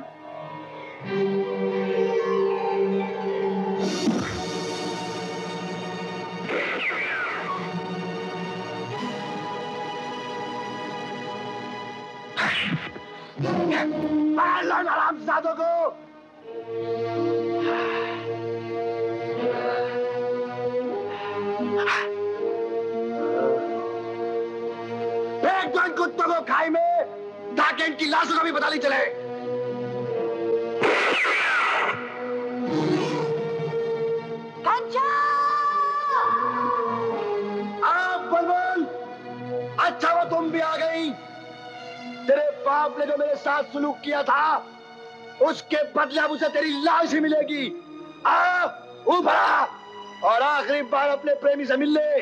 हरामजादों को कुत्तों को खाई में, ताकि इनकी लाशों का भी पता नहीं चले। बुलबुल, अच्छा वो तुम भी आ गई। तेरे बाप ने जो मेरे साथ सुलूक किया था, उसके बदले अब उसे तेरी लाश ही मिलेगी। आ, ऊपर आ और आखिरी बार अपने प्रेमी से मिल ले।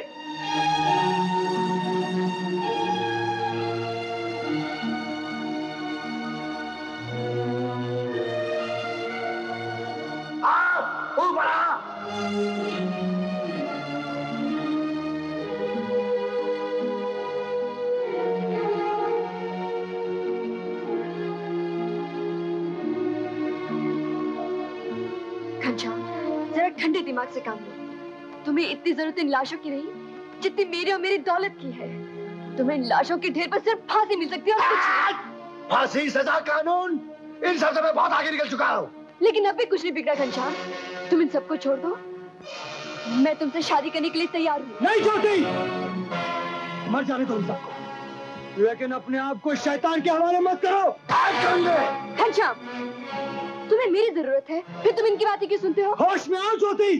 जरा ठंडे दिमाग से काम लो। तुम्हें इतनी जरूरत इन लाशों की नहीं जितनी मेरी और मेरी दौलत की है। तुम्हें इन लाशों के ढेर पर सिर्फ फांसी मिल सकती है और कुछ नहीं। फांसी, सजा, कानून, इन सब से मैं बहुत आगे निकल चुका हूँ। लेकिन अब भी कुछ नहीं बिगड़ा घनश्याम। तुम इन सबको छोड़ दो, मैं तुमसे शादी करने के लिए तैयार हूँ। नहीं छोटी, मर जाने दो इन सबको, लेकिन अपने आप को शैतान के हवाले मत करो। घनश्याम, तुम्हें मेरी जरूरत है, फिर तुम इनकी बातें क्यों सुनते हो? होश में आओ ज्योति।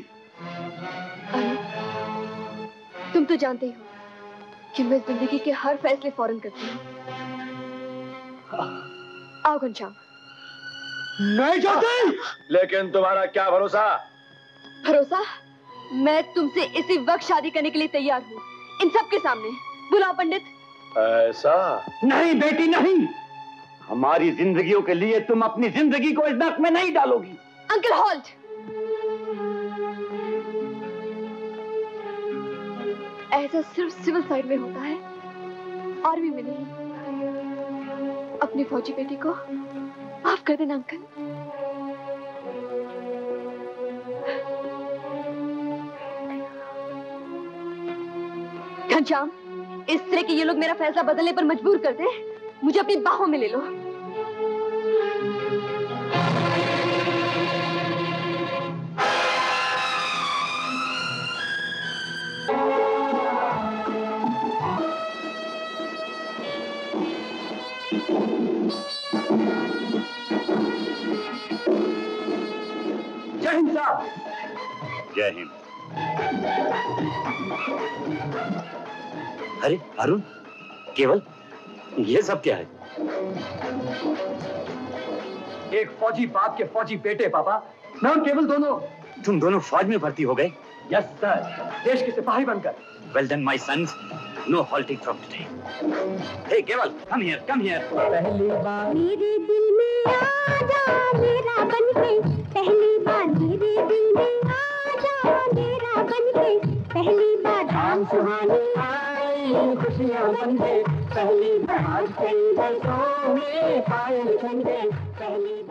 तुम तो जानते ही हो कि मैं जिंदगी के हर फैसले फौरन करती हूँ। आओ घनश्याम। नहीं ज्योति। लेकिन तुम्हारा क्या भरोसा? भरोसा? मैं तुमसे इसी वक्त शादी करने के लिए तैयार हूँ, इन सब के सामने। बुलाओ पंडित। ऐसा? नहीं बेटी नहीं, हमारी जिंदगियों के लिए तुम अपनी जिंदगी को इस नर्क में नहीं डालोगी। अंकल हॉल्ट, ऐसा सिर्फ सिविल साइड में होता है, आर्मी में नहीं। अपनी फौजी बेटी को माफ कर देना अंकल। घनश्याम, इस तरह के ये लोग मेरा फैसला बदलने पर मजबूर कर दे, मुझे अपनी बाहों में ले लो। जय हिंद साहब। जय हिंद। अरे अरुण, केवल ये सब क्या है? एक फौजी बाप के फौजी बेटे पापा, मैं और केवल दोनों। तुम दोनों फौज में भर्ती हो गए? यस सर, देश के सिपाही बनकर। Well done my sons. No halting from today. Hey, Keval, come here, come here. पहली बार मेरे दिल में आजा मेरा बनके, पहली बार मेरे दिल में आजा मेरा बनके, पहली बार शाम सुहानी आई खुशियाँ बनके, पहली बार आज कई बरसों में पायल बनके, पहली